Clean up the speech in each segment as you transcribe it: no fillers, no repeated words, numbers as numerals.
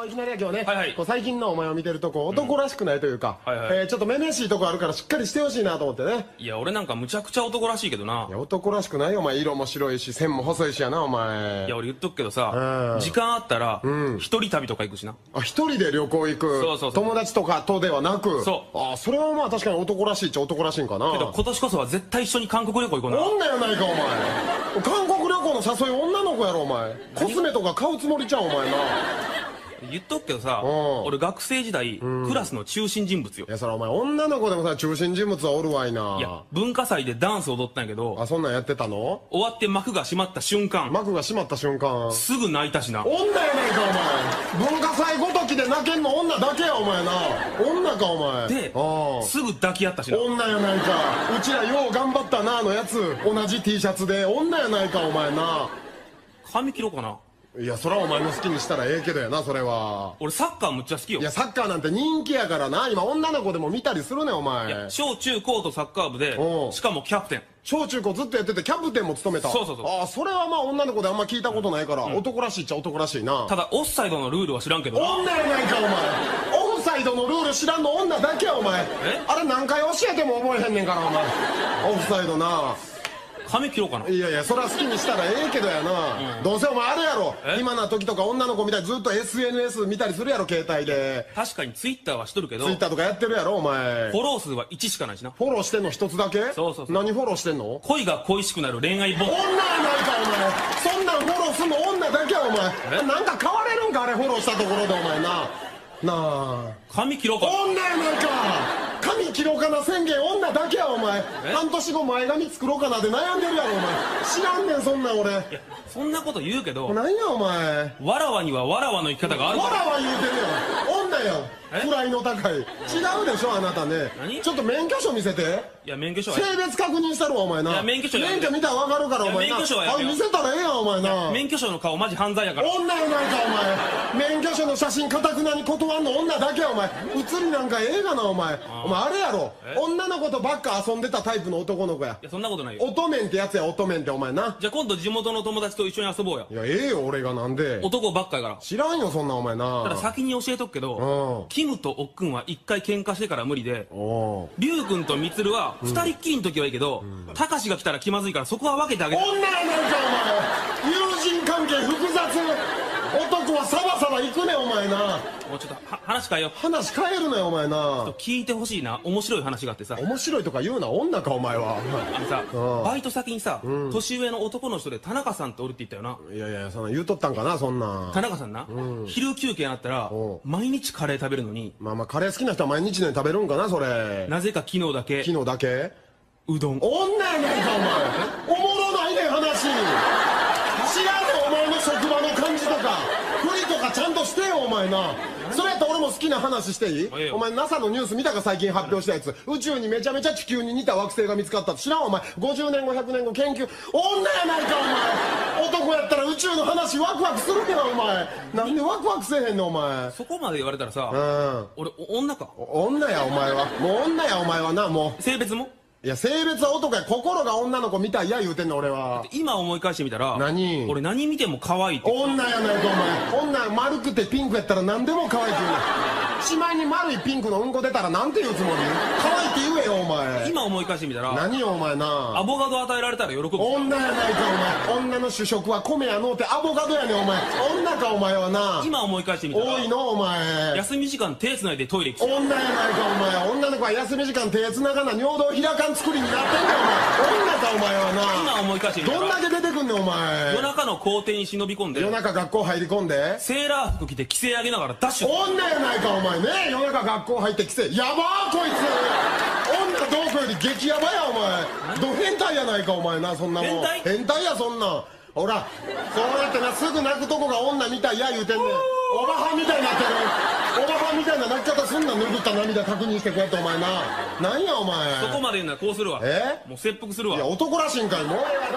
いきなりやけどね、 はいはい、 こう最近のお前を見てるとこ男らしくないというか、ちょっとめめしいとこあるからしっかりしてほしいなと思ってね。 いや俺なんかむちゃくちゃ男らしいけどな。 いや男らしくないよお前。色も白いし線も細いしやなお前。 いや俺言っとくけどさ、時間あったら一人旅とか行くしな。 あ、一人で旅行行く。 そうそうそう、 友達とかとではなく。 そう。 あ、それはまあ確かに男らしいっちゃ男らしいんかな。 けど今年こそは絶対一緒に韓国旅行行こうな。 女やないかお前。韓国旅行の誘い女の子やろお前。コスメとか買うつもりちゃうお前な。 言っとくけどさ、俺学生時代クラスの中心人物よ。 いやそれお前女の子でもさ中心人物はおるわいな。 いや文化祭でダンス踊ったんやけど。 あ、そんなんやってたの？ 終わって幕が閉まった瞬間、 幕が閉まった瞬間すぐ泣いたしな。 女やないかお前。文化祭ごときで泣けんの女だけやお前な。女かお前ですぐ抱き合ったしな。 女やないか。うちらよう頑張ったなのやつ。同じ T シャツで女やないかお前な。 髪切ろうかな。 いやそれはお前の好きにしたらええけどやな。それは俺サッカーむっちゃ好きよ。 いやサッカーなんて人気やからな。今女の子でも見たりするねお前。いや小中高とサッカー部で、しかもキャプテン。 小中高ずっとやっててキャプテンも務めた。 そうそうそう。 ああそれはまあ女の子であんま聞いたことないから、男らしいっちゃ男らしいな。 ただオフサイドのルールは知らんけどな。 女やないかお前。オフサイドのルール知らんの女だけやお前。あれ何回教えても覚えへんねんからお前。オフサイドな。 髪切ろうかな。 いやいやそれは好きにしたらええけどやな、どうせお前あれやろ。今の時とか女の子みたいにずっと SNS 見たりするやろ携帯で。 確かにツイッターはしとるけど。 ツイッターとかやってるやろお前。 フォロー数は1しかないしな。 フォローしてんの1つだけ？ そうそうそう。 何フォローしてんの？ 恋が恋しくなる恋愛ボット。 女やないかお前。そんなんフォローすんの女だけやお前。なんか変われるんかあれフォローしたところでお前な。なあ髪切ろうか。 女やないか。髪切ろうかな宣言女だけやお前。半年後前髪作ろうかなで悩んでるやろお前。知らんねんそんなん俺。いやそんなこと言うけど。 何やお前。 わらわにはわらわの生き方があるから。 わらわ言うてるやん。女やん。位の高い。違うでしょあなたね。ちょっと免許証見せて。 いや免許証は性別確認したろお前な。 いや免許証免許見たら分かるからお前な。 免許証はやめよう。 見せたらええやんお前な。 免許証の顔マジ犯罪やから。 女やないかお前。免許証の写真かたくなに断んの女だけやお前。写りなんかええがなお前。お前あれやろ。女の子とばっか遊んでたタイプの男の子や。 いやそんなことないよ。 乙女ってやつや乙女ってお前な。 じゃあ今度地元の友達と一緒に遊ぼうや。 いやええよ俺がなんで。男ばっかやから。 知らんよそんなお前な。 ただ先に教えとくけど、キムとおっくんは一回喧嘩してから無理で、リュウ君とミツルは二人っきりの時はいいけど、タカシが来たら気まずいからそこは分けてあげて。 女やないかお前。友人関係複雑。男はサバサバ行くねお前な。 もうちょっと話変えよう。 話変えるなよお前な。 聞いてほしいな面白い話があってさ。 面白いとか言うな女かお前は。 あのさバイト先にさ、年上の男の人で田中さんっておるって言ったよな。 いやいやそんな言うとったんかなそんな。 田中さんな、昼休憩になったら毎日カレー食べるのに。 まあまあカレー好きな人は毎日のように食べるんかなそれ。 なぜか昨日だけうどん。 女やないかお前。おもろないねん話。知らんのお前の職場の感じとか振りとかちゃんとしてよお前な。それやったら俺も好きな話していい？お前 NASA のニュース見たか最近発表したやつ。宇宙にめちゃめちゃ地球に似た惑星が見つかったって知らんお前。50年後100年後研究。女やないかお前。男やったら宇宙の話ワクワクするやんお前。なんでワクワクせえへんのお前。 そこまで言われたらさ、俺女か。 女やお前は。もう女やお前はな。もう性別も。 いや性別は男や。心が女の子みたいや言うてんの俺は。 今思い返してみたら何俺何見ても可愛いって。 女やないかお前。女丸くてピンクやったら何でも可愛いって言うな。しまいに丸いピンクのうんこ出たらなんて言うつもり？可愛いって言えよお前。 今思い返してみたら何よお前な。 アボカド与えられたら喜ぶ。 女やないかお前。女の主食は米やのうてアボカドやねんお前。女かお前はな。 今思い返してみたら多いのお前。 休み時間手つないでトイレ行く。 女やないかお前。女の子は休み時間手つながな尿道開かん作りになってんだよお前。女かお前はな。 今思い返してみたらどんだけ出てくんねんお前。 夜中の校庭に忍び込んで。 夜中学校入り込んでセーラー服着て規制上げながらダッシュ。 女やないかお前ね。夜中学校入って規制。やばーこいつ。女どうこより激ヤバやお前。ど変態やないかお前な。そんなもん変態やそんなん。ほらそうやってなすぐ泣くとこが女みたいや言うてんねん。おばはんみたいになってる。おばはんみたいな泣き方すんな。拭った涙確認してこうやってお前な。なんやお前。 そこまで言うならこうするわ。もう切腹するわ。 いや男らしいんかいもう。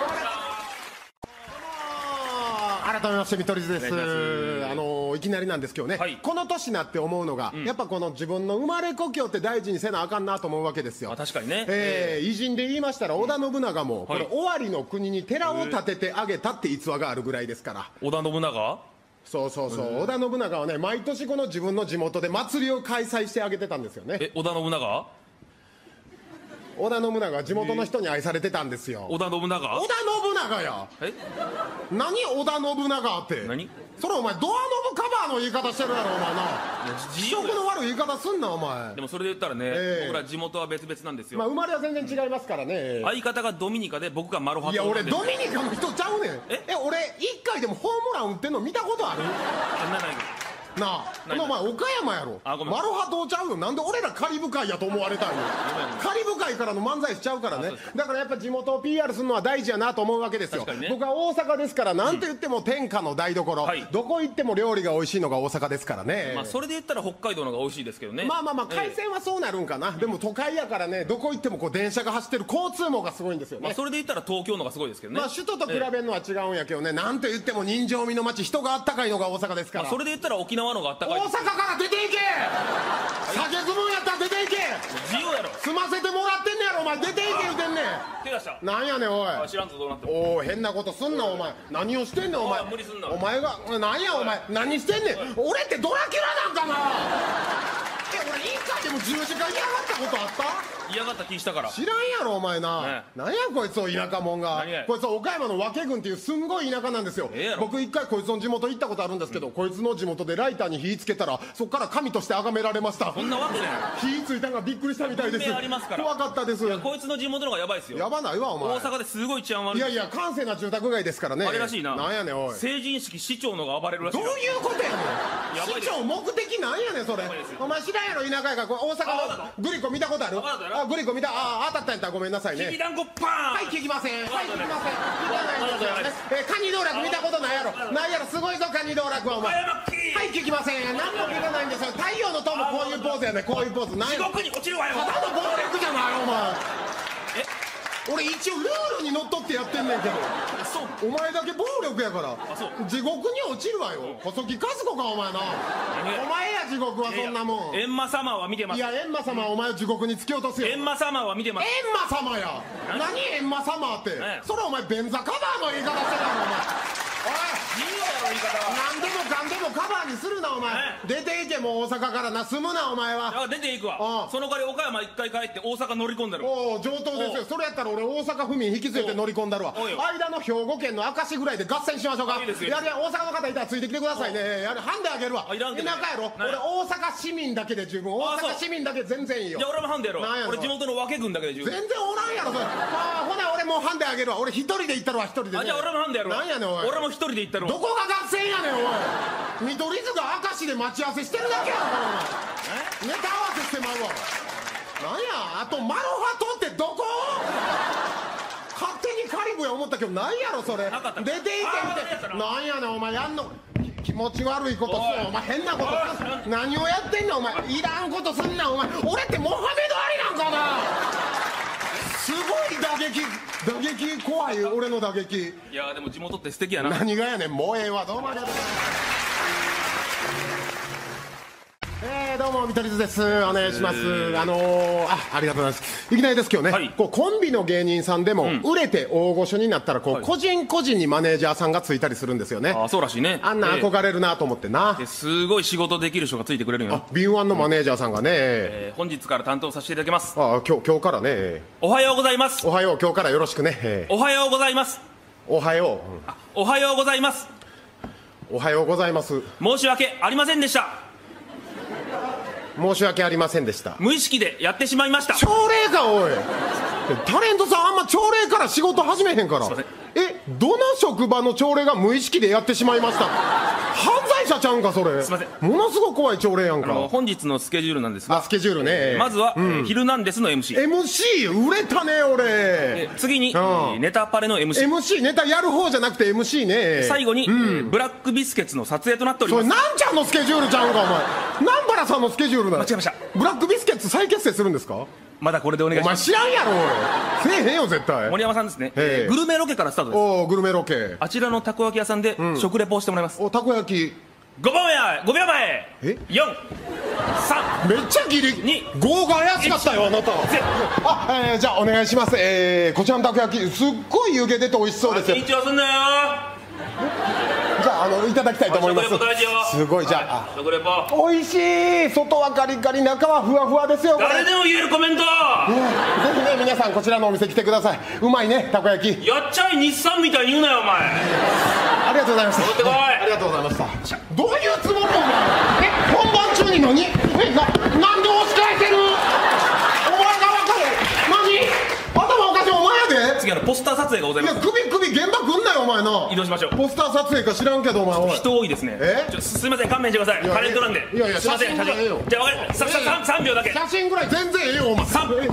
改めまして見取り図です。いきなりなんですけどね、この年になって思うのが、やっぱこの自分の生まれ故郷って大事にせなあかんなと思うわけですよ。 確かにね。 偉人で言いましたら織田信長もこれ尾張の国に寺を建ててあげたって逸話があるぐらいですから。 織田信長そうそうそう、織田信長はね、毎年この自分の地元で祭りを開催してあげてたんですよね。 織田信長？ 織田信長は地元の人に愛されてたんですよ。 織田信長？ 織田信長や。何織田信長って。 何それお前ドアノブカバーの言い方してるやろお前な。気色の悪い言い方すんなお前。 でもそれで言ったらね、僕ら地元は別々なんですよ。 まあ生まれは全然違いますからね。 相方がドミニカで僕がマロハト。 いや俺ドミニカの人ちゃうねん。俺1回でもホームラン打ってんの見たことある？なあ、お前岡山やろ。マロハ島ちゃうよ。なんで俺らカリブ海やと思われたんよ。カリブ海からの漫才しちゃうからね。だからやっぱ地元を PR するのは大事やなと思うわけですよ。僕は大阪ですから、なんと言っても天下の台所、どこ行っても料理が美味しいのが大阪ですからね。 まあそれで言ったら北海道の方が美味しいですけどね。 まあまあまあ海鮮はそうなるんかな。でも都会やからね、どこ行ってもこう電車が走ってる交通網がすごいんですよね。 それで言ったら東京の方がすごいですけどね。まあ首都と比べるのは違うんやけどね、なんと言っても人情味の街、人があったかいのが大阪ですから。 それで言ったら沖縄の方があったかい。 大阪から出ていけ。酒組むんやったら出ていけ。 自由やろ。 済ませてもらってんねやろお前。出ていけ言うてんねん。 手出した。 なんやねんおい。 知らんぞどうなっても。おお変なことすんなお前。何をしてんねんお前。 無理すんな。 お前がなんやお前何してんねん。俺ってドラキュラなんかな。俺一回でも10時間嫌がったことあった？ 嫌がった気したから。 知らんやろお前な。なんやこいつを田舎者が。こいつは岡山の和気郡っていうすんごい田舎なんですよ。僕一回こいつの地元行ったことあるんですけど、こいつの地元でライターに火つけたらそっから神として崇められました。 そんなわけない。 火ついたのがびっくりしたみたいです。怖かったです。 こいつの地元の方がやばいですよ。 やばないわお前。 大阪ですごい治安悪い。 いやいや閑静な住宅街ですからね。 あれらしいな。 なんやねんおい。 成人式市長のが暴れるらしい。 どういうことやねん。市長目的なんやねんそれ。お前知らんやろ田舎やから。大阪のグリコ見たことある？あグリコ見た。当たったんやったらごめんなさいね。 きびだんごパーン。 はい聞きません。はい聞きません。聞かないんですよね。カニ道楽見たことないやろ。ないやろ。すごいぞカニ道楽はお前。はい聞きません。何も聞かないんですよ。太陽の塔もこういうポーズやね。こういうポーズない。 地獄に落ちるわよ。 ただの暴力じゃないお前。俺一応ルールにのっとってやってんねんけど。お前だけ暴力やから地獄に落ちるわよ。細木数子かお前な。お前や地獄はそんなもん。 閻魔様は見てます。 いや閻魔様はお前を地獄に突き落とすよ。 閻魔様は見てます。 閻魔様や。何閻魔様って。それお前便座カバーの言い方してたのお前。おい自由やろ言い方は。 何でもかんでもカバーにするなお前。出ていけもう大阪からな。住むなお前は。 出ていくわ。その代わり岡山一回帰って大阪乗り込んだる。 おお上等ですよ。それやったら俺大阪府民引き連れて乗り込んだるわ。間の兵庫県の明石ぐらいで合戦しましょうか。やれ大阪の方いたらついてきてくださいね。やれハンデあげるわ。田舎やろ。俺大阪市民だけで十分。大阪市民だけ全然いいよ。 じゃあ俺もハンデやろ。俺地元の和気郡だけで十分。 全然おらんやろそれ。ほな俺もうハンデあげるわ。俺一人で行ったるわ。一人で。 じゃあ俺もハンデやろ。 なんやねんおい。 俺も一人で行ったるわ。 どこが合戦やねんおい。見取り図が明石で待ち合わせしてるだけやろお前。ネタ合わせしてまうわ。なんやあとマロハトってどこ？勝手にカリブや思ったけどないやろそれ。出ていけみて。なんやねんお前やんの気持ち悪いことすん。お前変なことすん。何をやってんのお前。いらんことすんなお前。俺ってモハメド・アリなんかな。すごい打撃怖い。俺の打撃。 いやでも地元って素敵やな。 何がやねん。もうええわ。どうもありがとうございます。どうも見取り図です。お願いします。ありがとうございます。いきなりですけどね、こうコンビの芸人さんでも売れて大御所になったらこう個人個人にマネージャーさんがついたりするんですよね。 あ、そうらしいね。 あんな憧れるなと思ってな。 すごい仕事できる人がついてくれるんよ。 敏腕のマネージャーさんがね。 本日から担当させていただきます。 今日からね。 おはようございます。 おはよう。今日からよろしくね。 おはようございます。 おはよう。おはようございます。 おはようございます。 申し訳ありませんでした。 申し訳ありませんでした。 無意識でやってしまいました。 朝礼かおい。タレントさんあんま朝礼から仕事始めへんから。どの職場の朝礼が無意識でやってしまいました。犯罪者ちゃうんかそれ。 すいません。 ものすごく怖い朝礼やんか。 本日のスケジュールなんですが。 スケジュールね。 まずは「ヒルナンデス」の MC。 売れたね俺。 次にネタパレの MC。 ネタやる方じゃなくて MC ね。 最後にブラックビスケッツの撮影となっております。 それなんちゃんのスケジュールちゃうんかお前。南原さんのスケジュールだ。 間違えました。 ブラックビスケッツ再結成するんですか。 まだこれでお願いします。 お前知らんやろ俺。せえへんよ絶対。 森山さんですね。グルメロケからスタートです。 おグルメロケ。 あちらのたこ焼き屋さんで食レポをしてもらいます。 たこ焼き 5秒前。4、3。 めっちゃギリ2。5が怪しかったよあなた。じゃあお願いします。こちらのたこ焼きすっごい湯気出て美味しそうですよ。 緊張すんなよ。 じゃあいただきたいと思います。すごい、じゃあ食レポ美味しい。外はカリカリ、中はふわふわですよ。 誰でも言えるコメント。ぜひね、皆さんこちらのお店来てください。うまいね、たこ焼き。 やっちゃい日産みたいに言うなよお前。 ありがとうございました。 戻ってこい。 ありがとうございました。どういうつもりお前。本番中に何？なんで押し返せる？お前が分かる。何？頭おかしいお前やで。 次ポスター撮影がございます。 いや、首現場来んなよお前な。 移動しましょう。 ポスター撮影か知らんけどお前。 人多いですね。すいません、勘弁してください。タレントなんで。 いやいや、 すいません、写真。じゃあ分かる。3秒だけ。 写真ぐらい全然ええよお前。 3、2、1、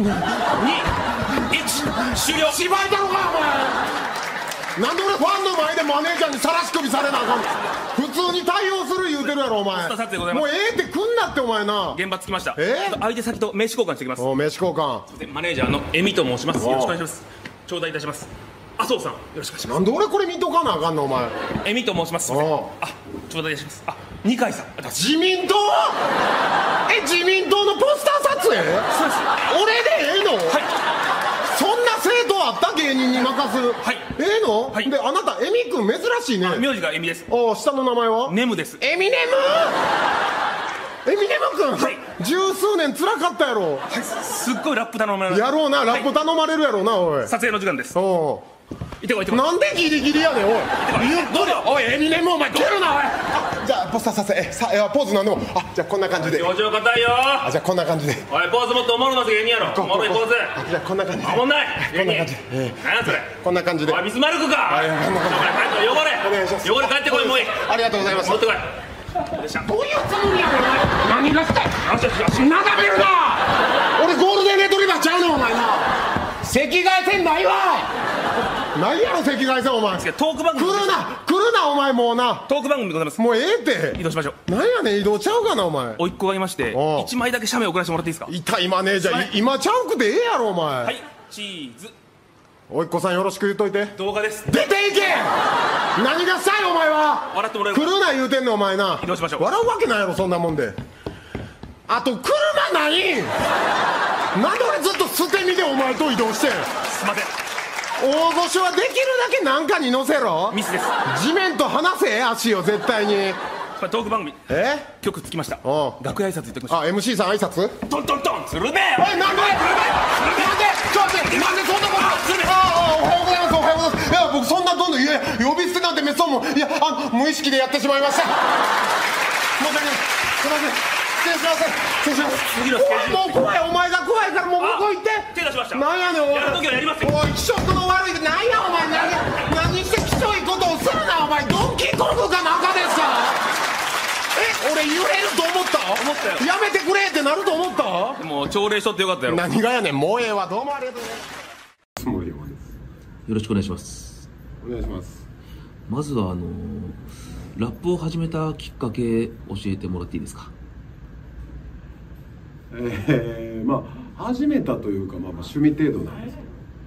終了。 芝居だろかお前。なんで俺ファンの前でマネージャーにさらし首されなあかん。普通に対応する言うてるやろお前。もうええって来んなってお前な。 現場着きました。相手先と名刺交換してきます。 名刺交換。 マネージャーのエミと申します。よろしくお願いします。頂戴いたします。麻生さん、よろしくお願いします。 なんで俺これ見とかなあかんのお前。 エミと申します。頂戴いたします。二階さん。 自民党？自民党のポスター撮影？そうです。俺でええの？はい。そんな制度あった芸人に任す。はい。ええの？はい。で、あなたエミ君珍しいね。 名字がエミです。 下の名前は？ ネムです。 エミネム？エミネム君、十数年辛かったやろ。 すっごいラップ頼まれる。 やろうな、ラップ頼まれるやろうな、おい。 撮影の時間です。 おう。 行ってこい、行ってこい。 なんでギリギリやねん、おい。 どうだよ。 おい、エミネムお前蹴るな、おい。じゃあポスター撮影、ポーズなんでも。じゃあこんな感じで。 表情硬いよ。 じゃあこんな感じで。 おい、ポーズもっとおもろなす芸人やろ。おもろいポーズ。 じゃあこんな感じで。 おもんない。 こんな感じ。 何やそれ。 こんな感じで。 おい、ビスマルクか。お前汚れ帰ってこい、もういい。 ありがとうございます。 持ってこい。 どういうつもりやねん。何がしたい。眺めるな。俺ゴールデンレトリバーちゃうのお前な。赤外線ないわい。ないやろ赤外線お前。 トーク番組。 来るなお前もうな。 トーク番組ございます。 もうええって。 移動しましょう。 なんやねん、移動ちゃうかなお前。 甥っ子がいまして1枚だけ写メ送らせてもらっていいですか。 痛いマネージャー、今ちゃうくてええやろお前。 はい、チーズ。 甥っ子さんよろしく言っといて。 動画です。 出ていけ。何がしたいお前は。 笑ってもらえる。 来るな言うてんねんお前な。 移動しましょう。 笑うわけないやろそんなもんで。あと車ない。なんで俺ずっと捨て身でお前と移動してん。 すいません。 大御所はできるだけなんかに乗せろ。 ミスです。 地面と離せ足を絶対に。 トーク番組。曲つきました。楽屋挨拶言ってきました。 MC さん挨拶。 トントントン鶴瓶。おい、 なんでそんなこと。おはようございます。おはようございます。いや僕そんなどんどん呼び捨てなんてめっそうも。いや無意識でやってしまいました。申し訳ない。すいません。失礼します。失礼します。 次のスケジュール。 もう怖い、お前が怖いからもう向こう行って。 手出しました。 なんやねんお前。 やるときはやりますよ。 おい気色の悪い。なんやお前。何してきしょいことをするなお前。ドンキーコングかなんかですか。俺揺れると思った。 思ったよ。 やめてくれってなると思った。 でも朝礼しとってよかったよ。 何がやねん。もうええわ。どうもありがとうございます。 よろしくお願いします。 お願いします。 まずはラップを始めたきっかけ教えてもらっていいですか。 まあ始めたというか、趣味程度なんですけ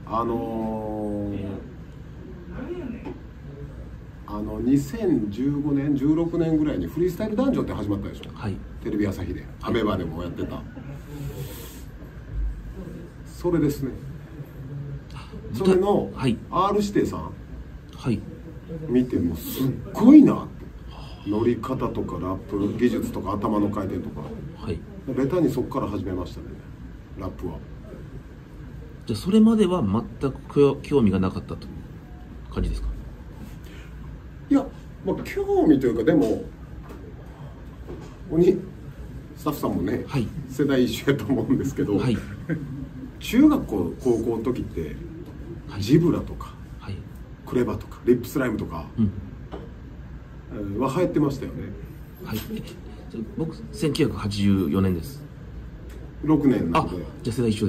ど、2015年16年ぐらいにフリースタイルダンジョンって始まったでしょ。はい。テレビ朝日でアベマでもやってた。それですね。それの R 指定さん見てもすっごいなって。乗り方とかラップ技術とか頭の回転とか。はい。ベタにそこから始めましたね、ラップは。 じゃあそれまでは全く興味がなかったという感じですか。 いや、興味というか、でもスタッフさんもね、世代一緒やと思うんですけど、中学校高校の時ってジブラとかクレバとかリップスライムとかは流行ってましたよね。 はい。僕1984年です。 6年なんで。 じゃあ世代一緒です。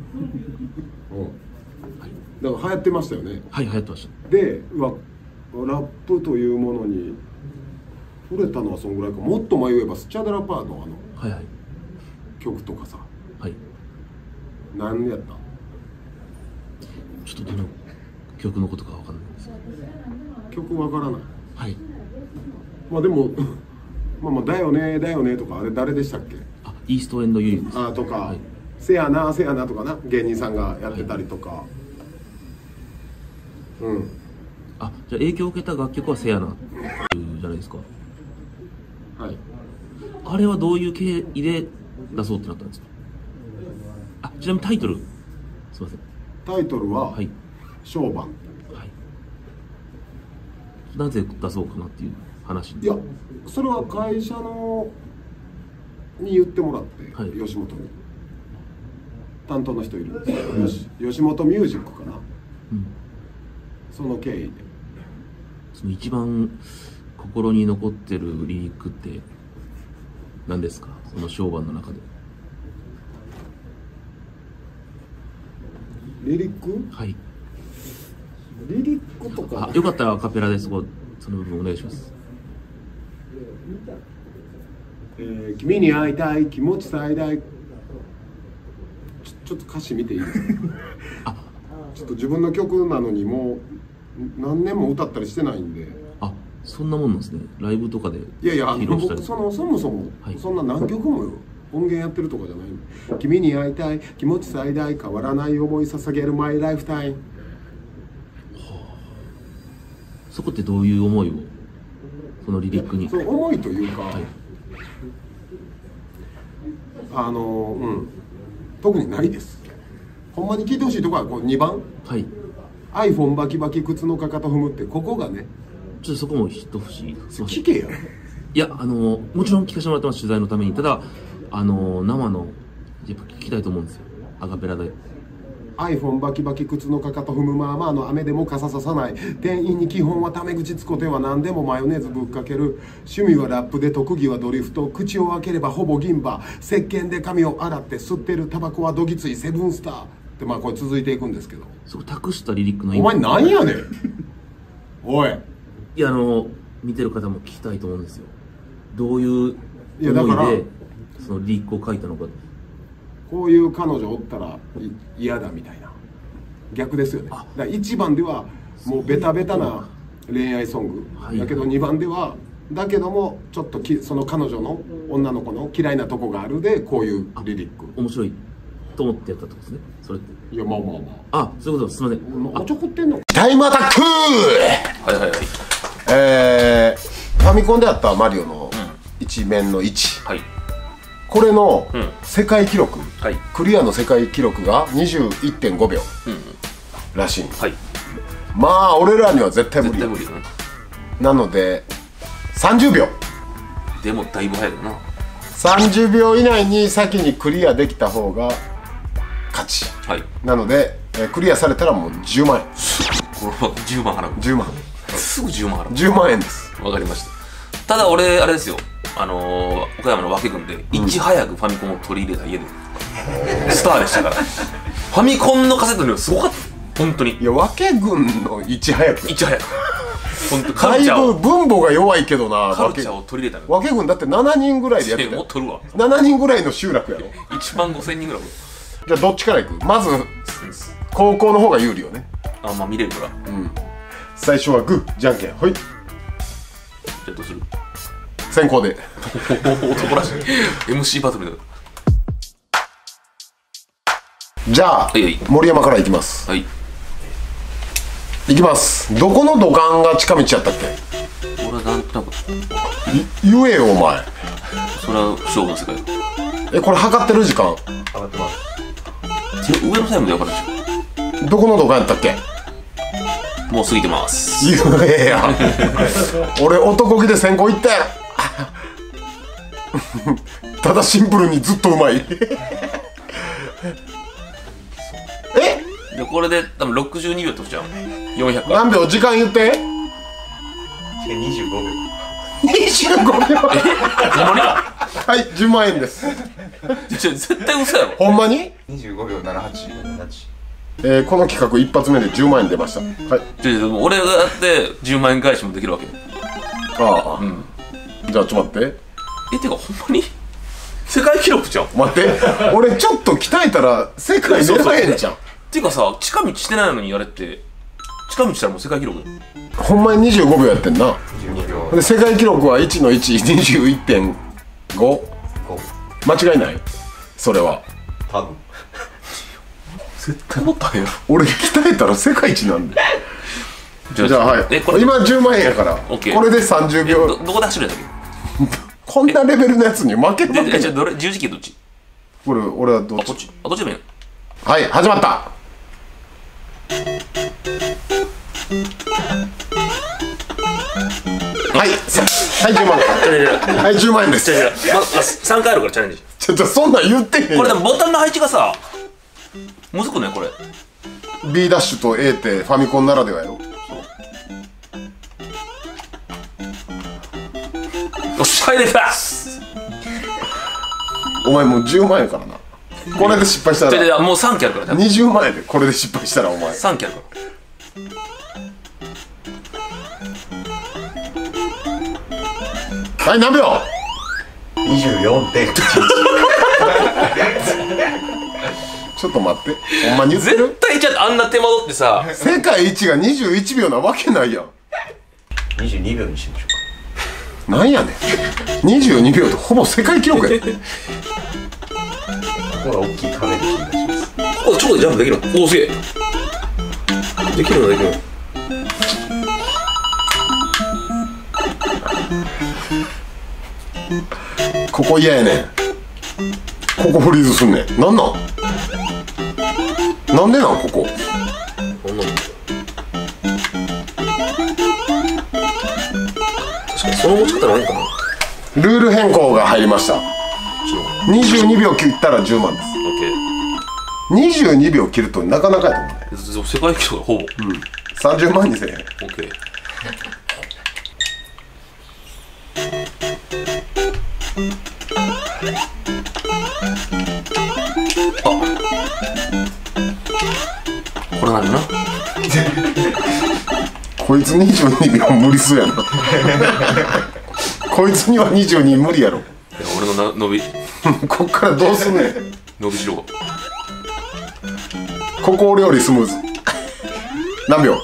だから流行ってましたよね。 はい、流行ってました。 でラップというものに触れたのはそんぐらいか。もっと前言えばスチャダラパーの曲とかさ。はい。何やった？ ちょっとどの曲のことかわかんないんですけど。 曲わからない。 はい。 でもだよねだよねとか、あれ誰でしたっけ？ イーストエンドユニです。 とか、せやなせやなとかな、芸人さんがやってたりとか。 あ、じゃあ影響を受けた楽曲はせやなじゃないですか。 はい。 あれはどういう経緯で出そうってなったんですか。あ、ちなみにタイトルすいません。 タイトルははい 「商売」。 はい。なぜ出そうかなっていう話。 いや、それは会社のに言ってもらって、 はい、 吉本に担当の人いるんですよ。吉本ミュージックかな、うん、その経緯で。 その一番心に残ってるリリックって何ですか、その商売の中で。 リリック？ はい。 リリックとか。 よかったらアカペラでその部分お願いします。 君に会いたい気持ち最大。ちょっと歌詞見ていいですか？ちょっと自分の曲なのにもう何年も歌ったりしてないんで。 あ、そんなもんなんですね。ライブとかでいやいや、僕そもそも、はい、そんな何曲も音源やってるとかじゃない。君に会いたい気持ち最大変わらない思い捧げるマイライフタイム。 そこってどういう思いをそのリリックに。 そう思いというか、はい、特にないです。ほんまに聴いてほしいとこはこう2番、 はい、 iPhone バキバキ靴のかかと踏むって、ここがね、 ちょっとそこも一節聞けや。 いや、もちろん聞かせてもらってます、取材のために。ただ生のやっぱ聞きたいと思うんですよ、アカペラで。 iPhone バキバキ靴のかかと踏むまあまあの雨でも傘ささない店員に基本はタメ口つこては何でもマヨネーズぶっかける趣味はラップで特技はドリフト口を開ければほぼ銀歯石鹸で髪を洗って吸ってるタバコはどぎついセブンスターってまあこれ続いていくんですけど、 そこ託したリリックの意味。お前なんやねんおい。 いや見てる方も聞きたいと思うんですよ、どういう思いでそのリリックを書いたのか。 こういう彼女おったら嫌だみたいな逆ですよね。だから1番ではもうベタベタな恋愛ソング、だけど2番ではだけどもちょっとその彼女の女の子の嫌いなとこがあるでこういうリリック面白いと思ってやったってことですね、それって。 いやまあまあまあ、 あ、そういうことです。すみません。 おちょくってんの。 タイムアタック。 はいはいはい。 ファミコンであったマリオの一面の1、 はい、これの世界記録、 はい、 クリアの世界記録が 21.5 秒らしい、 はい、 まあ俺らには絶対無理よ、なので30秒でもだいぶ早いよな。 30秒以内に先にクリアできた方が勝ち、はい、なので、クリアされたらもう10万円。 これは10万払う。 10万すぐ10万払う。 10万円です。 わかりました。ただ俺あれですよ、岡山の和気君でいち早くファミコンを取り入れた家でスターでしたから。ファミコンのカセットの量すごかった、本当に。 いや、和気君のいち早く、 いち早く本当だいぶ分母が弱いけどな。 カルチャーを取り入れたの。 和気君だって7人ぐらいでやってたよ。 もっとるわ。 7人ぐらいの集落やろ。 1万5000人ぐらい。 じゃあどっちからいく？まず高校の方が有利よね。 あ、まあ見れるから。 うん。最初はグーじゃんけんほい。じゃあどうする？ 先行で。 男らしい。MC バトルだ。 じゃあ森山からいきます。 はい。 いきます。どこの土管が近道やったっけ？ 俺はなんか言えよお前。 それは勝負の世界。 これ測ってる時間？ 測ってます。上のタイムで分かるでしょ。 どこの土管やったっけ？ もう過ぎてます。 言えや。俺男気で先行いったやろ。ただシンプルにずっとうまい。 でこれで多分62秒取っちゃう。400。 何秒？時間言って。 25秒。 25秒。 ほんまに？ はい、10万円です。 絶対嘘やろ。 ほんまに ？25秒78。 この企画一発目で10万円出ました。はい。 俺がやって10万円返しもできるわけ。 ああ、うん。じゃあちょっと待って。 てかほんまに世界記録じゃん。 待って、俺ちょっと鍛えたら世界狙えんじゃん。 ていうかさ、近道してないのにあれって近道したらもう世界記録。 ほんまに25秒やってんな。で世界記録は1の1、21.5。間違いない？それは多分絶対もっと早い。 俺鍛えたら世界一なんだよ。 じゃあはい今10万円やからこれで30秒どこで走るんだっけこんなレベルのやつに負けるわけない十字キーどっち俺はどっちどっちでもいいのはい始まったはい10万はい10万円です 3回あるからチャレンジちょっとそんなん言ってへんこれでもボタンの配置がさむずくないこれ B ダッシュと A ってファミコンならではやろよっしゃ入れたお前もう10万円からなこれで失敗したらもう3期あるから 20万円でこれで失敗したらお前 3期あるからはい何秒 24.11 ちょっと待ってほんまに言ってる絶対ちゃんとあんな手間取ってさ世界一が21秒なわけないやん 22秒にしましょうかなんやねん22秒ってほぼ世界記録やここが大きい壁で気がしますここちょこでジャンプできるのおおすげえできるのできるのここ嫌やねんここフリーズすんねんなんでなんここ確かにその持ち方ないかなルール変更が入りました22秒切ったら10万です22秒切るとなかなかやと思うね世界記録がほぼ 30万にせえへんオッケーこれなるなこいつ22秒無理そうやなこいつには22無理やろ俺の伸びこっからどうすんねん伸びしろここ俺よりスムーズ何秒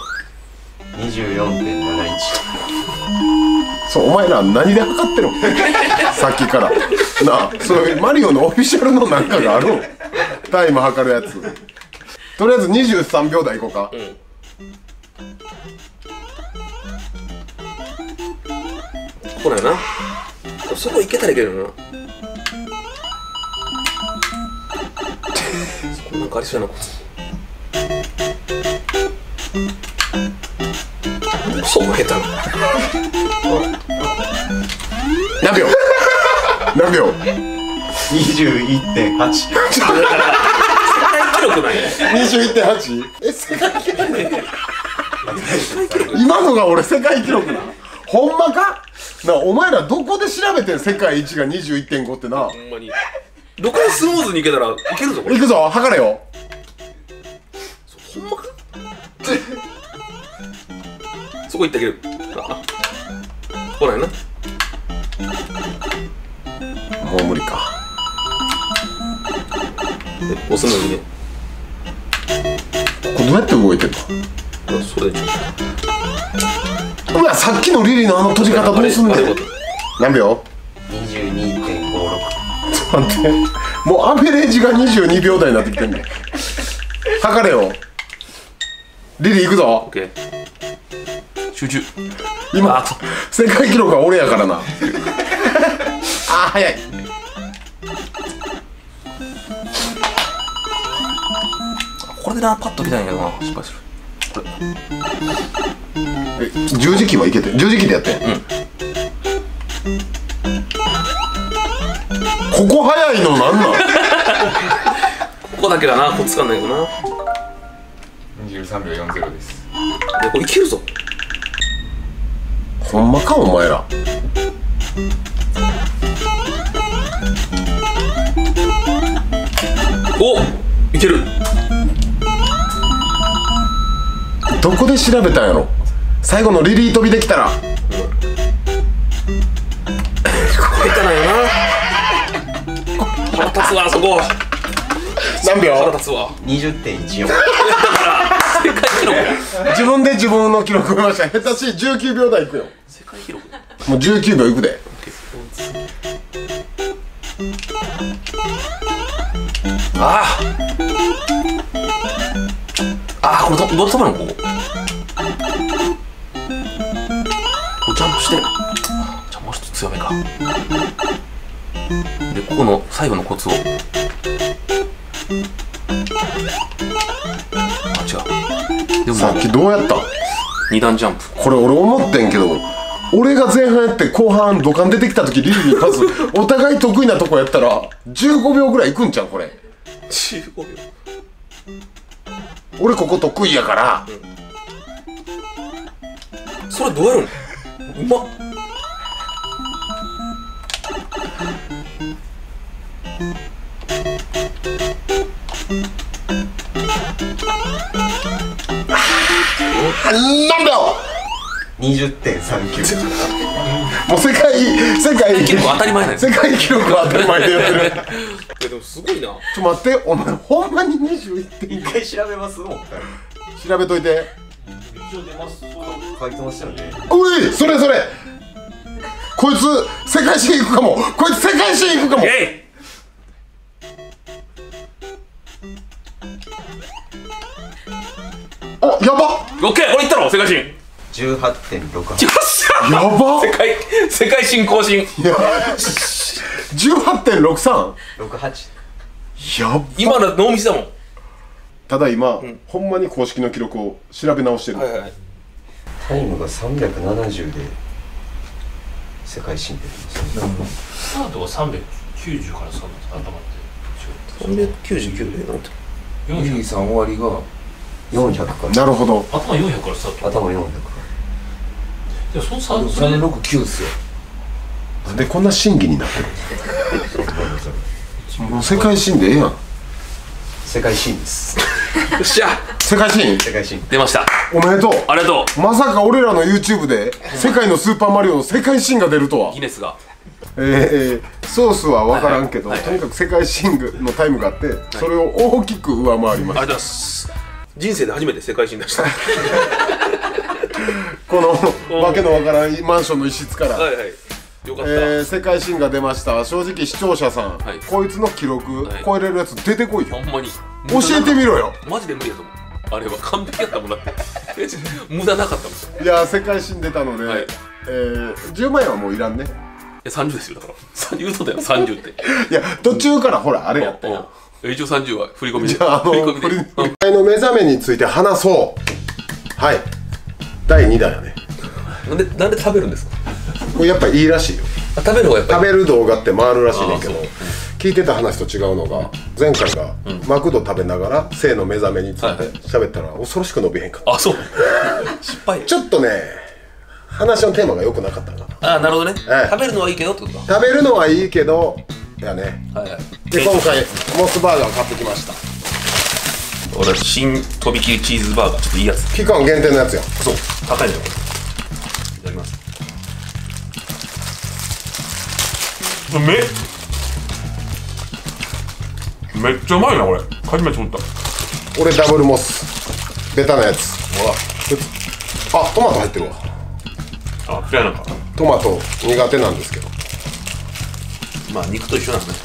24.71 そうお前ら何で測ってるのさっきからなあそういうマリオのオフィシャルのなんかがあるのタイム測るやつとりあえず23秒台いこうか、 ここだよなそこ行けたらいけるよなそこなんかありそうやなこいつそう下手な何秒何秒 21.8 世界記録ない 21.8? 世界記録今のが俺世界記録なほんまかなお前らどこで調べてん世界一が 21.5 ってなほんまにどこでスムーズにいけたらいけるぞこれいくぞ測れよほんまかそこ行ってあげるあここないなもう無理か押すのにねこれどうやって動いてんのそれでうわさっきのリリーのあの閉じ方どうすんねん何秒 22.56 待ってもうアベレージが22秒台になってきてんねん測れよリリー行くぞオッケー集中今世界記録は俺やからなあ早いこれでなパッと来たんやけどな失敗するこれ十字キーはいけて十字キーでやってここ早いのなんなんここだけだなこっつかんないけどな 23秒40ですこれいけるぞほんまかお前らおいけるどこで調べたんやろ最後のリリー飛びできたらここいかないよな腹立つわそこ何秒腹立つわ 20.14 世界記録自分で自分の記録見ました下手しい19秒台いくよ世界記録もう19秒いくでああこれどう止まるのここ強めか。でここの最後のコツを、あ、違う。でもさっきどうやった？ 2段ジャンプ。 これ俺思ってんけど、俺が前半やって後半土管出てきた時リルにパスお互い得意なとこやったら15秒ぐらいいくんちゃうこれ。 15秒。 俺ここ得意やから、 それどうやるの？うまっ。 何秒 20.39。 もう世界記録当たり前なんです。 世界記録は当たり前でやってる。 でもすごいな。 ちょっと待って、お前ほんまに21点。 一回調べますもん。 調べといて。 書いてましたよね。 おい、それこいつ世界新行くかも。こいつ世界新行くかも。あ、やば。 オッケー、俺いったろ世界新。 18.68。 よっしゃ。 やば。 世界新更新。 いや 18.63。 68。 やば。 今のノーミスだもん。 ただ今、ほんまに公式の記録を調べ直してる。 はいはい。 タイムが370で世界新出てます。 スタートが390からスタートです。頭って 399でなんて。 400 23終わりが 400から。 なるほど。 頭400からスタート。 頭400。 でもそれで 369っすよ。 なんでこんな審議になってる？もう世界新でええやん。 世界新です。 よっしゃ。 世界新世界新。 出ました。 おめでとう。 ありがとまさか俺らの YouTube で世界のスーパーマリオの世界新が出るとはう。ギ。ネスが。 ソースは分からんけど、 はいはいはいとにかく世界新のタイムがあって、それを大きく上回りました。 ありがとうございます。人生で初めて世界新出した。 このわけのわからんマンションの一室から、 はいはい。よかった。 世界新が出ました。正直視聴者さん、 はいこいつの記録、 はい超えれるやつ出てこいよ。 ほんまに。 教えてみろよ。 マジで無理やと思う。あれは完璧やったもんだって。無駄なかったもん。いいや世界新出たので、 はい 10万円はもういらんね。 や30ですよだから。30嘘だよ30って。 いや途中からほらあれやったよ。 一応30は振り込みで。 じゃあ振り込みで。 振りの目覚めについて話そう。はい、第2弾やね。 なんで食べるんですか？ これやっぱいいらしいよ。 食べる方がやっぱり。 食べる動画って回るらしいねんけど、 あそう聞いてた話と違うのが、前回がマクド食べながら性の目覚めについて喋ったら恐ろしく伸びへんかった。 あ、そう。失敗。 ちょっとね話のテーマが良くなかったかな。 あ、なるほどね。 ええ食べるのはいいけどってことか。 食べるのはいいけどやね。 はいはい。 で今回モスバーガー買ってきました。 俺新とびきりチーズバーガーちょっといいやつ。 期間限定のやつや。 そう。高いのよこれ。いただきます。めっちゃうまいなこれ。初めて思った。 俺ダブルモスベタなやつ。 うわ。 あ、トマト入ってるわ。 あ、嫌いなんか。 トマト苦手なんですけど。 まあ肉と一緒なんですね。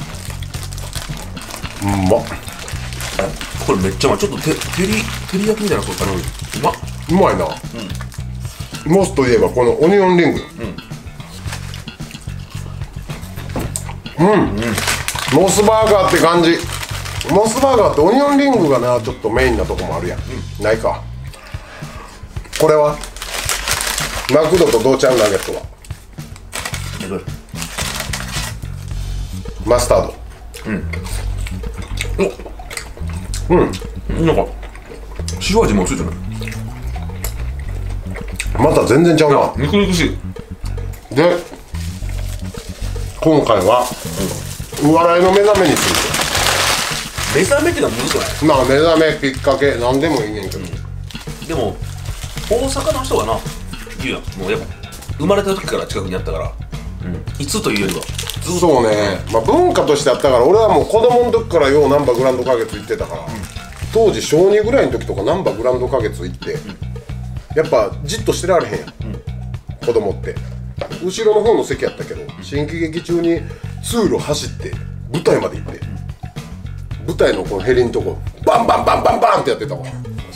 うんまっ。 これめっちゃうまい。ちょっと照り焼きみたいなことかな。うまっ。 うまいな。モスといえばこのオニオンリング。モスバーガーって感じ。モスバーガーってオニオンリングがなちょっとメインなとこもあるやん。ないか。これはマクドとどうちゃうナゲットはマスタード。 なんか塩味もついてない。 また全然ちゃうな。 肉々しい。 で今回は、お笑いの目覚めについ目覚めってのはむずくない？ て。まあ目覚めきっかけなんでもいいねんけど、 でも大阪の人がな言うやん。もうやっぱ生まれた時から近くにあったから、いつというよりはずっと。 そうね、まあ、文化としてあったから俺はもう子供の時からよう難波グランド花月行ってたから、当時小2ぐらいの時とか難波グランド花月行って、やっぱじっとしてられへんやん、子供って後ろの方の席やったけど、新喜劇中に通路走って舞台まで行って、舞台のこのヘリのとこバンバンバンバンバンってやってたわ。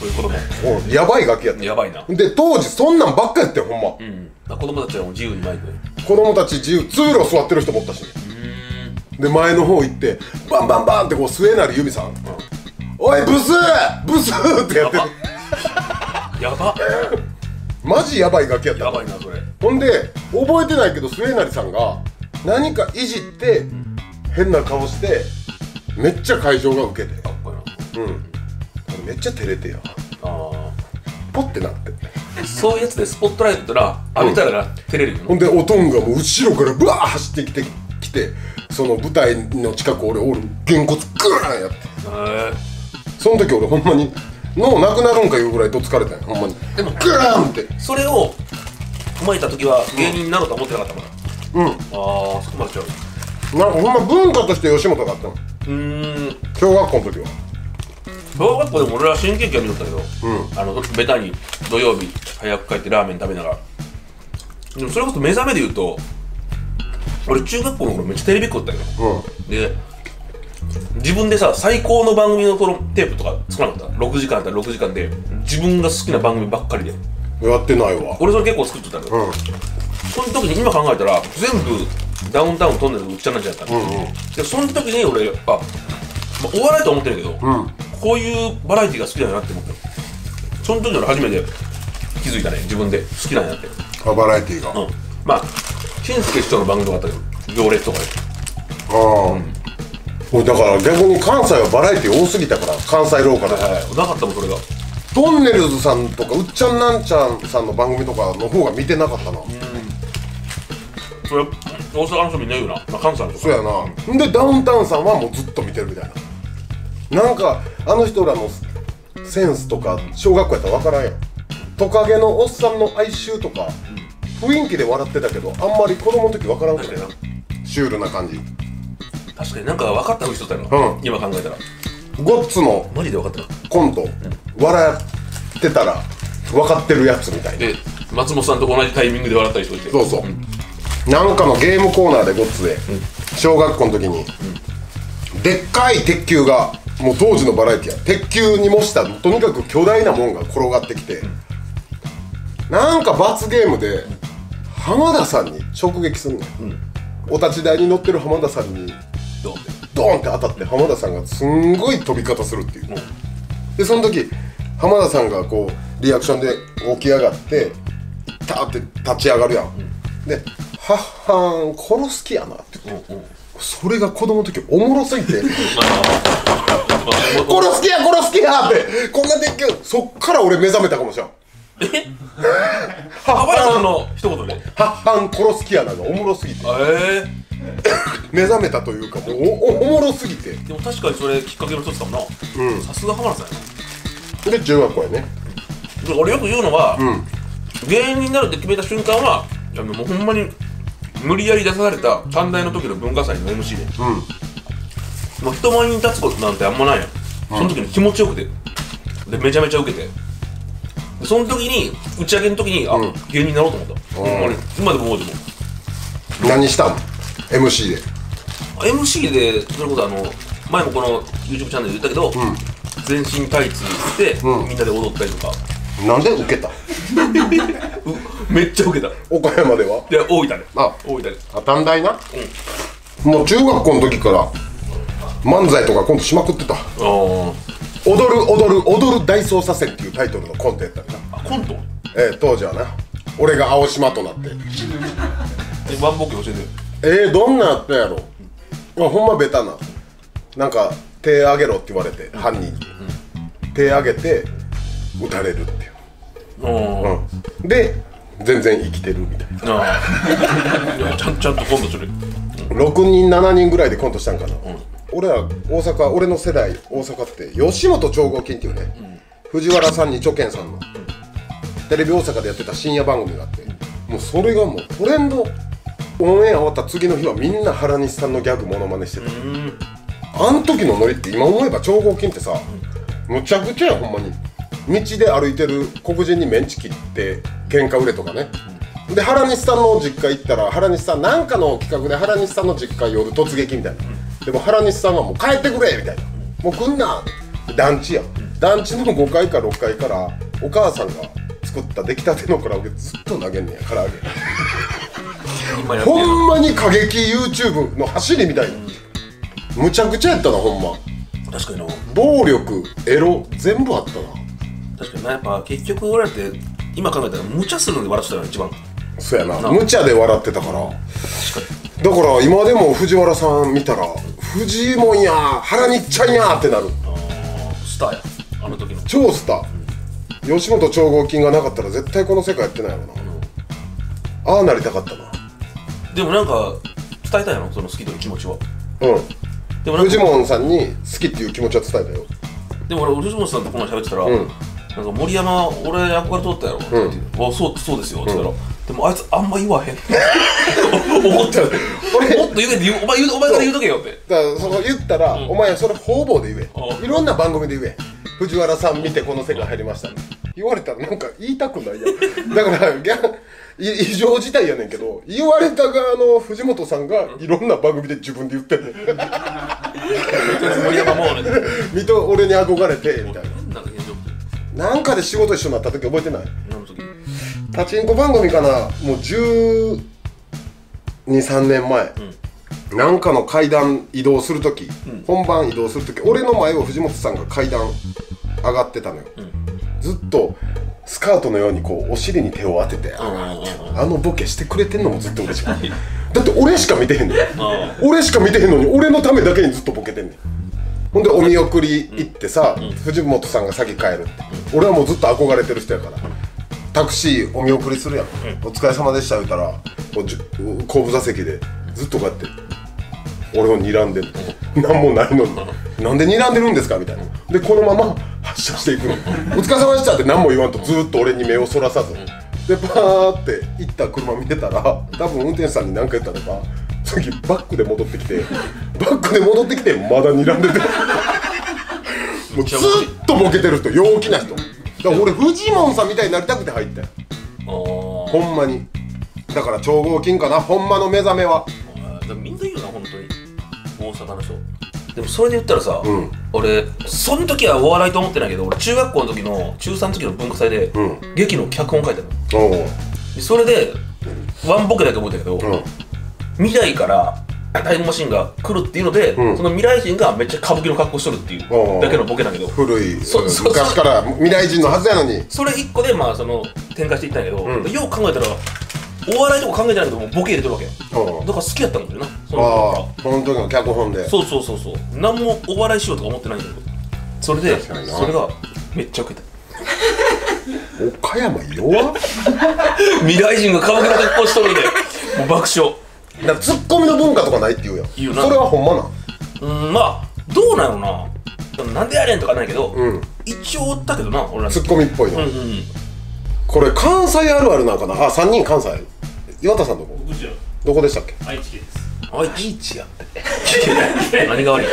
そういう子供やばいガキやった。 やばいな。 で当時そんなんばっかやってんほんま。 子供たちはもう自由にマイクで。 子供たち自由、通路座ってる人もおったし。で前の方行ってバンバンバンってこう末成由美さん、おいブスーブスーってやってる。 やばマジやばいガキやった。 やばいなそれ。 ほんで覚えてないけど末成さんが何かいじって変な顔してめっちゃ会場がウケて、 かっこいいな。 めっちゃ照れてやあポッてなって、 あ。そういうやつでスポットライトら浴びたら照れるよな。 ほんでおとんがもう後ろからブワー走ってきてその舞台の近く俺げんこつグーンやって、その時俺ほんまに脳なくなるんかいうぐらいどつかれたんやほんまに。 でもグーンってそれを踏まえた時は芸人になろうとは思ってなかったもん。 うんああ、そこまで違う。 なんかほんま文化として吉本があったの。小学校の時は小学校でも俺は新喜劇は見とったけど、ベタに土曜日早く帰ってラーメン食べながら。でもそれこそ目覚めで言うと俺中学校の頃めっちゃテレビっ子だったよ、で自分でさ最高の番組のこのテープとか作らなかった。6時間あったら6時間で自分が好きな番組ばっかりでやってないわ。 俺それ結構作っとったけど、その時に今考えたら全部ダウンタウントンネルのうっちゃなんじゃないかな、でその時に俺お笑いとは思ってるけど、こういうバラエティが好きだなって思った。その時俺初めて気づいたね、自分で好きなんやって。 バラエティーが、 まあ紳助師匠の番組とかあったけど行列とかで俺だから逆に関西はバラエティー多すぎたから、関西ローカルなかったもんそれが。 トンネルズさんとかうっちゃんなんちゃんさんの番組とかの方が見てなかったな。 それ大阪の人みんな言うな、まあ、関西の人そうやな。でダウンタウンさんはもうずっと見てるみたいな。なんかあの人らのセンスとか小学校やったら分からんやん。トカゲのおっさんの哀愁とか雰囲気で笑ってたけどあんまり子供の時分からんくてな、シュールな感じ。 確かになんか分かったふりしとったよな、今考えたら。 ゴッツのマジで分かったコント、笑ってたら分かってるやつみたいな。 で松本さんと同じタイミングで笑ったりしといて。 そうそう、なんかのゲームコーナーでゴッツで、小学校の時に、でっかい鉄球がもう当時のバラエティや鉄球に模したとにかく巨大なもんが転がってきて、なんか罰ゲームで浜田さんに直撃するの、お立ち台に乗ってる浜田さんにドーンって当たって浜田さんがすんごい飛び方するっていう、でその時浜田さんがこうリアクションで起き上がってターって立ち上がるやん、で「はっはーん殺す気やな」って言って、それが子供の時おもろすぎて「殺す気や殺す気や」ってこんな鉄球、そっから俺目覚めたかもしれん。 浜田さんの一言ではっはん殺す気やながおもろすぎて目覚めたというか、もう おもろすぎて。 でも確かにそれきっかけの一つかもな。さすが浜田さんやな。 で中学校やね。 俺よく言うのは、芸人になるって決めた瞬間はもうほんまに無理やり出された短大の時の文化祭の MC で、もう人前に立つことなんてあんまないやん、その時に気持ちよくてでめちゃめちゃウケて、でその時に打ち上げの時に芸人になろうと思った、ほんまに今でも覚えても。 何したの MC で。 MC でそれこそ前もこの YouTube チャンネルで言ったけど、全身タイツでみんなで踊ったりとか。 なんで受けためっちゃウケた。 岡山では。 いや大分で。 あ大分で。 短大な。もう中学校の時から漫才とかコントしまくってた。踊る大捜査線っていうタイトルのコントやったんだ。 あ、コント？ 当時はな、俺が青島となってワンボケ教えて。 どんなんやったやろ。ほんまベタな、なんか手上げろって言われて犯人に、手上げて撃たれるっていう、で全然生きてるみたいな。 いやちゃんとコントする。 6人7人ぐらいでコントしたんかな、俺ら大阪、俺の世代大阪って吉本超合金っていうね、藤原さんにチョケンさんのテレビ大阪でやってた深夜番組があって、もうそれがもうトレンド、オンエア終わった次の日はみんな原西さんのギャグモノマネしてた。あん時のノリって今思えば超合金ってさ、むちゃくちゃやほんまに。道で歩いてる黒人にメンチ切って喧嘩売れとかね、で原西さんの実家行ったら原西さんなんかの企画で原西さんの実家夜突撃みたいな、でも原西さんはもう帰ってくれみたいな、もう来んな、団地やん、 団地の5階か6階からお母さんが作った出来たての唐揚げずっと投げんねや。唐揚げほんまに過激 YouTube の走りみたいな、むちゃくちゃやったなほんま。 確かにな。 暴力エロ全部あったな。 確かにな。やっぱ結局俺らって今考えたら無茶するので笑ってたのが一番。 そうやな、無茶で笑ってたから。だから今でも藤原さん見たらフジモンや原日ちゃんやってなる。 スターや、あの時の超スター。吉本超合金がなかったら絶対この世界やってないやろな。ああなりたかったな。 でもなんか伝えたやろ、その好きという気持ちは。 でもフジモンさんに好きっていう気持ちは伝えたよ。 でも俺藤本さんとこの前喋ってたら、なんか森山俺憧れとったやろって言って「あ、そうですよ」って言ったら「でもあいつあんま言わへん」怒ってる。俺もっと言うてお前から言うとけよって。 だからその言ったら、お前それ方々で言え、いろんな番組で言え、藤原さん見てこの世界入りましたね言われたらなんか言いたくないやん。だから異常事態やねんけど、言われた側の藤本さんがいろんな番組で自分で言ってんねん森山もね俺に憧れてみたいな。なんかで仕事一緒になった時覚えてない？パチンコ番組かな、もう12、13年前、なんかの階段移動する時、本番移動する時、俺の前を藤本さんが階段上がってたのよ。ずっとスカートのようにこうお尻に手を当てて、あのボケしてくれてんのもずっと嬉しかった。だって俺しか見てへんのよ。俺しか見てへんのに俺のためだけにずっとボケてんねん。ほんでお見送り行ってさ、藤本さんが先帰るって、俺はもうずっと憧れてる人やから、タクシーお見送りするやん、お疲れ様でした言うたら後部座席でずっとこうやって俺を睨んでる。何もないのになんで睨んでるんですかみたいな。でこのまま発車していくの。お疲れ様でしたって何も言わんとずっと俺に目をそらさずでパーって行った車見てたら、多分運転手さんに何か言ったのか次バックで戻ってきてまだ睨んでてもうずっとボケてる人、陽気な人だから。俺フジモンさんみたいになりたくて入ったよ、ほんまに。だから超合金かな、ほんまの目覚めは。 みんな言うな本当に大阪の人。でもそれで言ったらさ、俺その時はお笑いと思ってないけど、俺中学校の時の中3の時の文化祭で、劇の脚本書いたの。でそれでワンボケだけ覚えたけど、未来からタイムマシンが来るっていうので、その未来人がめっちゃ歌舞伎の格好しとるっていうだけのボケだけど、 古い昔から未来人のはずやのに、 それ1個でまあその展開していったんやけど、よう考えたらお笑いとか考えてないけどもボケ入れてるわけ。だから好きやったんだよな、その時の脚本で。 そう何もお笑いしようとか思ってないんだけど、それでそれがめっちゃ受けた。 岡山弱未来人が歌舞伎の格好しとるんでもう爆笑。 だからツッコミの文化とかないって言うやん。それはほんまな。 まあどうなのな、なんでやねんとかないけど、一応おったけどな、俺らツッコミっぽいの。これ関西あるあるなんかな。あ、3人関西。岩田さんどこでしたっけ？ 愛知県です。 愛知やって何が悪い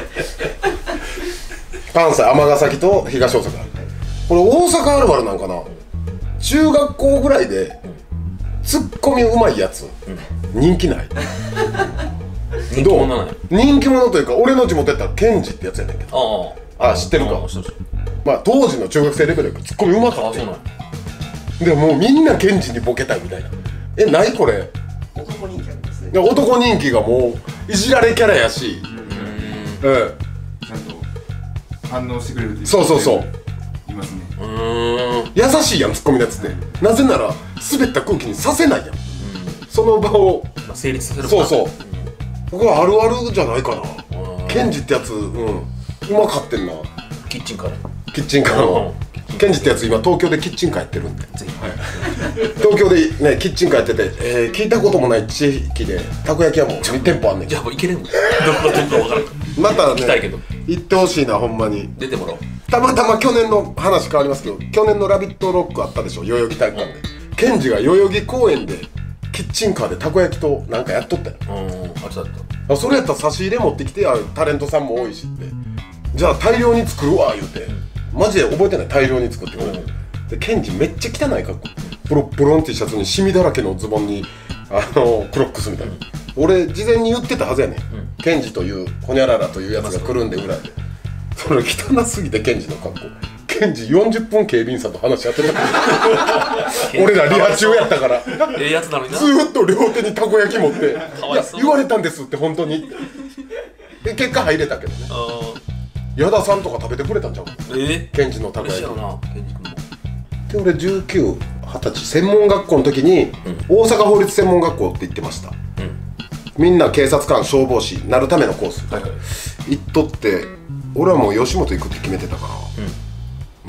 関西、尼崎と東大阪。これ大阪あるあるなんかな。中学校ぐらいでツッコミうまいやつ人気ない？ 人気者なんや。 人気者というか、俺の地元やったらケンジってやつやねんけど。あ、知ってるか。まあ当時の中学生レベルでツッコミうまかった。でもうみんなケンジにボケたいみたいな。ないこれ。 男人気あるんですね。 男人気がもういじられキャラやし、 ちゃんと反応してくれるっていう。 そういますね。 優しいやんツッコミのやつって。なぜなら滑った空気にさせないやん。その場を成立させる。 そうこれあるあるじゃないかな。ケンジってやつうまかってんな。 キッチンカーのケンジってやつ今東京でキッチンカーやってるんで、東京でねキッチンカーやってて、聞いたこともない地域でたこ焼き屋も2店舗あんねん。 じゃあもういけれんもん。どこか分からん。 またね行きたいけど行ってほしいな、ほんまに。 出てもらおう。 たまたま去年の話変わりますけど、去年のラビットロックあったでしょ、代々木体育館で。ケンジが代々木公園でキッチンカーでたこ焼きとなんかやっとったよ。それやったら差し入れ持ってきてや、タレントさんも多いしって。じゃあ大量に作るわ言うて、マジで覚えてない、大量に作ってくれて。でケンジめっちゃ汚い格好、ボロッボロン T シャツにシミだらけのズボンにクロックスみたいな。俺事前に言ってたはずやねん、ケンジというホニャララというやつが来るんで裏で。 それ汚すぎてケンジの格好。ケンジ40分警備員さんと話し合ってた俺らリハ中やったからええやつなのにな。 ずーっと両手にたこ焼き持ってかわいそう。 言われたんですって本当にで結果入れたけどね。矢田さんとか食べてくれたんちゃう。ケンジのたこ焼き。 嬉しいよな、ケンジ君も。 で俺19、20歳専門学校の時に、大阪法律専門学校って言ってました、みんな警察官消防士なるためのコース、行っとって、俺はもう吉本行くって決めてたから、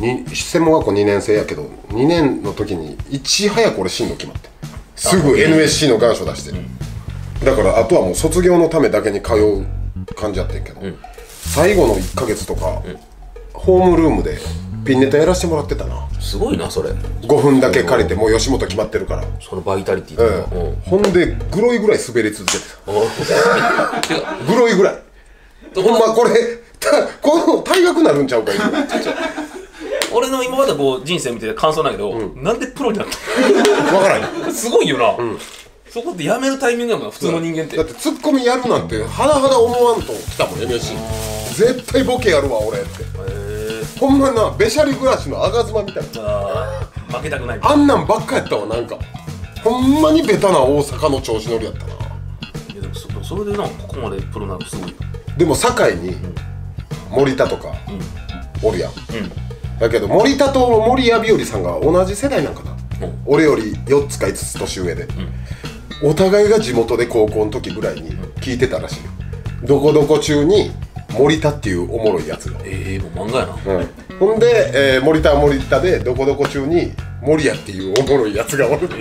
専門学校2年生やけど2年の時にいち早く俺進路決まってすぐ NSC の願書出して、だからあとはもう卒業のためだけに通う感じやってんけど、最後の1ヶ月とか、ホームルームでピンネタやらせてもらってたな。 すごいなそれ。 5分だけ借りてもう吉本決まってるから、 そのバイタリティーとか、 ほんでグロいぐらい滑り続けてたグロいぐらいほんまこれこの退学なるんちゃうか今俺の今までこう人生見て感想なんやけど、なんでプロになった分からないすごいよな、そこでやめるタイミングやもんな普通の人間って。 だってツッコミやるなんてはなはだ思わんと来たもん NSC 絶対ボケやるわ俺って。ほんまなべしゃり暮らしの吾妻みたいな負けたくないあんなんばっかやったわ。なんかほんまにベタな大阪の調子乗りやったな。いやでもそれでなここまでプロなるすごいよ。 でも堺に森田とかおるやん、だけど森田と森谷日和さんが同じ世代なんかな、俺より4つか5つ年上で、お互いが地元で高校の時ぐらいに聞いてたらしいよ。どこどこ中に森田っていうおもろいやつが、 もう漫画やな、 ほんで、森田は森田でどこどこ中に森谷っていうおもろいやつがおる、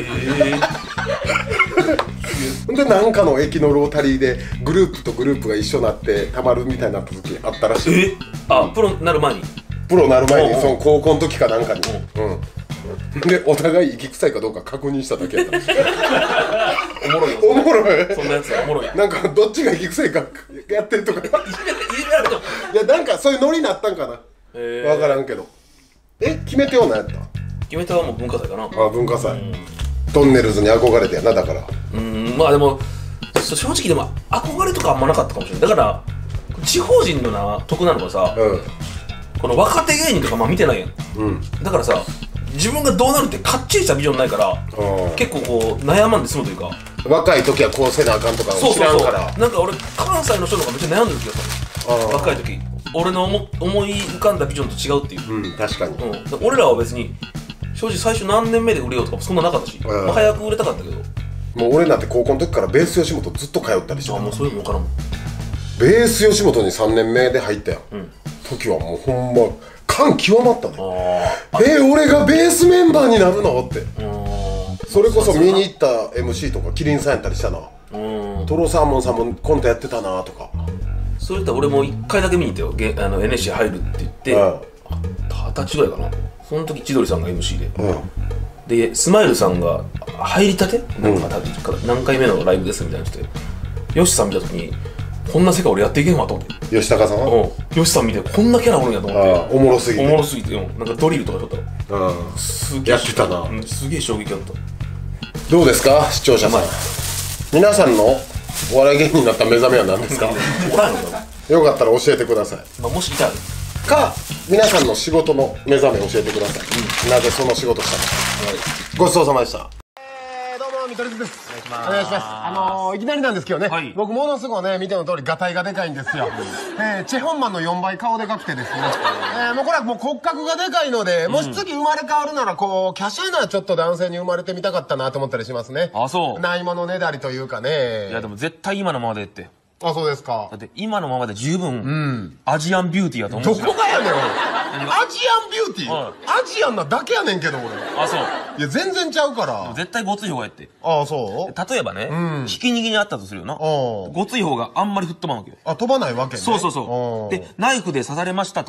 でなんかの駅のロータリーでグループとグループが一緒になってたまるみたいな時あったらしい。 プロなる前にプロなる前にその高校の時かなんかに、でお互い息臭いかどうか確認しただけやったらしいおもろいよおもろいそんなやつはおもろい。 なんかどっちが息臭いかやってるとかいやなんかそういうノリになったんかな、分からんけど。決め手は何やった。 決め手はもう文化祭かな。 文化祭、トンネルズに憧れてやな。だからまあでも正直でも憧れとかあんまなかったかもしれない。だから地方人のな得なのがさ、この若手芸人とかまあ見てないやん、だからさ自分がどうなるってかっちりしたビジョンないから、結構こう悩まんで済むというか、 若い時はこうせなあかんとか知らんから。 なんか俺関西の人の方がめっちゃ悩んでる気がする。若い時俺の思い浮かんだビジョンと違うっていう、 確かに、 俺らは別に正直最初何年目で売れようとかそんななかったし、早く売れたかったけど、 もう俺なんて高校の時からベース吉本ずっと通ったりしてた。 もうそういうの分からんもん。 ベース吉本に3年目で入ったやん、時はもうほんま感極まったね。俺がベースメンバーになるのって。それこそ見に行った MC とかキリンさんやったりしたな。トロサーモンさんもコントやってたなとか。 それって俺も1回だけ見に行ったよ。NSC 入るって言って20歳ぐらいかな。その時千鳥さんが MC で、でスマイルさんが入りたてなんか何回目のライブですみたいな人で、ヨシさん見た時にこんな世界俺やっていけんわと思って。 吉高さんヨシさん見てこんなキャラおるんやと思って。 おもろすぎておもろすぎて、なんかドリルとか撮ったらすげえやってたな。 すげえ衝撃だった。 どうですか視聴者さん、皆さんのお笑い芸人になった目覚めは何ですかおらんのかよかったら教えてください。 もしいたらか皆さんの仕事の目覚め教えてください、なぜその仕事したのか。ごちそうさまでした。どうも見取り図です。お願いします。いきなりなんですけどね、僕ものすごいね見ての通りガタイがでかいんですよ。チェ・ホンマンの4倍顔でかくてですね、もうこれはもう骨格がでかいので、もし次生まれ変わるならこう華奢なちょっと男性に生まれてみたかったなと思ったりしますね。 そうないものねだりというかね。 いやでも絶対今のままでって。 そうですか。 だって今のままで十分アジアンビューティーやと思う。 どこがやねん。アジアンビューティー、アジアンなだけやねんけど俺。 そう。 いや全然ちゃうから。 絶対ごつい方がやって。 そう例えばね、ひき逃げにあったとするよな。ごつい方があんまり吹っ飛ばんわけよ。 飛ばないわけね。 そうでナイフで刺されましたと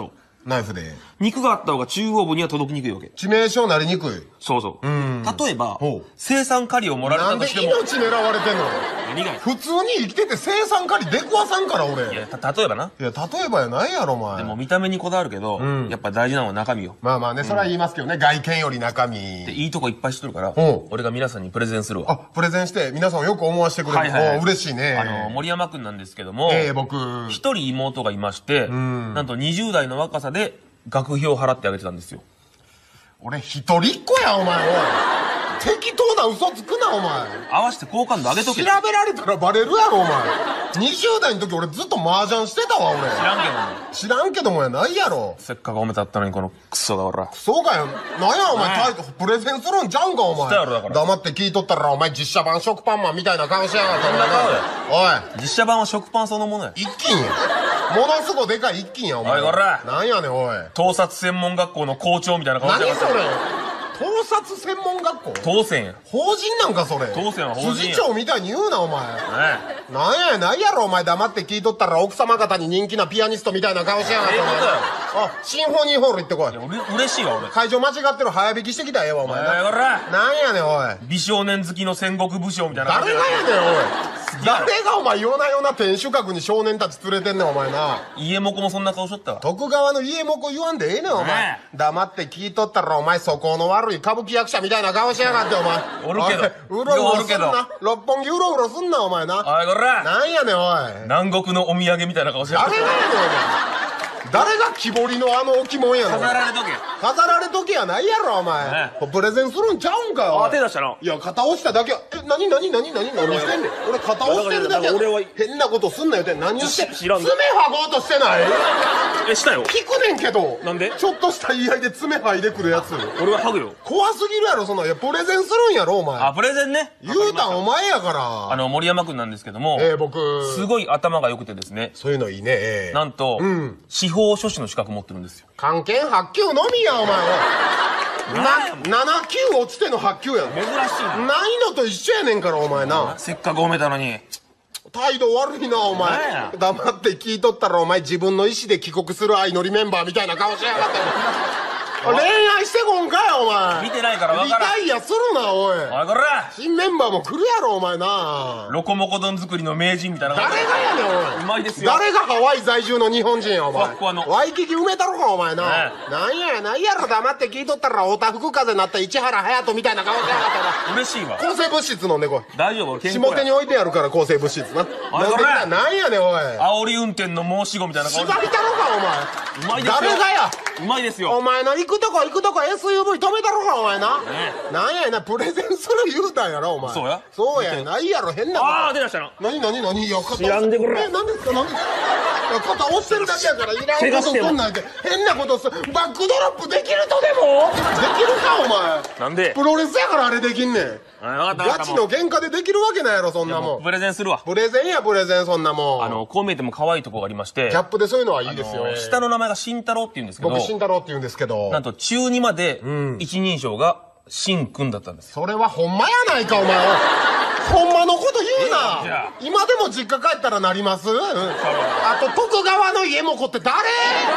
ナイフで。 肉があった方が中央部には届きにくいわけ。 致命傷なりにくい。 そうそう。例えばほう、 生産カリをもられなんでたとしても。 命狙われてんの？ 何がや普通に生きてて生産狩り出くわさんから俺。 いや、例えばな。 いや、例えばやないやろ、お前。 でも見た目にこだわるけど、やっぱ大事なのは中身よ。 まあまあね、それは言いますけどね、外見より中身。 で、いいとこいっぱい知っとるからほう、 俺が皆さんにプレゼンするわ。 あ、プレゼンして皆さんをよく思わせてくれる。お嬉しいね。 森山くんなんですけども、 僕。 一人妹がいまして、なんと20代の若さで学費を払ってあげてたんですよ。 俺一人っ子や、お前、おい。適当な嘘つくな、お前。 合わせて好感度上げとけ。 調べられたらバレるやろ、お前。20代の時俺ずっと麻雀してたわ、俺。 知らんけども。 知らんけどもやないやろ。 せっかく褒めたったのにこのクソがおら。 そうかよ。なんやお前、タイトルプレゼンするんちゃうんか、お前。 したやろだから。 黙って聞いとったら、お前実写版食パンマンみたいな顔しやがって。 そんな顔や。 おい。 実写版は食パンそのものや。 一斤や。ものすごいでかい一斤や、お前。 おい、こら。 なんやねん、おい。 盗撮専門学校の校長みたいな顔して何それ。盗撮専門学校？ 当選や。 法人なんかそれ。 当選は法人や。 筋長みたいに言うな、お前。 ねなんやないやろ、お前。黙って聞いとったら奥様方に人気なピアニストみたいな顔しやがって。 ええことやろ。 あ、シンフォニーホール行ってこい。 嬉しいわ、俺。 会場間違ってる早引きしてきたらええわ、お前。 おい、こら。 なんやねん、おい。 美少年好きの戦国武将みたいな誰がやねん、おい。誰がお前、夜な夜な天守閣に少年たち連れてんねん、お前な。 家もこもそんな顔しとったわ。 徳川の家もこ言わんでええねん、お前。黙って聞いとったら、お前、素行の悪い歌舞伎役者みたいな顔しやがって、お前。 おるけど。 うろうろすんな。六本木うろうろすんな、お前な。 おい、こら。 なんやねん、おい。 南国のお土産みたいな顔しやがって。 誰がやねん、お前。誰が木彫りのあの置物やの？ 飾られとけ。 飾られとけやないやろ、お前。プレゼンするんちゃうんかよ。 あ、手出したな。 いや、肩押しただけ。何してんねん。俺肩押してるだけや。変なことすんなよって。何をして。爪剥ごうとしてない？ したよ。 聞くねんけど。 なんで？ ちょっとした言い合いで爪剥いでくるやつ。 俺は剥ぐよ。 怖すぎるやろ、そんな。いや、プレゼンするんやろ、お前。 あ、プレゼンね。 言うたんお前やから。 森山くんなんですけども。 僕。 すごい頭が良くてですね。 そういうのいいね。 なんと、司法書士の資格持ってるんですよ。 漢検8級のみや、お前は。7級落ちての8級やん。 珍しいな。 ないのと一緒やねんから、お前な。 せっかく褒めたのに。 態度悪いな、お前。黙って聞いとったら、お前自分の意思で帰国する相乗りメンバーみたいな顔しやがって。恋愛してこんかよ、お前。 見てないから分からん。 リタイアするな、おい。 おい、こら。 新メンバーも来るやろ、お前な。 ロコモコ丼作りの名人みたいな。 誰がやねん、おい。 うまいですよ。 誰がハワイ在住の日本人や、お前。ワイキキ埋めたろか、お前な。なんや、なんやろ、黙って聞いとったら、おたふく風になった市原隼人みたいな顔しやがってな。 嬉しいわ。 抗生物質飲んでこい。 大丈夫、健康や。 下手に置いてやるから、抗生物質な。 おい、こら。 なんやねん、おい。 煽り運転の申し子みたいな顔。 縛りたろか、 お前。うまいですよ。 誰がや。 うまいですよ。 お前な、行くとこ SUV 止めたろか、お前な。なんやな、プレゼンする言うたんやろ、お前。 そうや。 そうや、ないやろ、変な。 ああ、出ましたな。 何いや、 知らんでくれ。 何ですか、肩押してるだけやから、いらんことすんなんて、変なことする。バックドロップできるとでもできるか、お前。 なんでプロレスやからあれできんねん。ガチの喧嘩でできるわけないやろ、そんなもん。 プレゼンするわ。 プレゼンや、プレゼン、そんなもん。 こう見えても可愛いとこがありまして。 ギャップでそういうのはいいですよ。 下の名前が慎太郎って言うんですけど。 僕、慎太郎って言うんですけど。 なんと、中2まで、一人称が、慎くんだったんです。 それはほんまやないか、お前は。ほんまのこと言うな。今でも実家帰ったらなります？あと、徳川の家もこって誰？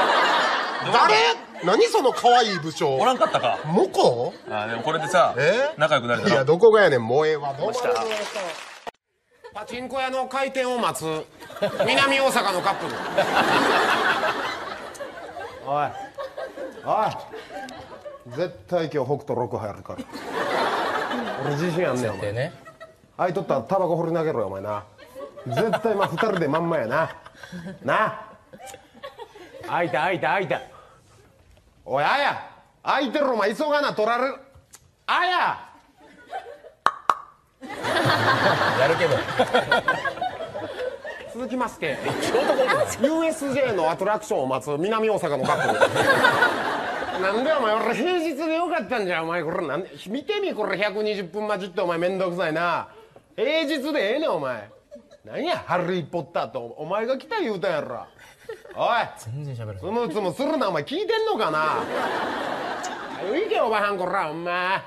何その可愛い武将。 おらんかったか。 もこ？ でもこれでさ、仲良くなれたら。 いや、どこがやねん、もうええわ。どうした？パチンコ屋の開店を待つ南大阪のカップル。おい絶対今日北斗6入るから。俺自信あんねん、お前。あいとったらタバコ掘り投げろよ、お前な。絶対2人でまんまやな。開いた。おい、あや開いてる、お前。急がな、取られる。あややるけど続きまして USJ のアトラクションを待つ南大阪のカップル。なんでお前、俺平日でよかったんじゃ。お前これなんで見てみ、これ120分待ちってお前めんどくさいな。平日でええねん、お前。なんやハリー・ポッターとお前が来た言うたんやろ。おい、全然喋れん。つむつむするな、お前。聞いてんのかな。いけおばはん、こら、お前。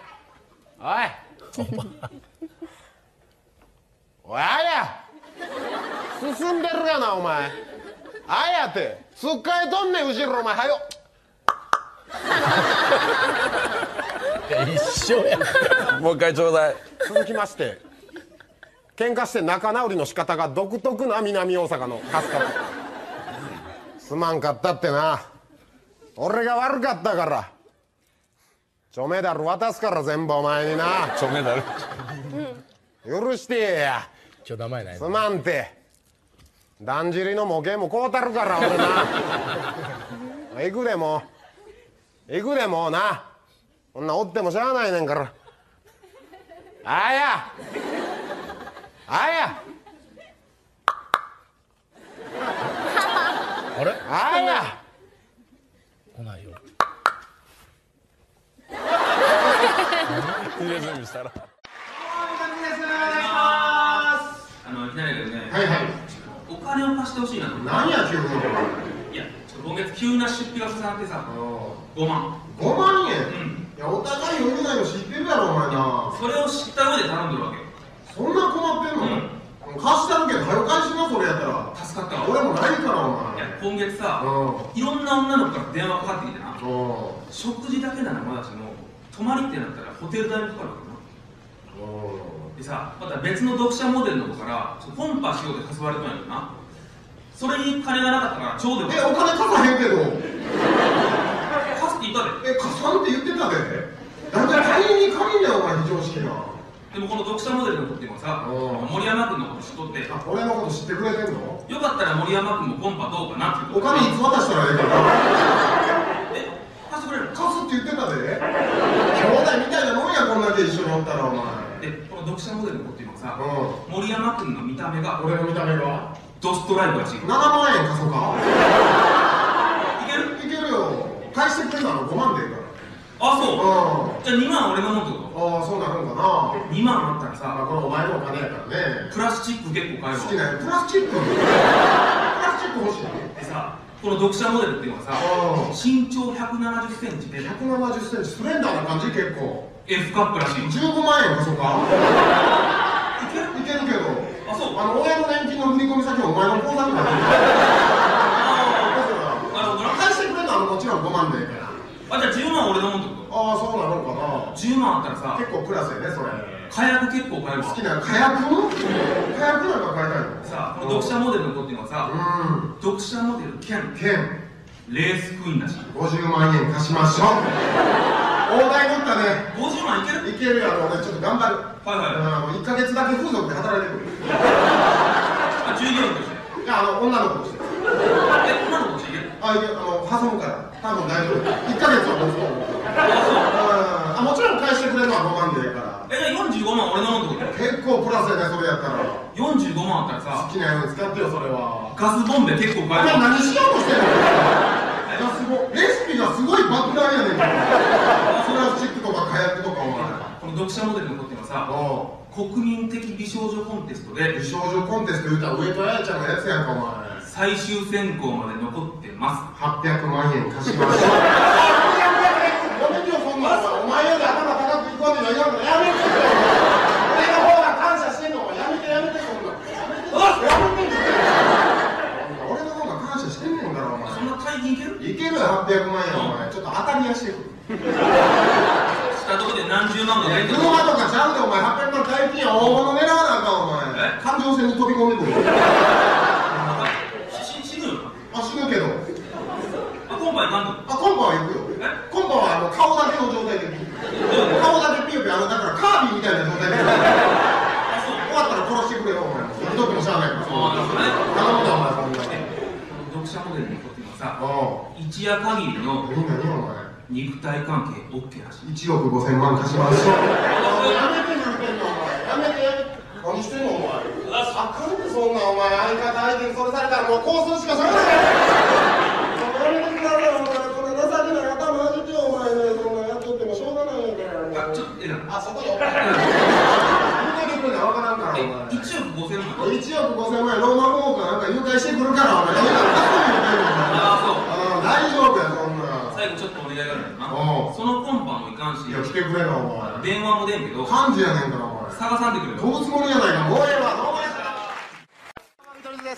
おい、あや進んでるがな、お前。あやってつっかえとんねん、後ろ。お前はよ一緒や。 もう一回ちょうだい。 続きまして喧嘩して仲直りの仕方が独特な南大阪のカスカル。すまんかったってな、俺が悪かったから。チョメダル渡すから全部お前にな。 チョメダル許してや。 ちょ名前ないすまんて。だんじりの模型もこうたるから俺な。行くでも行くでもな、こんなおってもしゃあないねんから。あやあやあれあや来ないよ。 入れ墨したら。 いきなりだけどね、 はいはい、 お金を貸してほしいなと。 何や急に。 いや、今月急な出費が重なってさ、5万。 5万円、 うん。 いやお互い余裕ないの知ってるやろお前な。 それを知った上で頼んでるわけよ。 そんな困ってんの、貸してあるけど早く返しな、それやったら。 助かったわ。 俺もないからお前。 いや、今月さ、 ういろんな女の子から電話かかってきてな、 ん食事だけならまだしも、泊まりってなったらホテル代もかかるわけな。でさ、また別の読者モデルの子からコンパしようって誘われたんやけどな、それに金がなかったからちょうどよかった。 お金貸さへんけど。 貸すって言ったで。 貸さんって言ってたで。だって仮に借りんねんお前、非常識な。 でもこの読者モデルの子っていうのはさ、森山君のこと知っとって、よ俺のこと知ってくれてんの。 かったら森山君もコンパどうかなっていうお金いつ渡したらええかな。 貸してくれる。 貸すって言ってたで。兄弟みたいなもんや、こんだけ一緒におったらお前。 で、この読者モデルの子っていうのはさ、 う森山君の見た目が俺の見た目がドストライブらしい。 7万円貸そうか。 いける？ いけるよ。返してくれたの5万でいいから。 あ、そう。じゃあ2万俺のもんってこああ、そうなるんかな。 と？ 2万あったらさ、 これお前のお金やからね。 プラスチック結構買えるわ。 好きなよ。プラスチック。プラスチック欲しい。 でさ、この読者モデルっていうのはさ、身長170センチで 170センチ、スレンダーな感じ結構。 F カップらしい。 15万円貸そうか。 いける？ いけるけど。 あ、そう。 親の年金の振込先お前の口座になってる。 なるほどな。 返してくれたのもちろん5万でいいから。 あ、じゃあ10万俺のもんってこと？ ああ、そうなのかな。 10万あったらさ、 結構プラスやね、それ。 火薬結構買えるわ。 好きな火薬？火薬なんか買いたいの。 さあ、この読者モデルの子っていうのはさ、読者モデル兼レースクイーンだし。 50万円貸しましょう。大台乗ったね。 50万いける？ いけるやろ。俺ちょっと頑張る。 はいはい。 1ヶ月だけ風俗で働いてくる。 あ、従業員として？ いや、女の子として。 女の子としていける？ あ、いや、挟むから。多分大丈夫。1ヶ月はもうそう。 あ、 もちろん返してくれるのは5万でいいから。 そう。じゃあ45万俺のもんってこと？ 結構プラスやね、それやったら。 45万あったらさ、 好きなように使ってよ、それは。 ガスボンベ結構買えるわ。 何しようとしてんの？レシピがすごい爆弾やねんから。プラスチックとか火薬とかお前。 この読者モデルの子っていうのはさ、国民的美少女コンテストで美少女コンテスト言うたら上戸彩ちゃんのやつやんかお前。 最終選考まで残ってます。 800万円貸しましょう。やめてよ、そんなお前より頭高くいこうって言われるのやめてよ。俺の方が感謝してんの。やめてやめて、そんな。やめてよ。俺の方が感謝してんねんからお前。 そんな大金いける？ いけるよ、800万円お前。ちょっと当たりやしてくる。 したとこで何十万か出てくる。 車とかちゃうでお前。800万大金や大物狙わなあかんお前。環状線に飛び込んでくる。 死ぬよ。 あ、死ぬけど。 あ、コンパ行かんと。 あ、コンパは行くよ。コンパは顔だけの状態で。顔だけピヨピヨ、だからカービィみたいな状態で。終わったら殺してくれよお前。ひどくもしゃあないから。 ああ、なるほどね。 頼むぞお前、そんな。 読者モデルの子っていうのはさ、一夜限りの肉体関係 OK らしい。 1億5000万貸しましょう。やめて言うてんのお前。やめてやめて。何してんのお前。あかんでそんなお前。相方相手にそれされたらもう興奮しかしょうがない。やめてくださいお前。これ情けない頭はじけよお前ね。そんなやっとってもしょうがないんやから。 ちょっとあ、そこよ。言うてくれな分からんからお前。 1億5000万。 1億5000万円ローマンウォークなんか誘拐してくるからお前。 ああ、そう。 大丈夫やそんな。 最後ちょっとお願いがあるんだな。そのコンパもいかんし、 いや来てくれなお前。 電話も出んけど、 幹事やねんからお前。 探さんでくれよ。 飛ぶつもりやないか。もうええわ。どうもやった。見取り図です。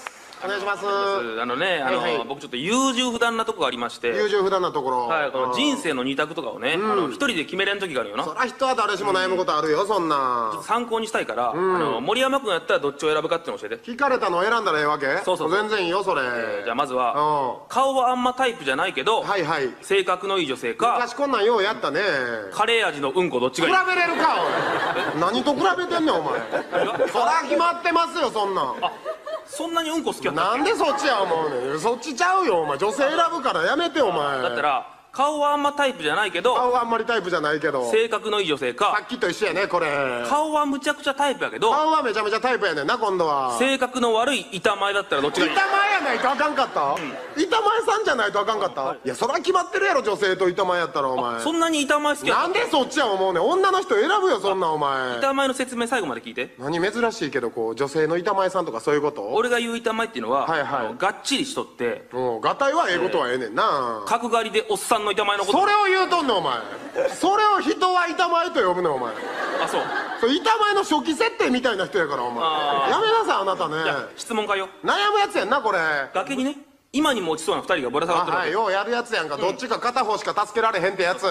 お願いします。 僕ちょっと優柔不断なとこがありまして。 優柔不断なところ。 はい、この人生の二択とかをね、一人で決めれん時があるよな。 そら人は誰しも悩むことあるよ、そんな。 ちょっと参考にしたいから、森山君やったらどっちを選ぶかっていうのを教えて。 聞かれたのを選んだらええわけ？ そうそう。 全然いいよ、それ。 じゃあまずは、顔はあんまタイプじゃないけど、性格のいい女性か、 昔こんなんようやったね。 カレー味のうんこどっちがいい？ 比べれるか、おい。何と比べてんねん、お前。そら決まってますよ、そんなん。 そんなにうんこ好きやった？ なんでそっちや思うねん。そっちちゃうよ、お前。女性選ぶからやめて、お前。 だったら、顔はあんまタイプじゃないけど、 顔はあんまりタイプじゃないけど、 性格のいい女性か、 さっきと一緒やね、これ。 顔はむちゃくちゃタイプやけど、 顔はめちゃめちゃタイプやねんな、今度は。 性格の悪い板前だったらどっちがいい？ 板前やないとあかんかった？板前さんじゃないとあかんかった？いや、そら決まってるやろ、女性と板前やったら、お前。 そんなに板前好きやった？ なんでそっちや思うねん。女の人選ぶよ、そんなお前。 板前の説明最後まで聞いて。 何珍しいけど、こう、女性の板前さんとかそういうこと？ 俺が言う板前っていうのは、がっちりしとって、 がたいはええことはええねんな。 角刈りでおっさんの板前のこと。 それを言うとんねん、お前。それを人は板前と呼ぶねん、お前。 あ、そう。 それ板前の初期設定みたいな人やから、お前。やめなさい、あなたね。 質問変えよう。 悩むやつやんな、これ。 崖にね、今にも落ちそうな2人がぶら下がってるわけ。 ようやるやつやんか。どっちか片方しか助けられへんってやつ。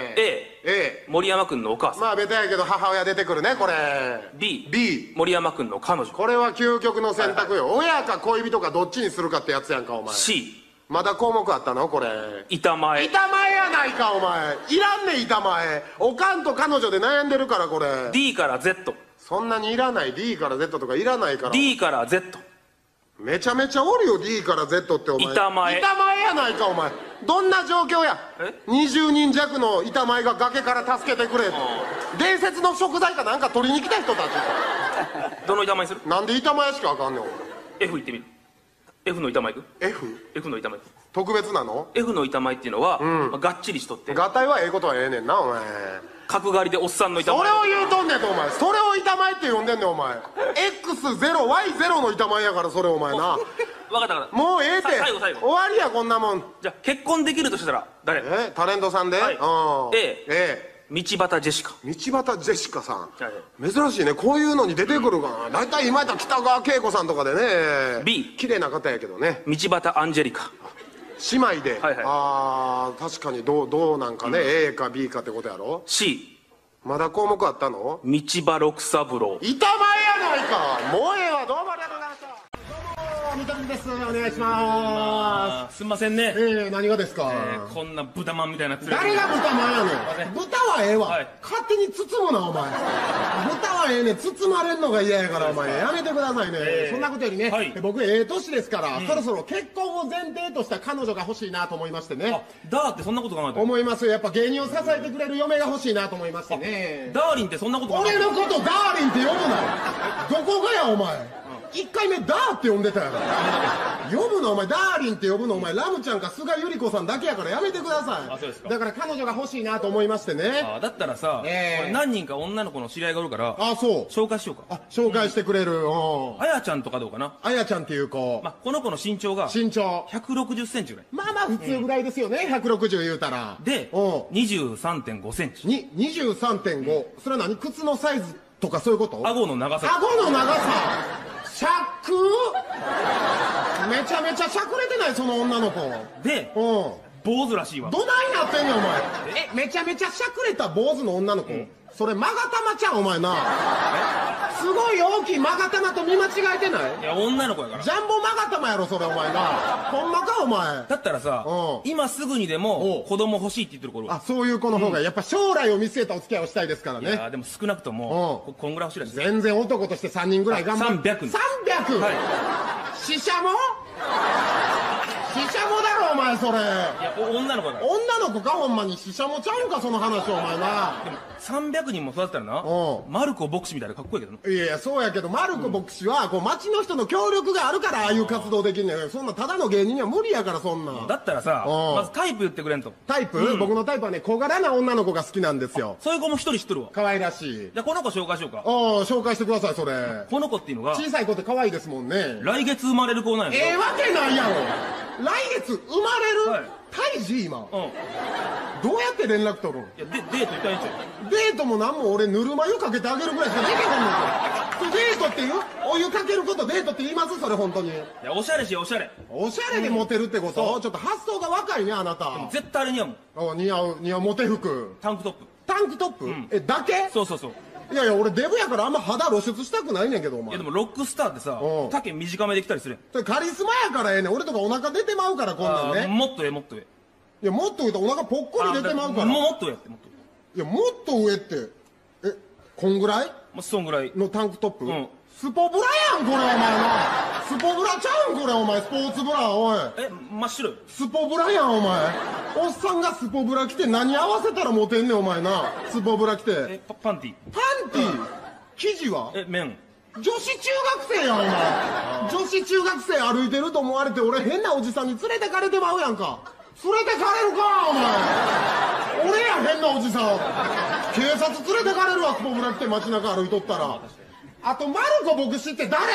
A、森山君のお母さん。 まあベタやけど母親出てくるね、これ。 B、森山君の彼女。 これは究極の選択よ。親か恋人かどっちにするかってやつやんか、お前。 C、 まだ項目あったのこれ。 板前。 板前やないか、お前。いらんねん、板前。おかんと彼女で悩んでるから、これ。 D から Z。 そんなにいらない。D から Z とかいらないから。 D から Z。 めちゃめちゃおるよ、D から Z ってお前。 板前。 板前やないか、お前。どんな状況や。20人弱の板前が崖から助けてくれ。伝説の食材かなんか取りに来た人たち。 どの板前する？ なんで板前しかあかんねん、お前。 F 行ってみる。F の板前いく？ F の板前。 特別なの？ F の板前っていうのは、がっちりしとって。 がたいはええことはええねんな、お前。 角刈りでおっさんの板前。 それを言うとんねんと、お前。それを板前って呼んでんねん、お前。X0Y0 の板前やから、それお前な。 分かった分かった。 もうええって。 最後。 終わりや、こんなもん。 じゃあ結婚できるとしたら誰？ タレントさんで？ A、道端ジェシカ。 道端ジェシカさん。珍しいね、こういうのに出てくるかな。大体今やったら北川景子さんとかでね。 B、 綺麗な方やけどね。 道端アンジェリカ。 姉妹で。ああ、確かにどうなんかね。A か B かってことやろ。 C、 まだ項目あったの？ 道場六三郎。 板前やないか。もうええわ。どうもありがとうございました。三上です。お願いします。すんませんね。 何がですか？ こんな豚まんみたいなやつ。 誰が豚まんやねん。豚はええわ。勝手に包むな、お前。豚はええねん。包まれんのが嫌やから、お前。やめてくださいね。そんなことよりね、僕年ですから、そろそろ結婚を前提とした彼女が欲しいなと思いましてね。 ダーってそんなこと考えてる？ 思いますよ。やっぱ芸人を支えてくれる嫁が欲しいなと思いましてね。 ダーリンってそんなこと考えてる？ 俺のことダーリンって呼ぶな。どこがや、お前。1回目ダーって呼んでたやろ。呼ぶのお前、ダーリンって呼ぶのお前、ラムちゃんか菅由里子さんだけやからやめてください。 そうですか。 だから彼女が欲しいなと思いましてね。 だったらさ、何人か女の子の知り合いがおるから、 そう紹介しようか。 紹介してくれる。 あやちゃんとかどうかな。 あやちゃんっていう子。 この子の身長が160センチぐらい。 まあまあ普通ぐらいですよね、160言うたら。 で、23.5センチ。 23.5。それは何？靴のサイズとかそういうこと？ 顎の長さ。 顎の長さ。しゃくめちゃめちゃしゃくれてない、その女の子で、坊主らしいわ。 どないなってんねん、お前。めちゃめちゃしゃくれた坊主の女の子、それ、まがたまちゃん、お前な。すごい大きいまがたまと見間違えてない？ いや、女の子やから。 ジャンボまがたまやろ、それ、お前な。ほんまか、お前。 だったらさ、今すぐにでも子供欲しいって言ってる子。 そういう子の方が、やっぱ将来を見据えたお付き合いをしたいですからね。 いや、でも少なくとも、こんぐらい欲しいらしい。 全然男として3人ぐらい頑張る。 300。 300？はい。シシャモ？シシャモだろ、お前、それ。いや、女の子だから。 女の子か、ほんまに。シシャモちゃうんか、その話、お前な。 でも、300人も育てたらな、マルコ牧師みたいでかっこいいけどな。 いやいや、そうやけど、マルコ牧師は、こう、町の人の協力があるから、ああいう活動できんねん。そんな、ただの芸人には無理やから、そんな。 だったらさ、まずタイプ言ってくれんと。 タイプ？僕のタイプはね、小柄な女の子が好きなんですよ。 そういう子も一人知っとるわ。 可愛らしい。 じゃあ、この子紹介しようか。 紹介してください、それ。 この子っていうのが、 小さい子って可愛いですもんね。 来月生まれる子なんやけど。 わけないやろ。来月生まれる？ 胎児今。 うん。 どうやって連絡取るん？ いや、デート行ったらいいんちゃう？ デートもなんも俺ぬるま湯かけてあげるぐらいしかできへんねんからそれデートって言う？お湯かけることデートって言います？それ本当に。 いや、おしゃれしよ、おしゃれ。 おしゃれでモテるってこと？ちょっと発想が若いね、あなた。 絶対あれ似合うもん。 お、似合うモテ服。 タンクトップ。 タンクトップ？ んだけ？ そうそうそう。 いやいや、俺デブやからあんま肌露出したくないねんけど、お前。 いや、でもロックスターってさうん、 丈短めできたりするそれカリスマやからええねん。俺とかお腹出てまうから、こんなんやん。 ね。 もっとええ、もっとええ。 いや、もっと言うとお腹ぽっこり出てまうから。 もっとええって、もっとえいや、もっと上って、こんぐらいえ。もうそんぐらい。 のタンクトップ、 うんスポブラやん、これ、お前な。スポブラちゃうん、これ、お前、スポーツブラ、おい。 真っ白よ。 スポブラやん、お前。おっさんがスポブラ着て何合わせたらモテんねん、お前な。スポブラ着て。 パンティ。 パンティ生地は麺。 女子中学生やん、お前。女子中学生歩いてると思われて、俺変なおじさんに連れてかれてまうやんか。連れてかれるか、お前。俺や、変なおじさん。警察連れてかれるわ、スポブラ着て街中歩いとったら。あと、マルコ牧師って誰？誰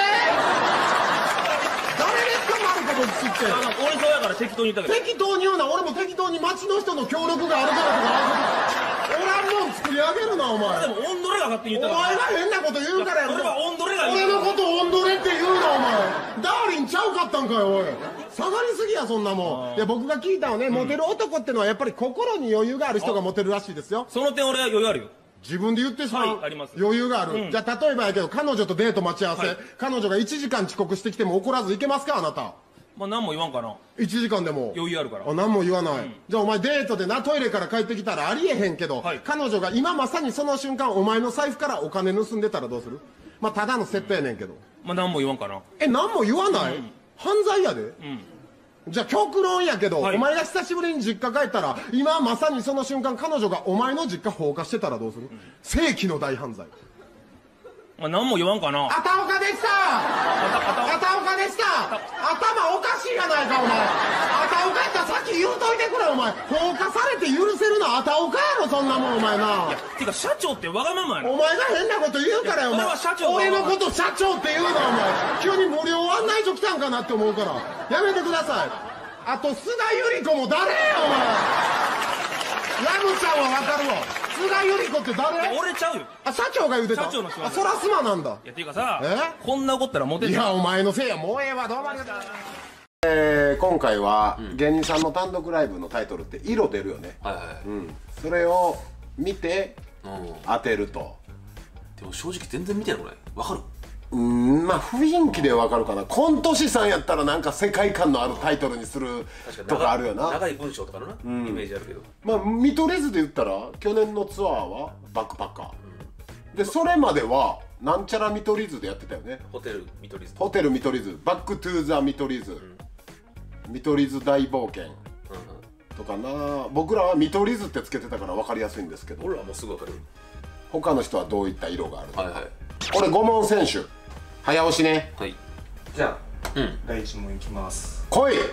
ですか、マルコ牧師って。 俺そうやから適当に言ったけど。 適当に言うな。俺も適当に街の人の協力があるからとか、おらんもん作り上げるな、お前。 でも、オンドレが勝手にお言ったから。 前が変なこと言うからやろ。 それはオンドレが言俺う。 のことオンドレって言うな、お前。ダーリンちゃうかったんかよ、おい。下がりすぎや、そんなもん。いや、僕が聞いたのね、モテる男ってのはやっぱり心に余裕がある人がモテるらしいですよ。 その点俺は余裕あるよ。 自分で言ってしまう、 はいあります余裕がある、 うんじゃあ例えばやけど彼女とデート待ち合わせ、 はい彼女が1時間遅刻してきても怒らずいけますか、あなた。 まあ、何も言わんかな。 1時間でも余裕あるから。 あ、何も言わない、じゃあお前デートでなトイレから帰ってきたらありえへんけど、 はい彼女が今まさにその瞬間お前の財布からお金盗んでたらどうする？まあただの窃盗やねんけど。 まあ、何も言わんかな。 何も言わない、犯罪やで、 うん。 じゃあ極論やけど、 はいお前が久しぶりに実家帰ったら今まさにその瞬間彼女がお前の実家放火してたらどうする？世紀の大犯罪。 まあ、何も言わんかな。 あたおかでしたあたおかでした頭おかしいやないか、お前。あたおかやったらさっき言うといてくれ、お前。放火されて許せるのはあたおかやろ、そんなもん、お前な。 てか、社長ってわがままやな。 お前が変なこと言うからよ、お前。 いやそれは社長が俺のこと社長って言うな、お前。急に無料案内所来たんかなって思うから。やめてください。あと、須田由里子も誰や、お前。ラムちゃんはわかるわ。須田由里子って誰？ 俺ちゃうよ。 あ、社長が言うてた。 社長の仕業あ、そらすまなんだ。 いや、ていうかさ、 えこんな怒ったらモテる。 いや、お前のせいや。もうええわ。どうもありがとう。今回は、芸人さんの単独ライブのタイトルって色出るよね。 はいはい、 それを見て当てると。 でも正直全然見てないこれわかる？ まあ雰囲気でわかるかな。コント師さんやったらなんか世界観のあるタイトルにするとかあるよな。 長い文章とかのな、イメージあるけど、 まあ見取り図で言ったら去年のツアーはバックパッカー、でそれまではなんちゃら見取り図でやってたよね。 ホテル見取り図、 ホテル見取り図、バックトゥーザ見取り図、見取り図大冒険とかな。僕らは見取り図ってつけてたから分かりやすいんですけど、 俺はもうすぐわかる。 他の人はどういった色があるのか。 はいはいこれ5問選手早押しね。 はい。 じゃあ、 うん第1問いきます。 来い。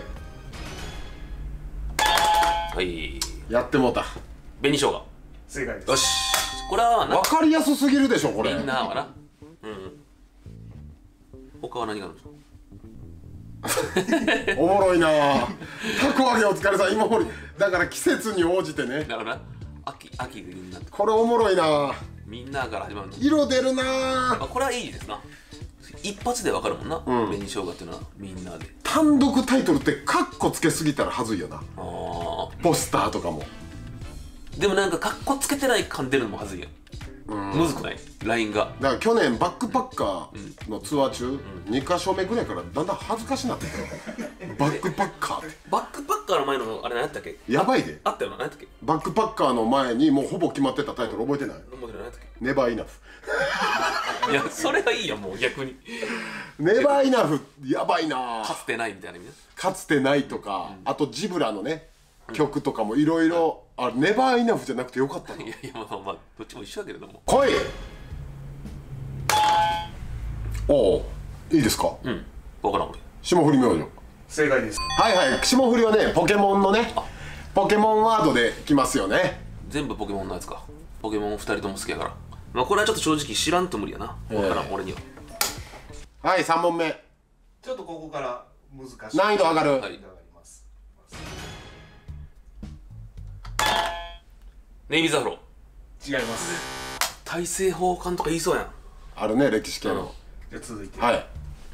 はいやってもうた。 紅生姜。 正解です。 よし、これはな、 分かりやすすぎるでしょこれ。 みんなはな、他は何があるんですか？ おもろいなぁ。たこ揚げお疲れさん。今掘りだから季節に応じてね。 だからな、秋がみんなこれおもろいなぁ。 みんなから始まるの。 色出るなぁ。 これはいいですな。一発でわかるもんな、紅生姜っていうのはみんなで。 単独タイトルってカッコつけすぎたらはずいよな。 あポスターとかも。 でもなんかカッコつけてない感出るのもはずいやん。むずくない？ラインが。 だから去年バックパッカーのツアー中、2カ所目ぐらいからだんだん恥ずかしなってきた。バックパッカーってバックパッカーの前のあれ何やったっけ？ やばいで。 あったよな、何やったっけ？ バックパッカーの前にもうほぼ決まってたタイトル覚えてない？ 思ってない、何やったっネバーイナフ。 け？いや、それはいいやん、もう逆に。 ネバーイナフやばいなぁ。 かつてないみたいな意味ね。 かつてないとか、あとジブラのね曲とかもいろいろ。あれネバーイナフじゃなくてよかったの。 いやいや、まあどっちも一緒だけれども。 来い。おお、いいですか。 わからん俺。 霜降り明星。 正解です。 はいはい、霜降りはねポケモンのねポケモンワードできますよね。 全部ポケモンのやつか。ポケモン2人とも好きやから。まあこれはちょっと正直知らんと無理やな。わからん、俺には。 はい3問目。 ちょっとここから難しい。 難易度上がる。 はい難易度上がります。 ネイビーザフロ違います。 大政奉還とか言いそうやん。 あるね、歴史系の。 じゃあ続いて。 はい。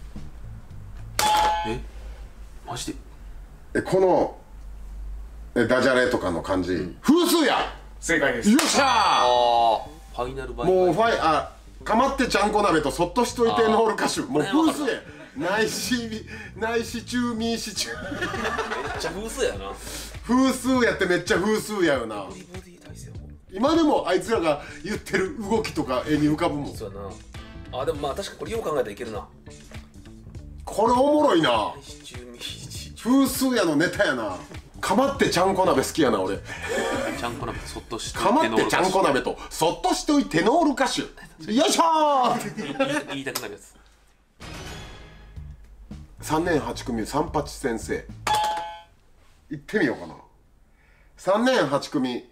マジこでのダジャレとかの感じ、風数や。 正解です。 よっしゃファイナルバー。 イバイ。 もうかまってちゃんこ鍋とそっとしといてノール歌手、もう風数や。内視中民視中。 めっちゃ風数やな。 風数やってめっちゃ風数やよな。 ボディ大政奉還。 今でもあいつらが言ってる動きとか絵に浮かぶもん。 そうやな。でもまあ確かにこれよう考えたらいけるな。 これおもろいな。 シチューミシチ風数やのネタやな。かまってちゃんこ鍋好きやな俺。 ューちゃんこ鍋そっとしといてかまってちゃんこ鍋とそっとしといてノール歌手。よいしょー。 言いたくなるやつ。 3年8組三八先生行ってみようかな。3年8組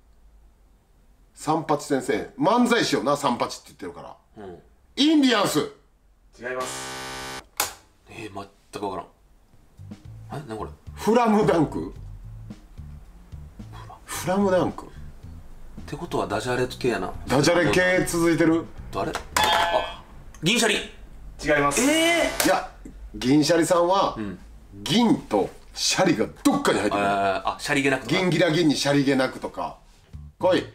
三八先生漫才師よな。三八って言ってるから、インディアンス。 違います。 全く分からん。何これ。 フラムダンク。フラムダンクってことはダジャレ系やな。 ダジャレ系続いてる。 誰。銀シャリ。 違います。 いや銀シャリさんは、銀とシャリがどっかに入ってる。 シャリゲなくとか。 銀ギラ銀にシャリゲなくとか。来い。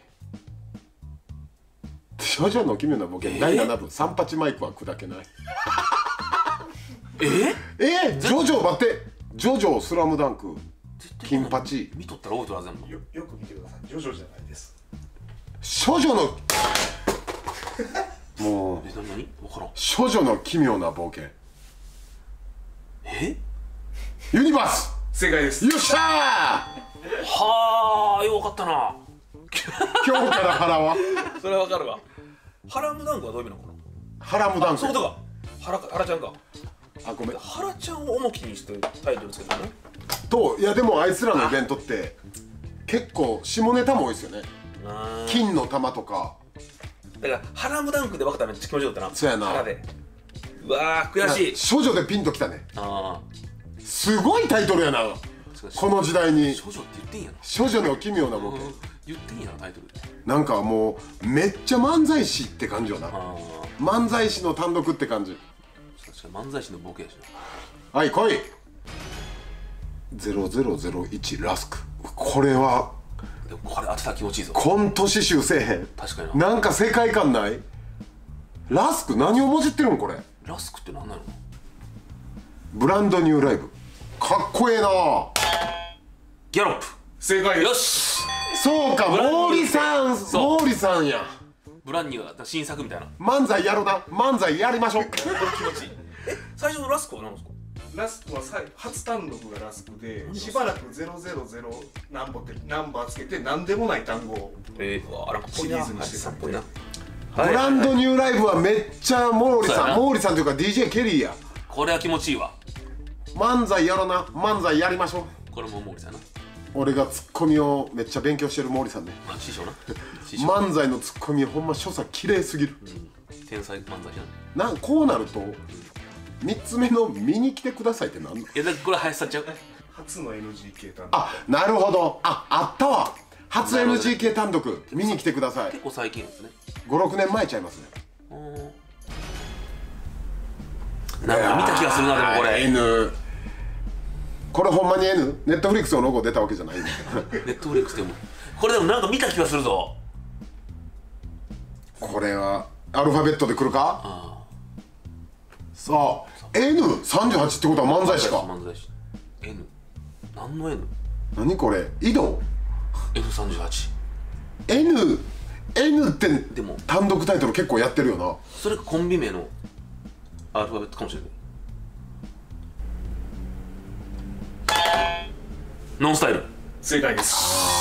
少女の奇妙なボケ、第7部三八マイクは砕けない。ジョジョ待って、ジョジョスラムダンク金八見とったら覚えとら全部。 よく見てください。ジョジョじゃないです。 少女のもう何分からん。 少女の奇妙な冒険ユニバース。 正解です。 よっしゃー。 はあ、よかったな。 今日から腹はそれはわかるわ。ハラムダンクはどういう意味なのかハラムダンク。 そういうことか。ハラちゃんか。 ごめん。 ハラちゃんを重きにしてタイトルつけたのね。 いやでもあいつらのイベントって結構下ネタも多いですよね。金の玉とか。 だからハラムダンクで分かったらめっちゃ気持ちよかったな。 そうやな。 腹で。うわー悔しい。 少女でピンときたね。すごいタイトルやな。この時代に少女って言っていいんやな。 少女の奇妙なボケ言っていいんやなタイトル。 なんかもうめっちゃ漫才師って感じよな。漫才師の単独って感じ。 確かに漫才師のボケやしな。 はい来い。0001ラスク。これはでもこれ当てたら気持ちいいぞ。 コント刺繍せえへん。 確かにな。 なんか世界観ない。ラスク何をもじってるんこれ。 ラスクって何なの。 ブランドニューライブ。かっこええな。 ギャロップ。 正解です。 よし。 そうか、毛利さん。毛利さんや。 ブランニューが新作みたいな。 漫才やろな。漫才やりましょう。 気持ちいい。最初のラスクは何ですか。 ラスクは初単独がラスクで、しばらく000何歩ってナンバーつけて何でもない単語をシリーズにしてたっぽいな。 ブランドニューライブはめっちゃ毛利さん。毛利さんというか DJ ケリーや。 これは気持ちいいわ。 漫才やろな。漫才やりましょう。 これも毛利さんな。 俺がツッコミをめっちゃ勉強してる毛利さんね。 師匠な。 漫才のツッコミほんま所作綺麗すぎる。 天才漫才じゃん。 こうなると3つ目の見に来てくださいってなんの。 いやだからこれ林さんちゃう。 初の NGK 単独。 なるほど。あったわ。初 NGK 単独見に来てください。 結構最近ですね。 5、6年前ちゃいますね。 なんか見た気がするな。でもこれ N。これほんまに N？ ネットフリックスのロゴ出たわけじゃないんだ。 ネットフリックスでもこれでもなんか見た気がするぞ。 これはアルファベットで来るか。さあ N38 ってことは漫才師か。 漫才師 N。何の N？ 何これ井戸 N38。 N ってでも単独タイトル結構やってるよな。 それがコンビ名のアルファベットかもしれない。ノンスタイル。 正解です。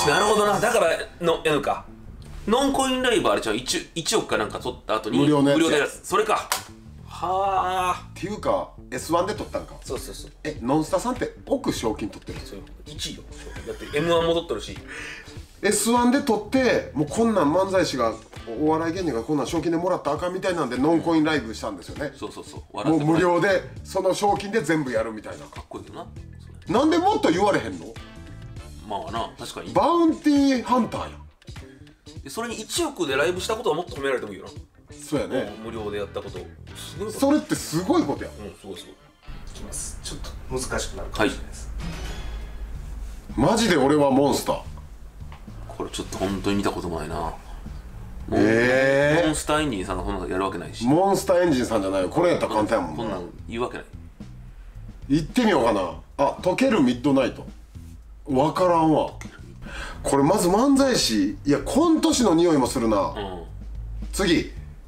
なるほどな。だからの N か。ノンコインライブあれちゃう。1億かなんか取った後に無料のやつ。 無料でやつ。それか。はあ。 っていうか S1 で取ったんか。 そうそうそう。 ノンスタさんって億賞金取ってるんですよ。 1位よ。だって M1 戻ってるし。 S1 で取ってもうこんなん漫才師がお笑い芸人がこんなん賞金でもらったらあかんみたいなんでノンコインライブしたんですよね。 そうそうそう。 もう無料でその賞金で全部やるみたいな。 かっこいいよな。 なんでもっと言われへんの。 まあな、確かに。 バウンティーハンターやん。 それに1億でライブしたことはもっと褒められてもいいよな。 そうやね。 無料でやったこと、すごいこと。 それってすごいことや。 すごいすごい。 いきます。ちょっと難しくなるかもしれないです。 マジで俺はモンスター。 これちょっと本当に見たこともないな。モンスターエンジンさんがこんなのやるわけないし。 モンスターエンジンさんじゃないよ。これやったら簡単やもん。 こんなん言うわけない。 行ってみようかな。あ、溶けるミッドナイト。わからんわ。これまず漫才師、いやコント師の匂いもするな。次、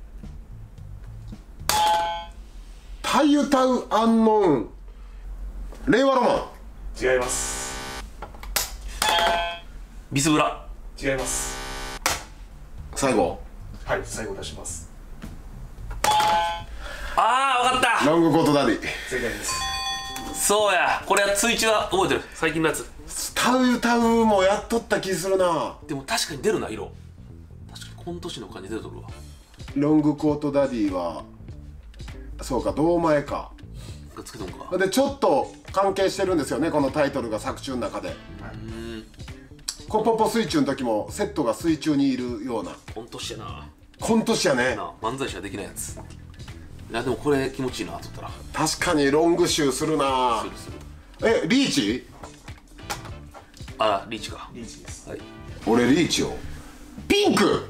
タイユタウアンノーン、令和ロマン。 違います。 ビスブラ。 違います。 最後。 はい、最後出します。 あー、わかった。 ロングコートダディ。 正解です。 そうや、これは追中は覚えてる、最近のやつ。 タウユタウもやっとった気するな。 でも確かに出るな、色。確かにコント師の感じ出てるわ。 ロングコートダディはそうか、堂前か。 つけとんか。 でちょっと関係してるんですよね、このタイトルが作中の中で。コポポ水中の時もセットが水中にいるようなコント師やな。 コント師やね。 漫才師はできないやつ。いやでもこれ気持ちいいなと思ったら。 確かにロングシューするな。え、リーチ？ あ、リーチか。 リーチです。 はい。俺リーチを。ピンク。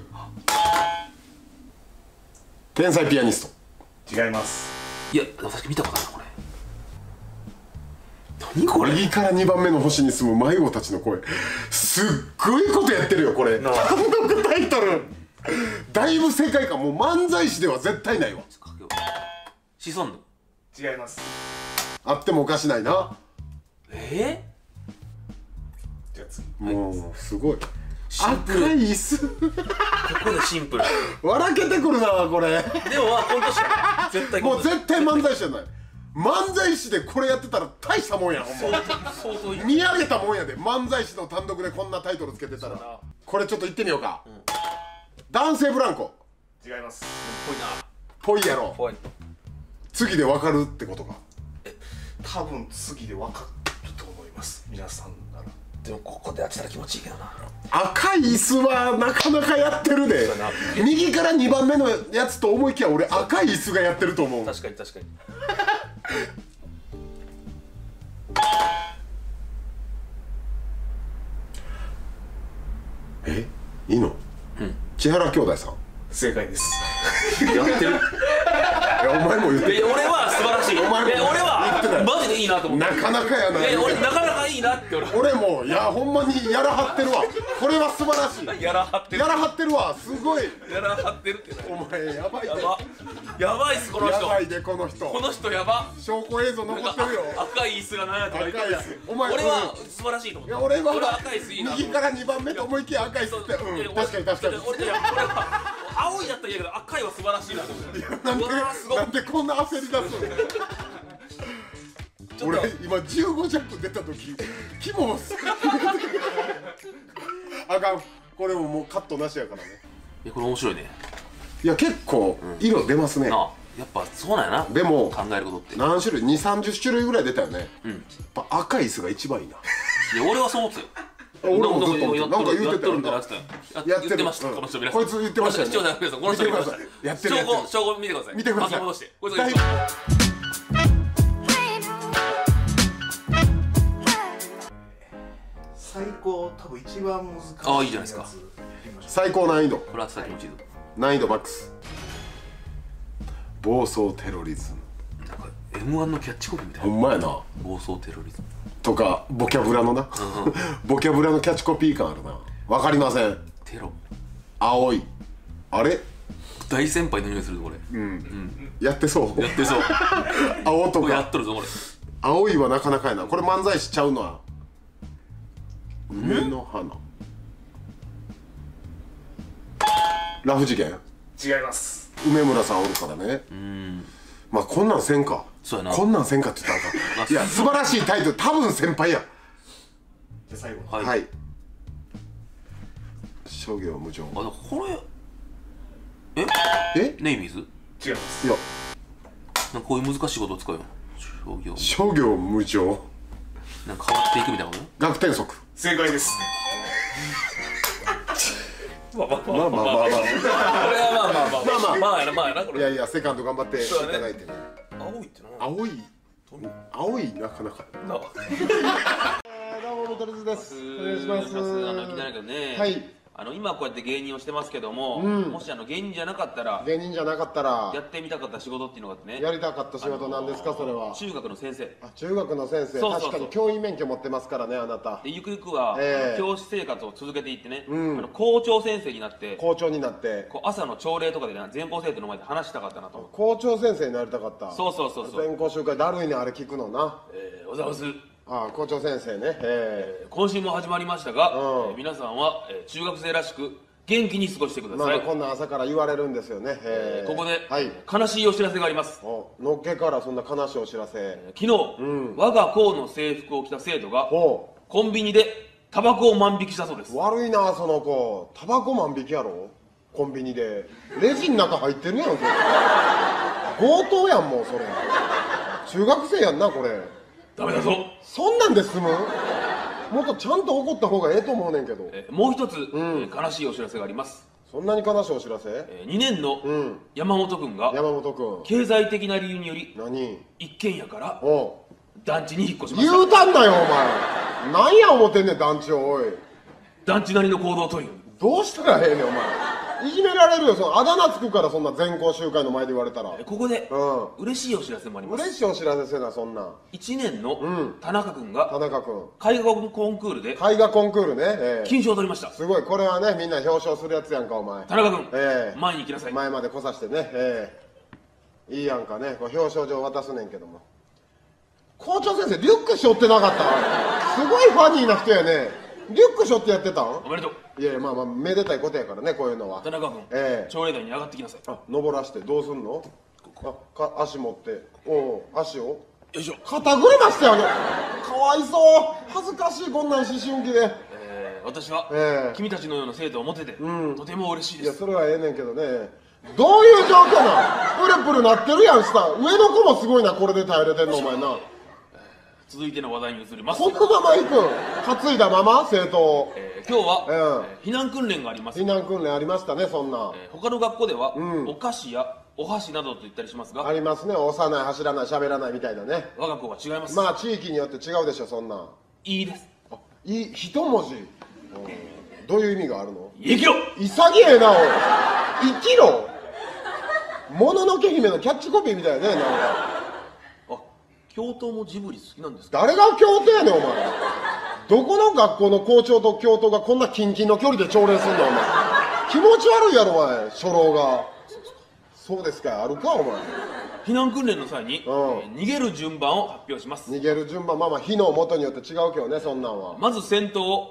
天才ピアニスト。違います。 いや、確か見たことあるなこれ。何これ。 右から2番目の星に住む迷子たちの声。すっごいことやってるよこれ。単独タイトル。だいぶ世界観、もう漫才師では絶対ないわ。 シソンヌ。 違います。 あってもおかしないな。 じゃあ次。 もうすごい赤い椅子。 ここでシンプル。 笑けてくるなこれ。 でもまあコント師や絶対もう絶対漫才師じゃない。漫才師でこれやってたら大したもんや。ほんま見上げたもんやで。漫才師の単独でこんなタイトルつけてたら。これちょっと言ってみようか。男性ブランコ。 違います。 ぽいな。 ぽいやろ。次で分かるってことか。 多分次で分かると思います、皆さんなら。 でもここでやってたら気持ちいいけどな。 赤い椅子はなかなかやってるで。右から2番目のやつと思いきや俺赤い椅子がやってると思う。 確かに確かに。 え、いいの？千原兄弟さん。 正解です。 やってる。 お前も言ってる。 俺は素晴らしい。 お前も俺はマジでいいなと思って。 なかなかやな。 俺なかなかいいなって俺もいやほんまにやらはってるわ。これは素晴らしい。 やらはってる。 やらはってるわ。すごい。 やらはってるって。 お前やばい。 やばいっすこの人。 やばいでこの人。 この人やば。 証拠映像残ってるよ。 赤い椅子が何やとか言ってた。 お前俺は素晴らしいと思って。 俺は赤い椅子いいな。 右から2番目と思いきや赤い椅子って。確かに確かに。 俺は青いだったらいいけど赤いは素晴らしいなと思って。 なんでこんな焦り出すの。俺今15弱出た時キモスあかん。これもうカットなしやからね。 いやこれ面白いね。 いや結構色出ますね。 やっぱそうなんやな。 でも考えることって何種類2、30種類ぐらい出たよね。やっぱ赤い椅子が一番いいな。 いや俺はそう思ってたよ。 俺もずっとなんか言ってたよ。 やってました。この人皆さん。 こいつ言ってましたよね。 視聴者の皆さんこの人言ってました。 やってる。 証拠見てください。 見てください。 戻して。こいつが言ってました。 最高多分一番難しいやつ。 ああいいじゃないですか。 最高難易度。 これ当てたら気持ちいいぞ。 難易度マックス。暴走テロリズム。 なんか M1 のキャッチコピーみたいな。 ほんまやな。 暴走テロリズムとかボキャブラのなボキャブラのキャッチコピー感あるな。わかりません。 テロ青いあれ大先輩の匂いするぞこれ。 やってそうやってそう。 青とかやっとるぞこれ。 青いはなかなかやな。これ漫才しちゃうのは梅の花。ラフ事件。 違います。 梅村さんおるからね。まあこんなんせんか。 そうやな。 こんなんせんかって言ったらあかん。いや素晴らしいタイトル。多分先輩や。 じゃあ最後。 はい。諸行無常。 あこれネイビーズ。 違います。 いやなんかこういう難しいことを使うよ。 諸行無常。 なんか変わっていくみたいなことね。 逆転則。 正解です。 まあまあまあまあまあまあこれはまあまあやなこれ。 いやいやセカンド頑張っていただいてね。 青いってな。 青いなかなか。 な。 どうも見取り図です。お願いします。 いきなりけどね。 はい。 今こうやって芸人をしてますけども、もし芸人じゃなかったら芸人じゃなかったらやってみたかった仕事っていうのがあってね。 やりたかった仕事なんですかそれは。 中学の先生。 中学の先生。 そう確かに教員免許持ってますからねあなた。 でゆくゆくは教師生活を続けていってね、校長先生になって校長になって朝の朝礼とかで全校生徒の前で話したかったなと。 校長先生になりたかった。 そう全校集会だるいねあれ聞くのな。 おざます。 校長先生ね。 今週も始まりましたが、皆さんは中学生らしく元気に過ごしてください。 こんな朝から言われるんですよね。 ここで悲しいお知らせがあります。 のっけからそんな悲しいお知らせ。 昨日、我が校の制服を着た生徒がコンビニでタバコを万引きしたそうです。 悪いなその子。タバコ万引きやろコンビニで。レジの中入ってるやんそれ。強盗やんもうそれ。中学生やんなこれ。 ダメだぞ。 そんなんで済む？もっとちゃんと怒った方がええと思うねんけど。 もう一つ、悲しいお知らせがあります。 そんなに悲しいお知らせ ？2年の山本君が経済的な理由により一軒家から団地に引っ越しました。 言うたんだよお前。なんや思ってんねん団地を。おい団地なりの行動をとる。 どうしたらええねんお前。いじめられるよ。そのあだ名つくからそんな全校集会の前で言われたら。 ここで嬉しいお知らせもあります。 嬉しいお知らせせなそんな。 1年の田中君が絵画コンクールで絵画コンクールね金賞を取りました。 すごい。これはねみんな表彰するやつやんかお前。 田中君前に行きなさい。 前まで来さしてね。いいやんかね。これ表彰状渡すねんけども。校長先生リュック背負ってなかった？すごいファニーな人やね。リュック背負ってやってたん？ おめでとう。 いやいやまあめでたいことやからねこういうのは。 田中君朝礼台に上がってきなさい。 登らしてどうすんの？足持って足をよいしょ。 肩車してあげる。かわいそう。恥ずかしいこんなん思春期で。 私は君たちのような生徒を持ててとても嬉しいです。 いやそれはええねんけどね。どういう状況なん？プルプルなってるやん下。上の子もすごいなこれで耐えれてんのお前な。 続いての話題に移ります。 このまま行く担いだまま生徒を。 今日は避難訓練があります。 避難訓練ありましたねそんな。 他の学校ではお菓子やお箸などと言ったりしますが。 ありますね。押さない走らない喋らないみたいなね。 我が校は違います。 まあ地域によって違うでしょそんな。 いいです。 いい一文字。どういう意味があるの？ 生きろ。 潔えなおい。生きろ。もののけ姫のキャッチコピーみたいねなんか。 教頭もジブリ好きなんですか？ 誰が教頭やねんお前。どこの学校の校長と教頭がこんなキンキンの距離で朝礼すんだお前。気持ち悪いやろお前初老が。そうですか。あるかお前。 避難訓練の際に逃げる順番を発表します。 逃げる順番まあ火の元によって違うけどねそんなんは。 まず先頭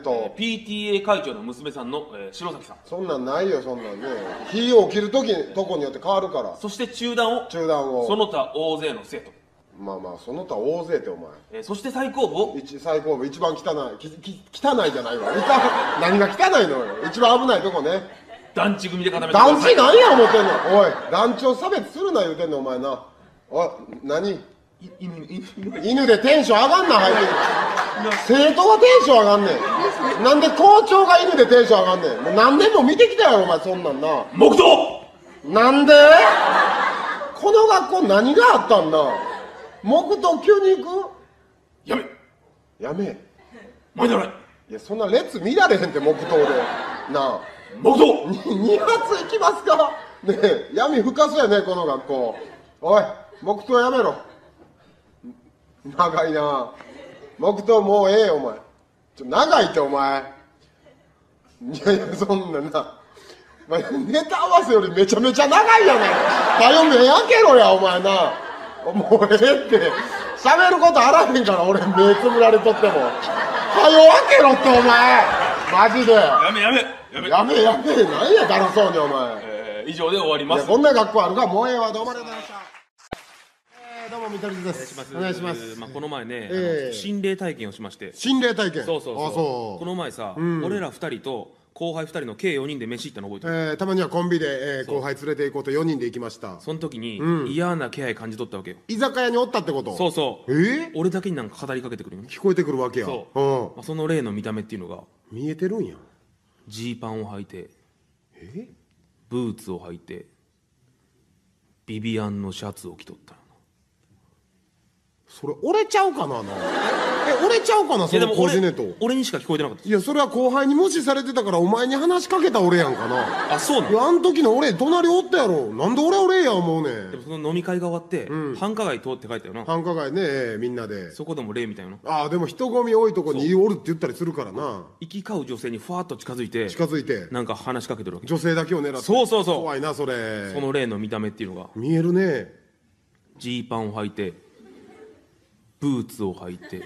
PTA 会長の娘さんの白崎さん。 そんなんないよそんなんね。火を切るとこによって変わるから。 そして中断をその他大勢の生徒。 まあその他大勢ってお前。 そして最後部一番汚い汚いじゃないわ。何が汚いのよ。一番危ないとこね。 団地組で固めてください。 団地何や思ってんのおい。団地を差別するな言うてんのお前な。おい何犬でテンション上がんな入って生徒がテンション上がんねん。なんで校長が犬でテンション上がんねん。もう何年も見てきたやろお前そんなんな。 黙祷。 なんでこの学校何があったんだ。黙祷急に行く。やめ前だろ。 いやそんな列見られへんって黙祷でなあ。 黙祷 2発行きますかねえ。闇深そうやねこの学校。おい黙祷やめろ。長いな。黙祷もうええよお前。長いってお前。いやいやそんなな。ネタ合わせよりめちゃめちゃ長いやない。はよ目開けろやお前な。もうええって喋ることあらへんから俺目つぶられとっても。はよ開けろってお前マジで。 やめ何やだるそうにお前。 以上で終わります。 こんな学校あるか。もうええわ。どうもありがとうございました。どうも見取り図です。お願いします。 この前ね心霊体験をしまして。 心霊体験。 そうこの前さ俺ら2人と後輩2人の計4人で飯行ったの覚えてる？ たまにはコンビで後輩連れて行こうと4人で行きました。 その時に嫌な気配感じ取ったわけよ。 居酒屋におったってこと？ そう俺だけになんか語りかけてくるよ。 聞こえてくるわけや。 その例の見た目っていうのが見えてるんや。 ジーパンを履いてブーツを履いてビビアンのシャツを着とったよ。 それ折れちゃうかな折れちゃうかなそのコーディネート。 俺にしか聞こえてなかった。 いやそれは後輩に無視されてたからお前に話しかけた俺やんかな。 あ、そうなの。 いやあん時の俺隣おったやろ。なんで俺や思うねん。 でもその飲み会が終わって、繁華街通って帰ったよな。 繁華街ねみんなで。 そこでも礼みたいな。 ああでも人混み多いとこにおるって言ったりするからな。 行き交う女性にふわっと近づいてなんか話しかけてるわけ。 女性だけを狙って。 そう怖いなそれ。 その例の見た目っていうのが見えるね。 ジーパンを履いてブーツを履いて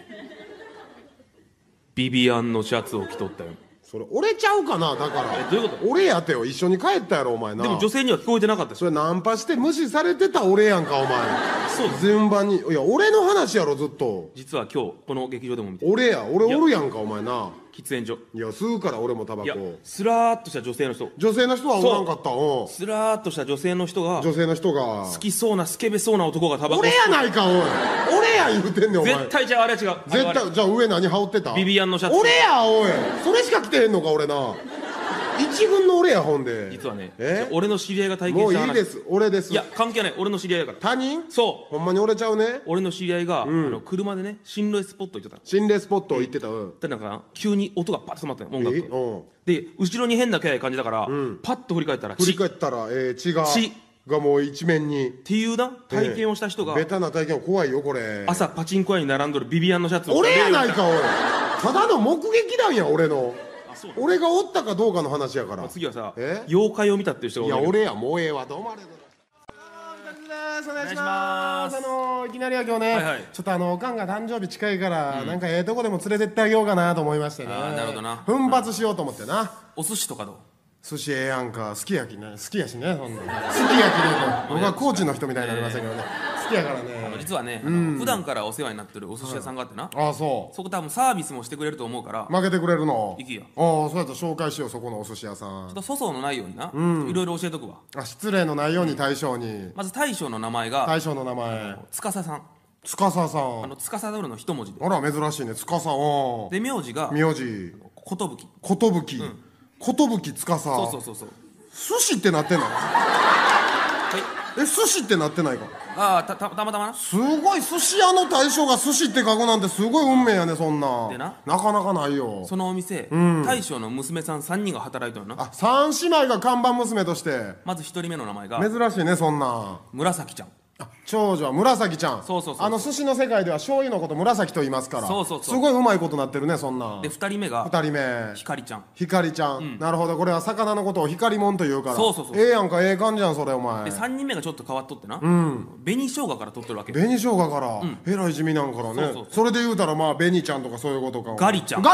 ビビアンのシャツを着とったよ。 それ折れちゃうかな。だからどういうこと。 俺やてよ。一緒に帰ったやろお前な。 でも女性には聞こえてなかったし。 それナンパして無視されてた俺やんかお前。 そう順番に。いや俺の話やろずっと。 実は今日この劇場でも見て俺おるやんかお前な。 喫煙所。 いや吸うから俺もタバコ。 スラーっとした女性の人はおらんかった。 スラーっとした女性の人が好きそうなスケベそうな男がタバコ。 俺やないかおい。俺や言うてんねんお前。 絶対じゃあれは違う。 絶対じゃあ上何羽織ってた。 ビビアンのシャツ。 俺やおい。それしか着てへんのか俺な。一軍の俺やほんで。 実はね俺の知り合いが体験した話。 もういいです。俺です。 いや関係ない。俺の知り合いだから。 他人。 そうほんまに折れちゃうね。 俺の知り合いが車でね心霊スポット行ってた。 心霊スポット行ってた。 でなんか急に音がパッと止まったよ音楽で後ろに変な気配感じたからパッと振り返ったら血がもう一面にっていうな体験をした人が。 ベタな体験怖いよこれ。 朝パチンコ屋に並んどるビビアンのシャツを。 俺やないかおい。ただの目撃談や俺の。俺がおったかどうかの話やから。 次はさ妖怪を見たっていう人が。 いや俺やもうええわ。どうもありがとうございます。お願いします。いきなりは今日ねちょっとおかんが誕生日近いからなんかとこでも連れてってあげようかなと思いましてね。 なるほどな。 奮発しようと思ってな。 お寿司とかどう。 寿司ええやんか。好きやしねそんな好きやきね。僕は高知の人みたいになりましたけどね。好きやからね。 実はね普段からお世話になってるお寿司屋さんがあってな。 ああそこ多分サービスもしてくれると思うから負けてくれるの。 行きや。 ああそうやったら紹介しようそこのお寿司屋さん。 ちょっと粗相のないようにないろいろ教えとくわ。 あ失礼のないように大将に。 まず大将の名前が大将の名前司さん。 司さん。 司るの一文字で。 あら珍しいね司。 で名字が寿。 寿。 司。 そう寿司ってなってんの。寿司ってなってないか。 ああたまたまな。 すごい寿司屋の大将が寿司って書くなんてすごい運命やねそんな。 でなかなかないよ。 そのお店大将の娘さん3人が働いてるな。 3姉妹が看板娘として。 まず1人目の名前が珍しいねそんな。 紫ちゃん。 長女は紫ちゃん。 そう寿司の世界では醤油のこと紫と言いますから。すごいうまいことなってるねそんな。 で2人目が光ちゃん。 光ちゃん。なるほどこれは魚のことを光もんというから。 そうええやんかええ感じやんそれお前。 で3人目がちょっと変わっとってな紅生姜から取ってるわけ。 紅生姜からえらい地味なんからね。それで言うたらまあ紅ちゃんとかそういうことか。 ガリちゃん。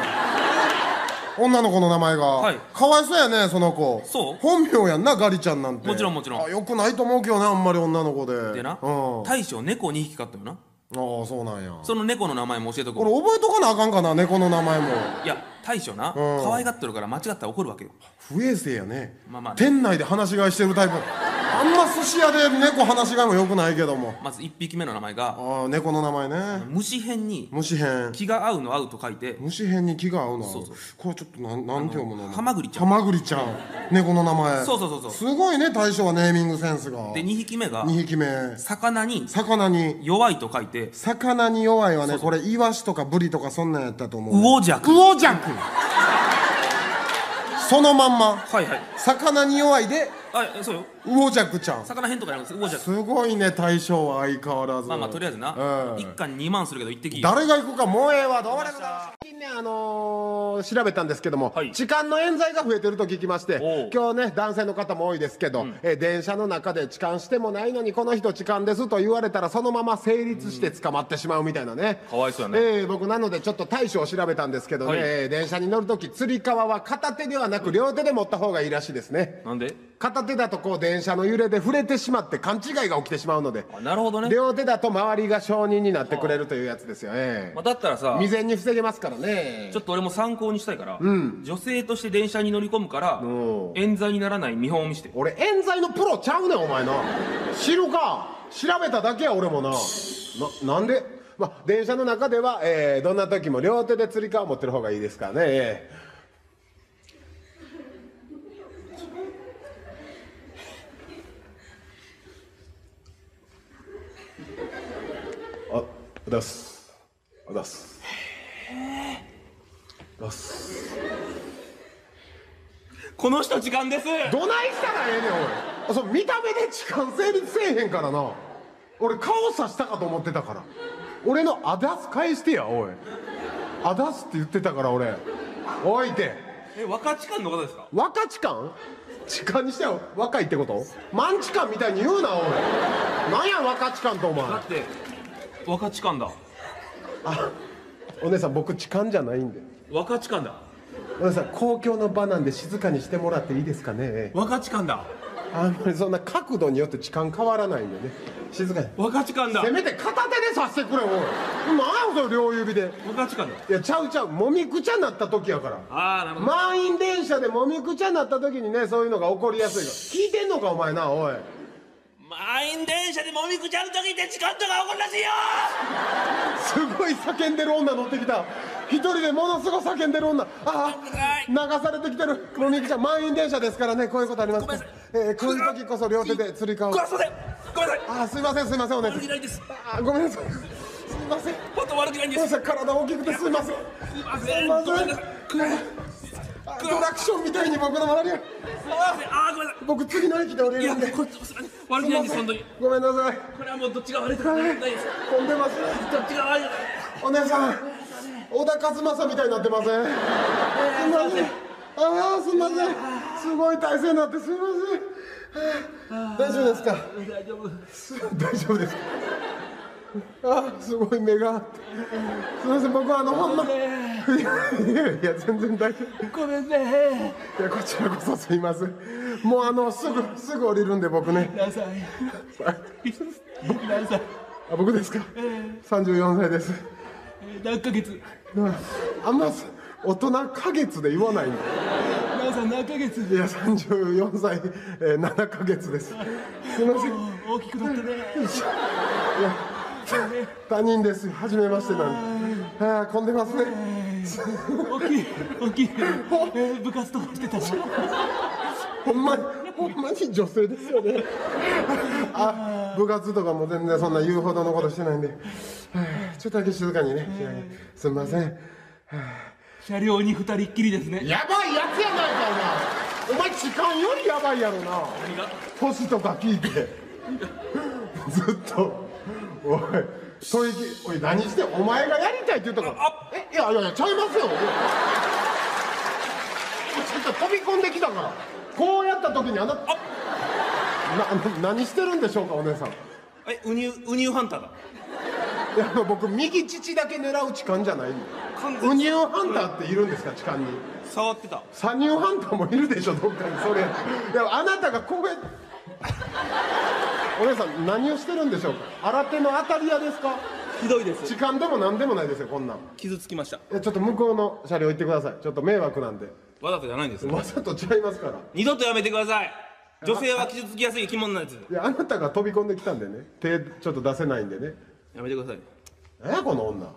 女の子の名前がかわいそうやねその子。本名やんなガリちゃんなんて。 もちろんよくないと思うけどねあんまり女の子で。 でな大将猫2匹飼ったよな。 ああそうなんや。 その猫の名前も教えとく。 これ覚えとかなあかんかな猫の名前も。 いや大将な可愛がってるから間違ったら怒るわけよ。 不衛生やね。店内で放し飼いしてるタイプ。あんま寿司屋で猫放し飼いもよくないけども。 まず1匹目の名前が猫の名前ね。 虫編に気が合うの合うと書いて。 虫編に気が合うの合う。これちょっとなんて読むの。 ハマグリちゃん。 猫の名前。 そうすごいね大将はネーミングセンスが。 で2匹目が魚に弱いと書いて。 魚に弱いはねこれイワシとかブリとかそんなんやったと思う。 魚弱。 そのまんま。魚に弱いでそうよ。 魚弱ちゃん。 魚編とかやるんです。魚弱。 すごいね大将は相変わらず。 まあとりあえずな1貫2万するけど行ってき。 誰が行くかもうええわ。どうもありがとうございます。最近ね調べたんですけども痴漢の冤罪が増えてると聞きまして、今日ね男性の方も多いですけど電車の中で痴漢してもないのにこの人痴漢ですと言われたらそのまま成立して捕まってしまうみたいなね。 かわいそうやね。 僕なのでちょっと対処を調べたんですけどね電車に乗るときつり革は片手ではなく両手で持った方がいいらしいですね。 なんで？ 片手だとこう電車の揺れで触れてしまって勘違いが起きてしまうので。 なるほどね。 両手だと周りが証人になってくれるというやつですよね。 だったらさ未然に防げますからね。 ちょっと俺も参考にしたいから女性として電車に乗り込むから冤罪にならない見本を見せて。 俺冤罪のプロちゃうねんお前な。知るか。調べただけや俺もな。なんで電車の中ではどんな時も両手でつり革を持ってる方がいいですからね。 出す出す出す。 この人時間です。 どないしたらええねんおい。そう見た目で時間成立せえへんからな。俺顔さしたかと思ってたから。俺のあだす返してやおい。あだすって言ってたから俺。おいて。 若痴漢の方ですか？ 若痴漢？痴漢にしては若いってこと？マン痴漢みたいに言うなおい。なんや若痴漢とお前。 だって若痴漢だ。 あ、お姉さん僕痴漢じゃないんで。 若痴漢だ。 お姉さん公共の場なんで静かにしてもらっていいですかね。 若痴漢だ。 あんまりそんな角度によって痴漢変わらないんでね。静かに。 若痴漢だ。 せめて片手で刺してくれおい。なんやそれ両指で。 若痴漢だ。 いやちゃうちゃう、もみくちゃなった時やから。 ああ、なるほど。 満員電車でもみくちゃなった時にね、そういうのが起こりやすいから。聞いてんのかお前なおい。 満員電車でもみくちゃの時って痴漢とか起こるらしいよ。 すごい叫んでる女乗ってきた。一人でものすごい叫んでる女。ああ、流されてきてる。もみくちゃん満員電車ですからね、こういうことありますから。こういう時こそ両手でつり革を。 ごめんなさい。ごめんなさい。 ああ、すいませんすいませんお姉さん。 悪気ないです。 ああ、ごめんなさい。すいません。 本当悪気ないんです。 ごめんなさい、体大きくてすいません。 すいません。ごめんなさい。 ドラクションみたいに僕の周りが。 ああ、ごめんなさい。 僕次の駅で降りいや、 るんで。 こっち悪気ないんです本当に。 ごめんなさい。 これはもうどっちが悪いとかないです。 飛んでますね。 どっちが悪い。 お姉さん、小田和正みたいになってません？すみません。ああ、すみません。すごい体勢になってすみません。大丈夫ですか？ 大丈夫。 大丈夫ですか？ああ、すごい目があって。すみません、僕はほんま。いや、全然大丈夫。 ごめんね。 いや、こちらこそすいません。もうすぐ降りるんで僕ね。 何歳？何歳？ あ、僕ですか？34歳です。 何ヶ月？ あんま大人ヶ月で言わないんで。 何歳何ヶ月？ いや、34歳、7ヶ月です。すみません。 大きくなったね。 いや、他人です。初めましてなんで。ああ、混んでますね。 大きい。部活とかしてたの？ ほんまに女性ですよね。あ、部活とかも全然そんな言うほどのことしてないんで。ちょっとだけ静かにね。すみません。 車両に2人っきりですね。 やばいやつやないかお前。お前痴漢よりやばいやろな。年とか聞いてずっとおいおい、何してお前がやりたいって言ったから。いやちゃいますよ。ちょっと飛び込んできたから。こうやった時に何してるんでしょうかお姉さん。 ウニューハンターだ。 いや、僕右乳だけ狙う痴漢じゃないんで。ウニューハンターっているんですか痴漢に。 触ってた。 サニューハンターもいるでしょどっかに。それいや、あなたがこうやってお姉さん何をしてるんでしょうか。新手の当たり屋ですか？ ひどいです。 痴漢でも何でもないですよこんなん。 傷つきました。 ちょっと向こうの車両行ってください。ちょっと迷惑なんで。 わざとじゃないんですよ。 わざと違いますから。 二度とやめてください。女性は傷つきやすい生き物なんです。 いや、あなたが飛び込んできたんでね。手ちょっと出せないんでね。 やめてください。 この女。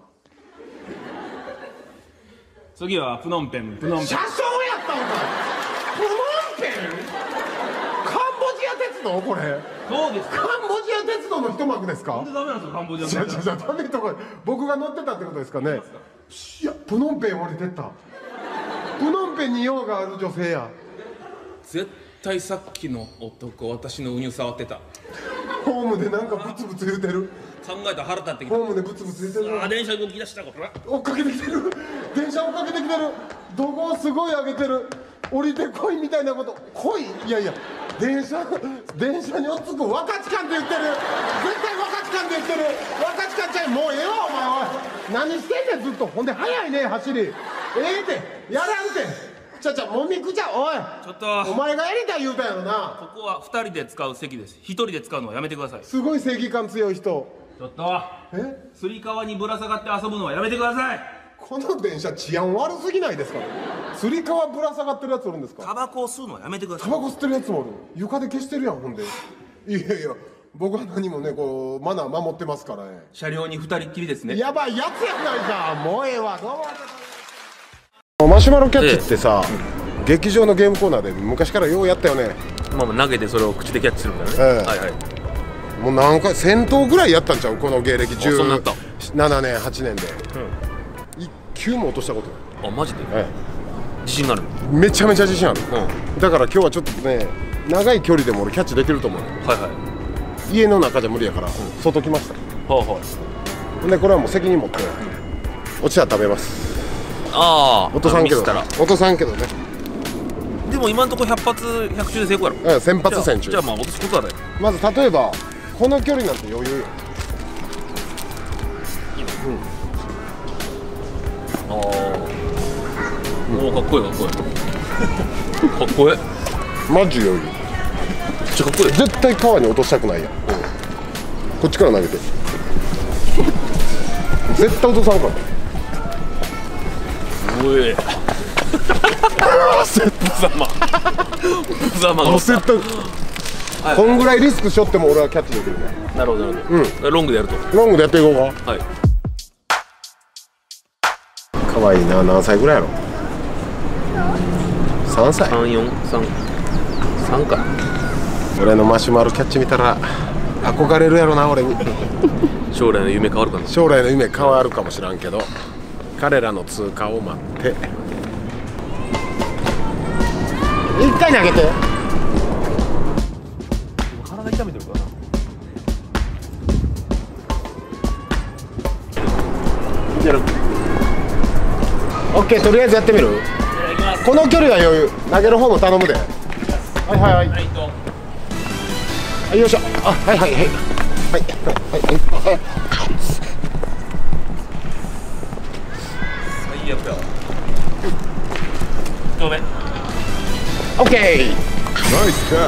次はプノンペン。 車掌やったんか。プノンペン？カンボジア鉄道これ。 そうです。 カンボジア鉄道の一幕ですか？ なんでダメなんですかカンボジア鉄道。 ダメとか僕が乗ってたってことですかね。いや、プノンペン降りてった。プノンペンに用がある女性や。 絶対さっきの男私のウニュ触ってた。 ホームでなんかブツブツ言うてる。 考えたら腹立ってきた。 ホームでブツブツ言ってる。 あ、電車動き出したこれ。 追っかけてきてる。電車追っかけてきてる。怒号すごい上げてる。降りてこいみたいなこと。来い。いやいや、電車に追っつく若痴漢って言ってる。絶対若痴漢って言ってる。若痴漢ちゃん、もうええわお前。おい、何してんねんずっと。ほんで早いね走り。ってやらんて。もみくちゃおい。 ちょっとお前がやりたい言うたやろな。 ここは2人で使う席です。1人で使うのはやめてください。 すごい正義感強い人。 ちょっとつり革にぶら下がって遊ぶのはやめてください。 この電車治安悪すぎないですか？つり革ぶら下がってるやつおるんですか？ タバコを吸うのはやめてください。 タバコ吸ってるやつもおる。床で消してるやんほんで。いやいや、僕は何もねこうマナー守ってますからね。 車両に2人っきりですね。 やばいやつやないか。もうええわ。どうもマシュマロキャッチってさ、劇場のゲームコーナーで昔からようやったよね。 投げてそれを口でキャッチするんだね。はいはい。 もう何回1000頭ぐらいやったんちゃうこの芸歴10。 そんなやった。 7年8年で1球も落としたことない。 あ、マジで？自信がある？ めちゃめちゃ自信ある。だから今日はちょっとね、長い距離でも俺キャッチできると思う。 はいはい。 家の中じゃ無理やから外来ました。でこれはもう責任持って落ちたら食べます。ああ、落とさんけど、落とさんけどね。 でも今のところ100発100中で成功やろ。 1000発1000中。 じゃあまあ落とすことはない。まず例えばこの距離なんて余裕よ。 ああ、おお、かっこいいかっこいいかっこいい。 マジ余裕。めっちゃかっこいい。 絶対川に落としたくないやん。こっちから投げて絶対落とさんから。 おい無様無様が焦った。こんぐらいリスクしょっても俺はキャッチできるね。 なるほどなるほど。ロングでやると。 ロングでやっていこうか。はい。かわいいな。何歳ぐらいやろ。3歳。 3か。 俺のマシュマロキャッチ見たら憧れるやろな俺に。 将来の夢変わるかな。 将来の夢変わるかもしらんけど、彼らの通過を待って一回投げて。 体痛めてるかな。 やる。オッケー、とりあえずやってみる。この距離は余裕。投げる方も頼むで。はいはいはい。はい、よいしょ。あ、はいはいはい。はいはいはい。 最悪や。ごめん。 オッケー。ナイスキャッ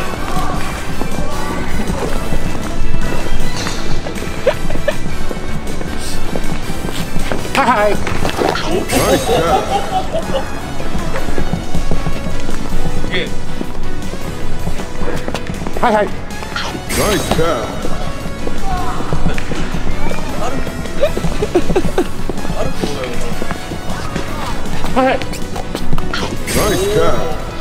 チ。はいはい。ナイスキャッチ。はいはい。ナイスキャッチ。はいはい。ナイスキャッチ。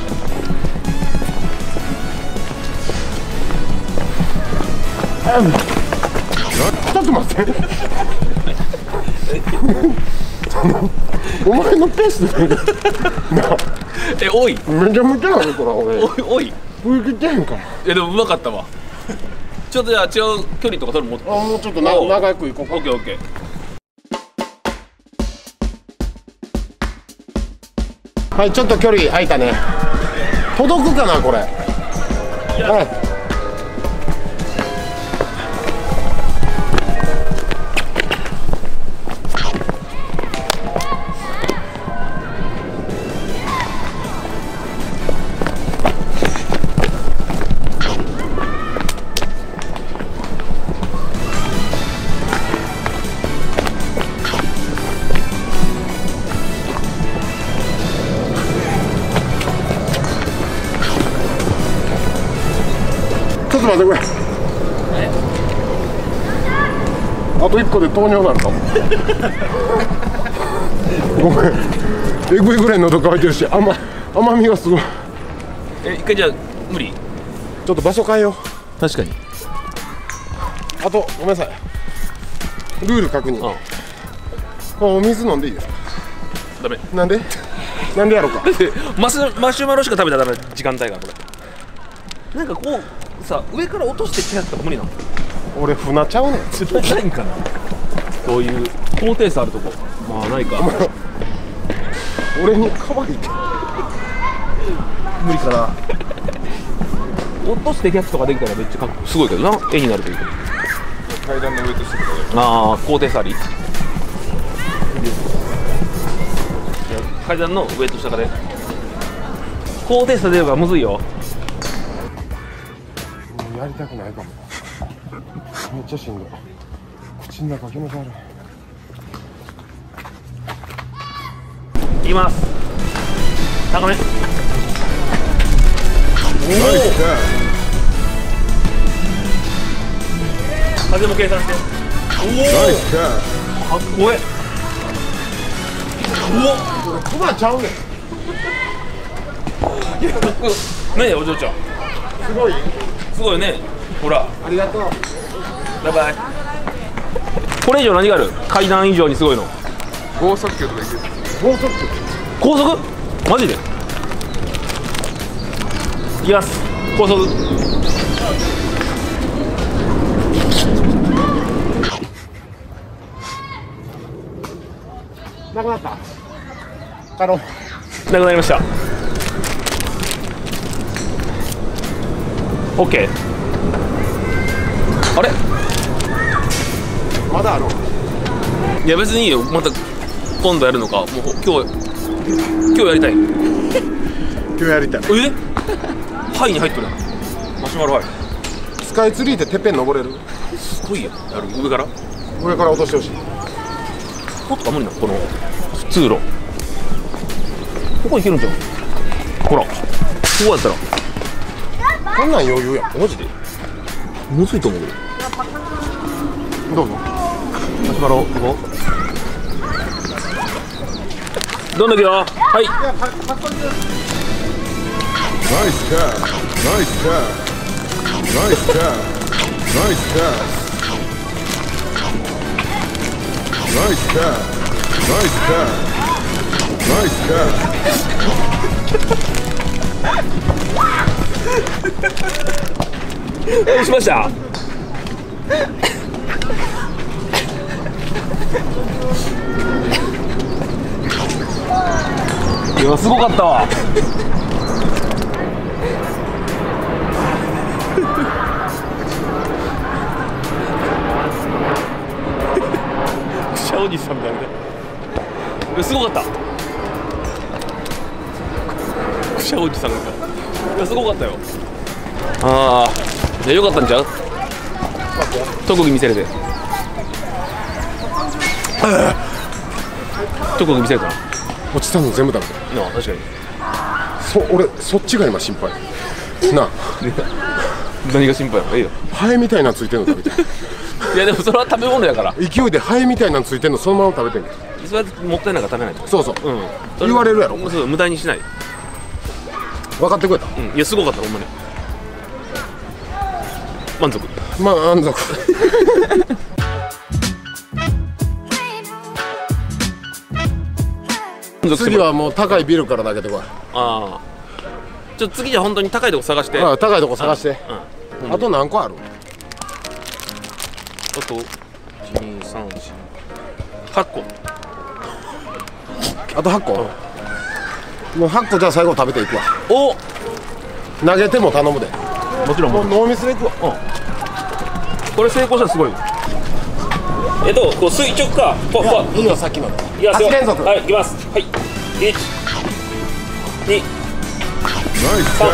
ちょっと待って。お前のペースで多い。 めちゃめちゃあるから俺。 多い。 振り切ってへんから。 でもうまかったわ。ちょっとじゃあ違う距離とか取るも。 もうちょっと長くいこうか。 オッケーオッケー。 はい、ちょっと距離空いたね。届くかなこれ。はい。ちょっと待ってくれ。あと1個で糖尿なるかも。ごめん。えぐいぐらい喉乾いてるし、甘みがすごい。 一回じゃあ無理。 ちょっと場所変えよう。 確かに。 あとごめんなさい。ルール確認。お水飲んでいいですか。 ダメ。 なんで？なんでやろうか。 マシュマロしか食べたら時間帯がこれ。なんかこうさ、上から落として手やったら無理なの。 俺船ちゃうねん。 ないんかな。そういう高低差あるとこ。まあないか。 俺に可愛いって。 無理かな。落としてキャッチとかできたらめっちゃすごいけどな。絵になるというか。 階段の上としてるから。 ああ、高低差あり。階段の上と下からで。高低差出るからむずいよ。 やりたくないかも。めっちゃしんどい。口の中気持ち悪い。 いきます。高め。風も計算して。おお。かっこええ。うわ。 クマちゃうねん。 ねえお嬢ちゃん。 すごい。 すごいね。ほら。 ありがとう。 バイバイ。 これ以上何がある？階段以上にすごいの。 剛速球とかいける。 高速高速？マジで？いきます。高速。 なくなった。帰ろう。 なくなりました。オッケー。あれ？ まだある。 いや別にいいよ。また今度やるのか。もう今日やりたい。 今日やりたい。 ハイに入っとるやん。マシュマロハイ。 スカイツリーっててっぺん登れる？ すごいよ。やる。上から落としてほしい。 ここ無理なこの通路。ここ行けるんじゃん。ほらここやったらこんなん余裕やん。 マジでむずいと思うけど。 どうぞ。 マシュマロここどんだけよ。はい。 ナイスキャー。ナイスキャー。ナイスキャー。ナイスキャー。ナイスキャー。ナイスキャー。ナイスキャー。どうしました？いやすごかったわ。くしゃおじさんみたいな。いやすごかった。くしゃおじさんがいやすごかったよ。ああいやよかったんちゃう？特技見せれて。特技見せれたな。 落ちたの全部食べて。 なあ確かに。 俺そっちが今心配なあ。 何が心配なの？いいよ。 ハエみたいなのついてんの食べて。 いやでもそれは食べ物やから。 勢いでハエみたいなのついてんのそのまま食べてんの。 それはもったいないから食べないと。 そうそう、 うん、 言われるやろ。 そう無駄にしない。 分かってくれた。 うん、いやすごかったほんまに。満足。 満足。次はもう高いビルから投げてこい。 ああ次じゃ本当に高いとこ探して。 ああ高いとこ探して。あと何個ある？ あと1、2、3、4、8個。 あと8個、もう8個じゃあ最後食べていくわ。 お投げても頼むで。 もちろんもうノーミスでいくわ。 これ成功したらすごい。こう垂直かポッポいいよさっきのいきますよ。 8連続。 はいいきます。はい1、2、 ナイスキャー。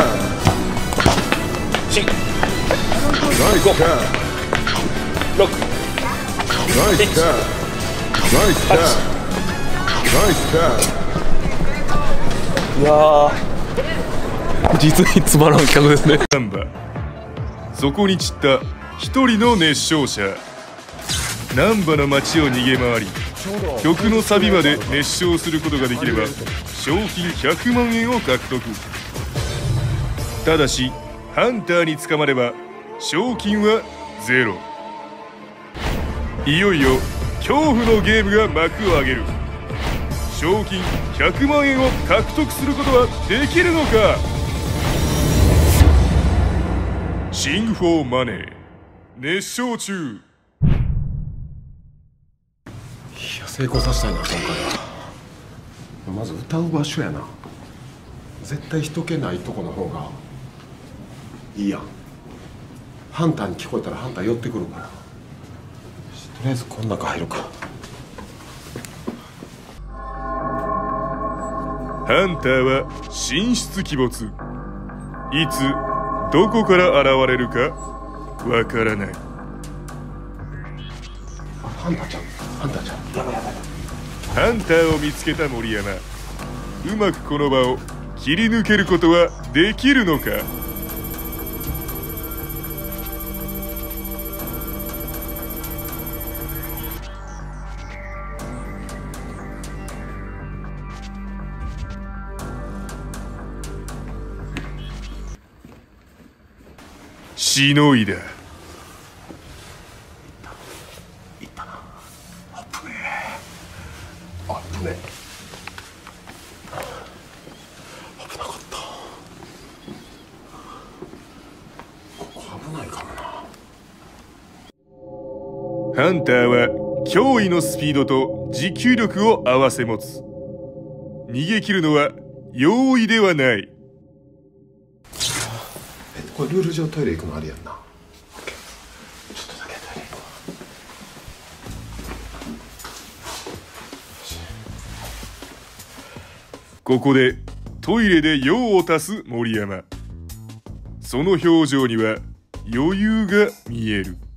4、 ナイスキャー。 6、 ナイスキャー。ナイスキャー。ナイスキャー。 いやー実につまらん企画ですね。 ナンバそこに散った一人の熱唱者。難波の街を逃げ回り曲のサビまで熱唱することができれば賞金100万円を獲得。ただしハンターに捕まれば賞金はゼロ。いよいよ恐怖のゲームが幕を上げる。賞金100万円を獲得することはできるのか。シングフォーマネー熱唱中。 いや成功させたいな今回は。まず歌う場所やな。絶対人気ないとこの方がいいやん。ハンターに聞こえたらハンター寄ってくるから、とりあえずこの中入るか。 ハンターは神出鬼没。いつどこから現れるかわからない。 ハンターちゃんハンターちゃんやばいやばい。 ハンターを見つけた森山、うまくこの場を切り抜けることはできるのか。しのいだ。 あっね危なかった。ここ危ないかもな。 ハンターは驚異のスピードと持久力を併せ持つ。逃げ切るのは容易ではない。 これルール上トイレ行くのありやんな。ちょっとだけトイレ行こう。ここでトイレで用を足す森山。その表情には余裕が見える。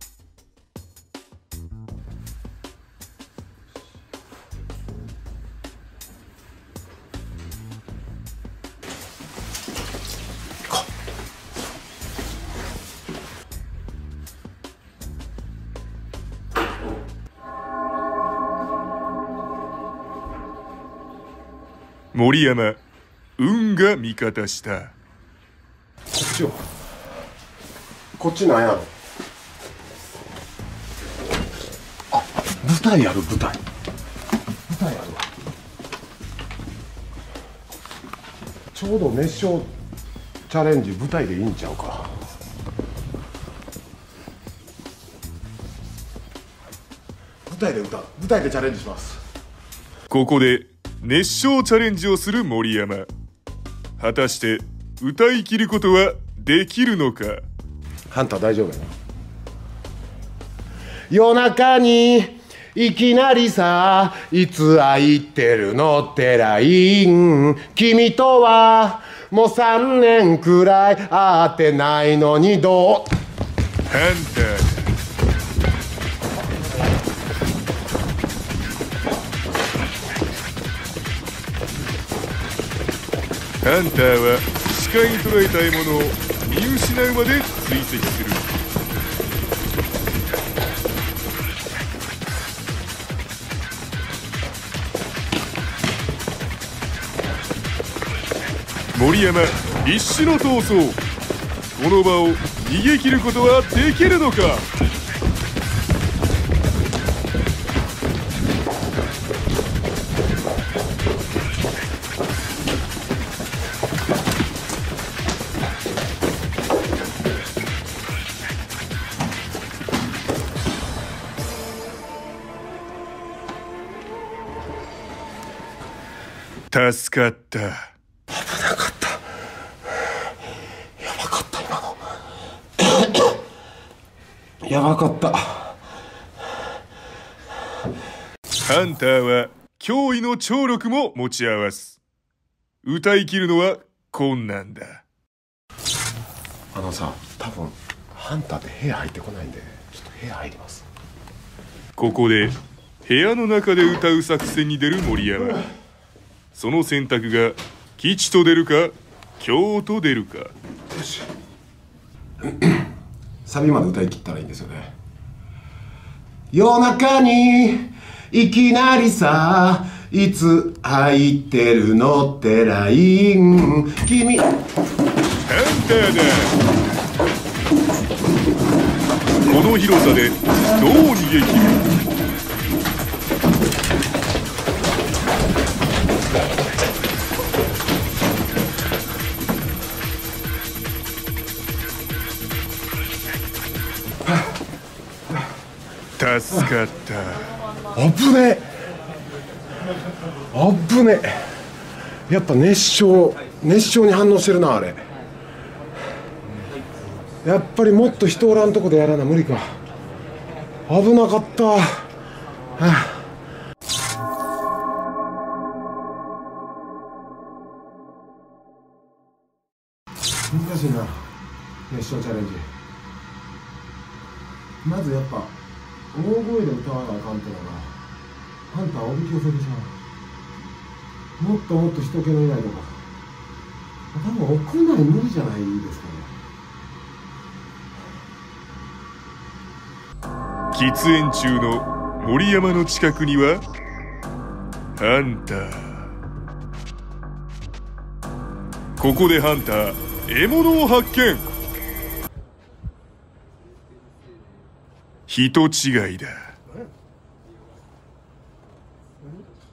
森山、運が味方した。 こっちはこっちなんやろ。あ、舞台ある。舞台あるわ。ちょうど熱唱チャレンジ舞台でいいんちゃうか。舞台でチャレンジします。 ここで熱唱チャレンジをする森山。果たして歌い切ることはできるのか。 ハンター大丈夫やな。夜中にいきなりさ、いつ空いてるのってライン。君とはもう3年くらい会ってないのにどう。 ハンターハンターは視界に捉えた獲物を見失うまで追跡する。森山必死の逃走。この場を逃げ切ることはできるのか。助かった。 危なかった。やばかった今の。やばかった。 ハンターは驚異の聴力も持ち合わす。歌い切るのは困難だ。 さ、多分ハンターって部屋入ってこないんで、ちょっと部屋入ります。 ここで部屋の中で歌う作戦に出る森山。その選択が吉と出るか凶と出るか。よしサビまで歌い切ったらいいんですよね。夜中にいきなりさ、いつ入ってるのってライン。君ハンターだ。この広さでどう逃げ切る。助かった。 あぶねあぶね。やっぱ熱唱に反応してるなあれ。やっぱりもっと人おらんとこでやらな無理か。危なかった。はあ、難しいな熱唱チャレンジ。まずやっぱ大声で歌わなあかんってのがハンターおびき寄せてしまう。もっともっと人気のいないとか多分屋内無理じゃないですかね。 喫煙中の森山の近くにはハンター。ここでハンター獲物を発見。人違いだ。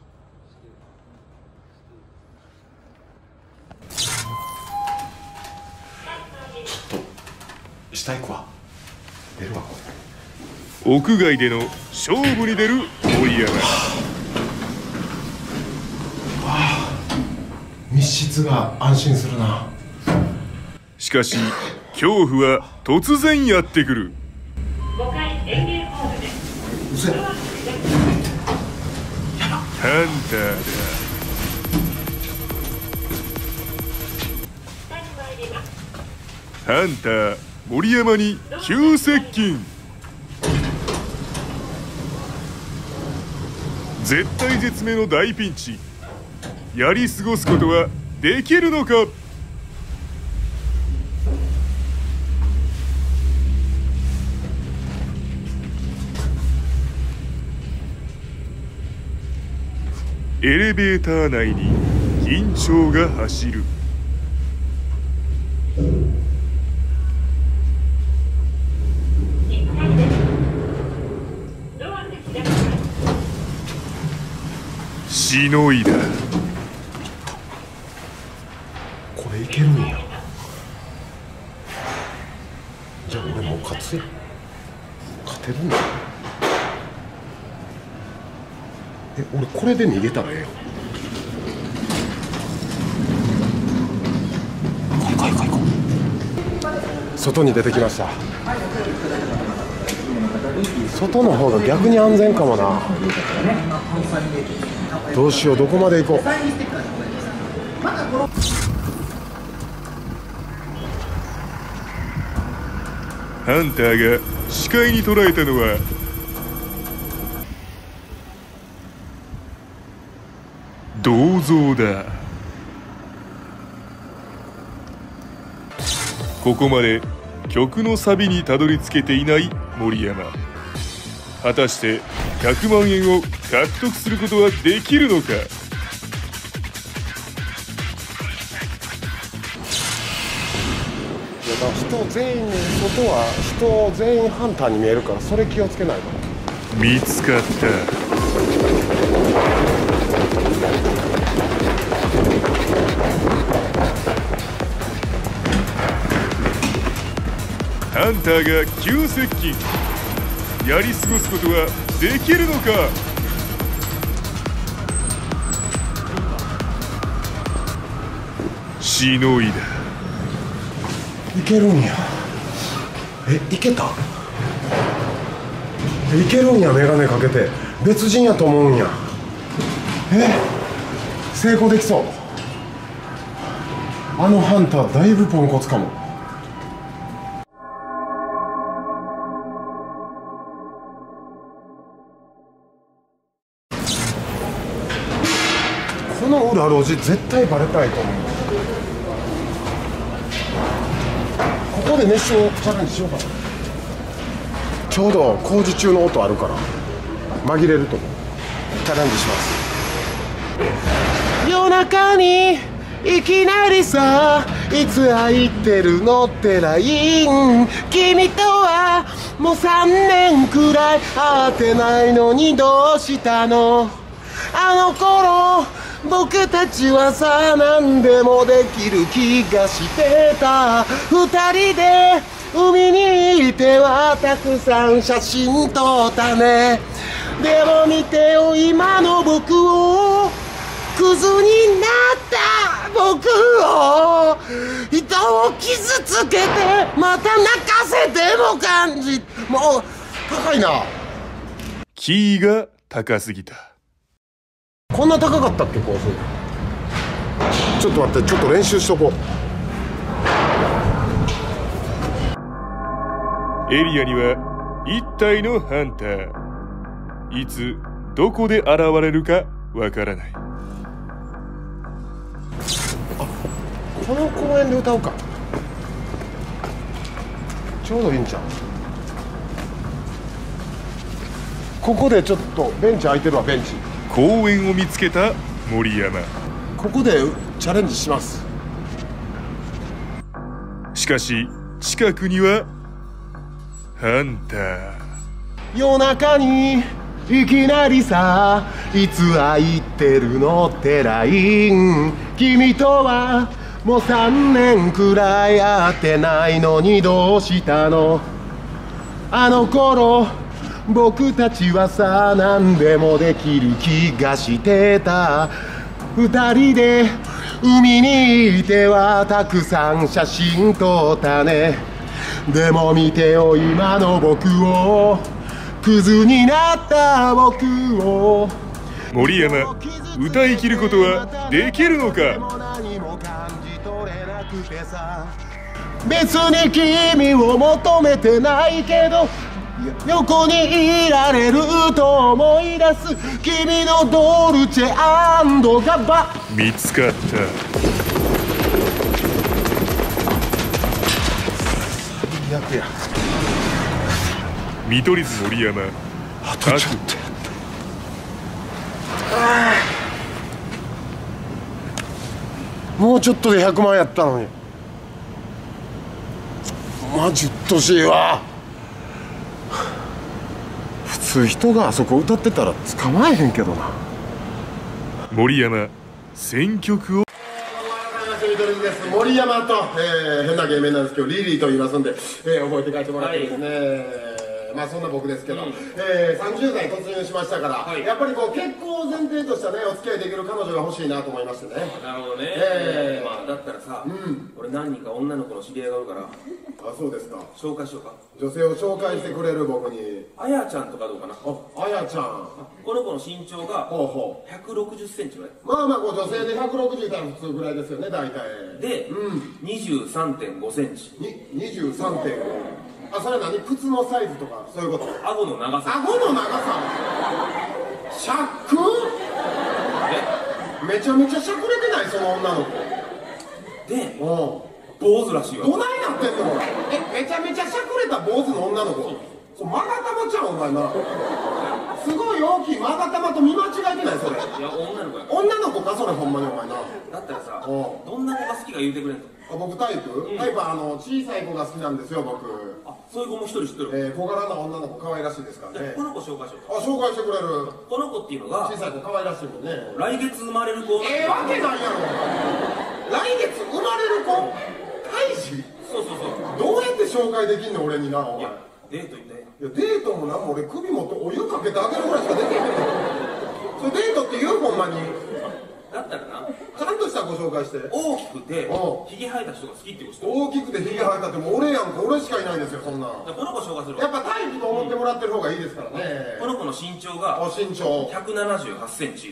下行くわ。出るわこれ。屋外での勝負に出る森山。 密室が安心するな。 しかし恐怖は突然やってくる。 5階園芸ホールでハンターだ。ハンター森山に急接近。絶体絶命の大ピンチ。やり過ごすことはできるのか。エレベーター内に緊張が走る。しのいだ。 これいけるんや。じゃあ俺もう勝つやん。勝てるんだ。俺これで逃げたらええよ。外に出てきました。外の方が逆に安全かもな。どうしよう、どこまで行こう。 ハンターが視界に捉えたのは銅像だ。ここまで曲のサビにたどり着けていない森山。果たして100万円を獲得することはできるのか。 人全員、外は人全員ハンターに見えるから、それ気をつけないと。 見つかった。ハンターが急接近。やり過ごすことはできるのか。しのいだ。 いけるんや。いけた。いけるんや。メガネかけて別人やと思うんや。成功できそう。あのハンターだいぶポンコツかも。この裏路地絶対バレたいと思う。ここで熱唱チャレンジしようかな。ちょうど工事中の音あるから紛れると思う。チャレンジします。夜中にいきなりさ、いつ空いてるのってライン。君とはもう3年くらい会ってないのにどうしたの。あの頃僕たちはさ、何でもできる気がしてた。2人で海にいてはたくさん写真撮ったね。でも見てよ今の僕を、クズになった僕を、人を傷つけてまた泣かせても感じ。もう高いな。 キーが高すぎた。 こんな高かったっけ、香水。ちょっと待って、ちょっと練習しとこう。 エリアには1体のハンター。いつどこで現れるかわからない。 この公園で歌うか。ちょうどいいんちゃう。ここでちょっとベンチ空いてるわ。ベンチ公園を見つけた森山。 ここでチャレンジします。 しかし近くにはハンター。 夜中にいきなりさ、いつ空いてるのってライン。君とはもう3年くらい会ってないのにどうしたの？あの頃僕たちはさ何でもできる気がしてた。2人で海にいてはたくさん写真撮ったね。でも見てよ今の僕を、クズになった僕を。 森山、歌い切ることはできるのか？ 別に君を求めてないけど横にいられると思い出す君のドルチェ&ガッバ。 見つかった。 最悪や。 見取り図森山、 あとちょっと。もうちょっとで100万やったのに。マジうっとしいわ。普通人があそこ歌ってたら捕まえへんけどな。 森山、選曲を森山と、変な芸名なんですけどリリーと言いますんで、覚えて帰ってもらってですね、まあそんな僕ですけど、30代突入しましたから、やっぱりこう結婚を前提としたねお付き合いできる彼女が欲しいなと思いましてね。 なるほどね。まあだったらさ、俺何人か女の子の知り合いがおるから。 あ、そうですか。 紹介しようか。 女性を紹介してくれる僕に。 あやちゃんとかどうかな。 あやちゃん。 この子の身長が160センチぐらい。 まあまあこう女性で160いたら普通ぐらいですよね大体。 で、23.5センチ。 23.5。あ、それは何？靴のサイズとかそういうこと？ 顎の長さ。 顎の長さ。しゃく？めちゃめちゃしゃくれてないその女の子。 で、坊主らしいわ。 どないなってんの？めちゃめちゃしゃくれた坊主の女の子。そうマガタマちゃんお前な。すごい大きいマガタマと見間違えてないそれ。 いや女の子や。 女の子かそれほんまにお前な。 だったらさ、どんな子が好きか言うてくれんと。 僕タイプ？タイプは小さい子が好きなんですよ僕。 あ、そういう子も一人知ってる。 小柄な女の子可愛らしいですからね。 この子紹介しようか。 あ、紹介してくれる。 この子っていうのが小さい子可愛らしいもんね。 来月生まれる子。 わけないやろ。来月生まれる子？胎児？ そうそうそう。 どうやって紹介できんの俺になお前。 デート行って。 いやデートもなんも俺首もお湯かけてあげるぐらいしかできへんねん。それデートって言うほんまに。 だったらな、 ちゃんとしたご紹介して。 大きくてひげ生えた人が好きっていう人。 大きくてひげ生えたってもう俺やんか。俺しかいないですよそんな。 この子紹介するわ。 やっぱタイプと思ってもらってる方がいいですからね。 この子の身長が身長 178センチ。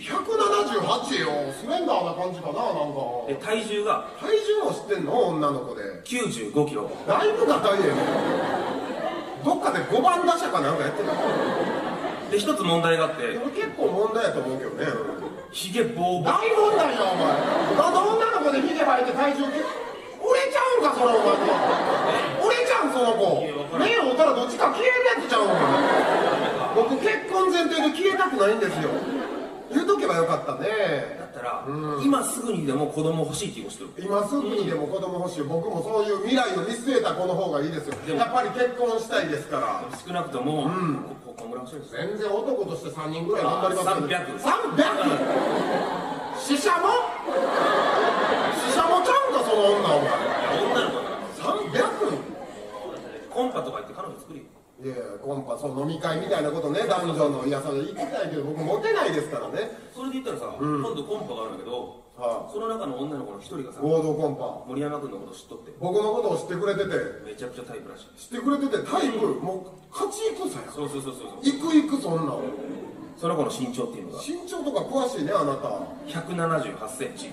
178よ。スレンダーな感じかななんか。 で体重が。 体重も知ってんの女の子で。 95キロ。 だいぶがたいやね。どっかで5番打者かなんかやってた。 で一つ問題があって。 結構問題やと思うけどね。 ヒゲボーボー。 大問題やお前。なんで女の子でヒゲ生えて体重折れちゃうんかそれお前。折れちゃうんその子。目を折ったらどっちか消えるやつちゃうお前。僕結婚前提で消えたくないんですよ。言うとけばよかったね。 だったら、今すぐにでも子供欲しいっていう人。 今すぐにでも子供欲しい。僕もそういう未来を見据えた子の方がいいですよ。やっぱり結婚したいですから。 少なくとも、こんぐらい欲しいです。 全然男として3人ぐらい頑張りますけど。 300。 死者もちゃうんかその女お前。 女の子だから。 300？ コンパとか行って彼女作り。 いやコンパその飲み会みたいなことね男女の。いやそれ行きたいけど僕モテないですからね。 それで言ったらさ、今度コンパがあるんだけど、その中の女の子の一人がさ、 合同コンパ。 森山君のこと知っとって。 僕のことを知ってくれてて。 めちゃくちゃタイプらしい。 知ってくれててタイプもう勝ち行くさや。 そう。 行くそんな。 その子の身長っていうのが。 身長とか詳しいねあなた。 178センチ。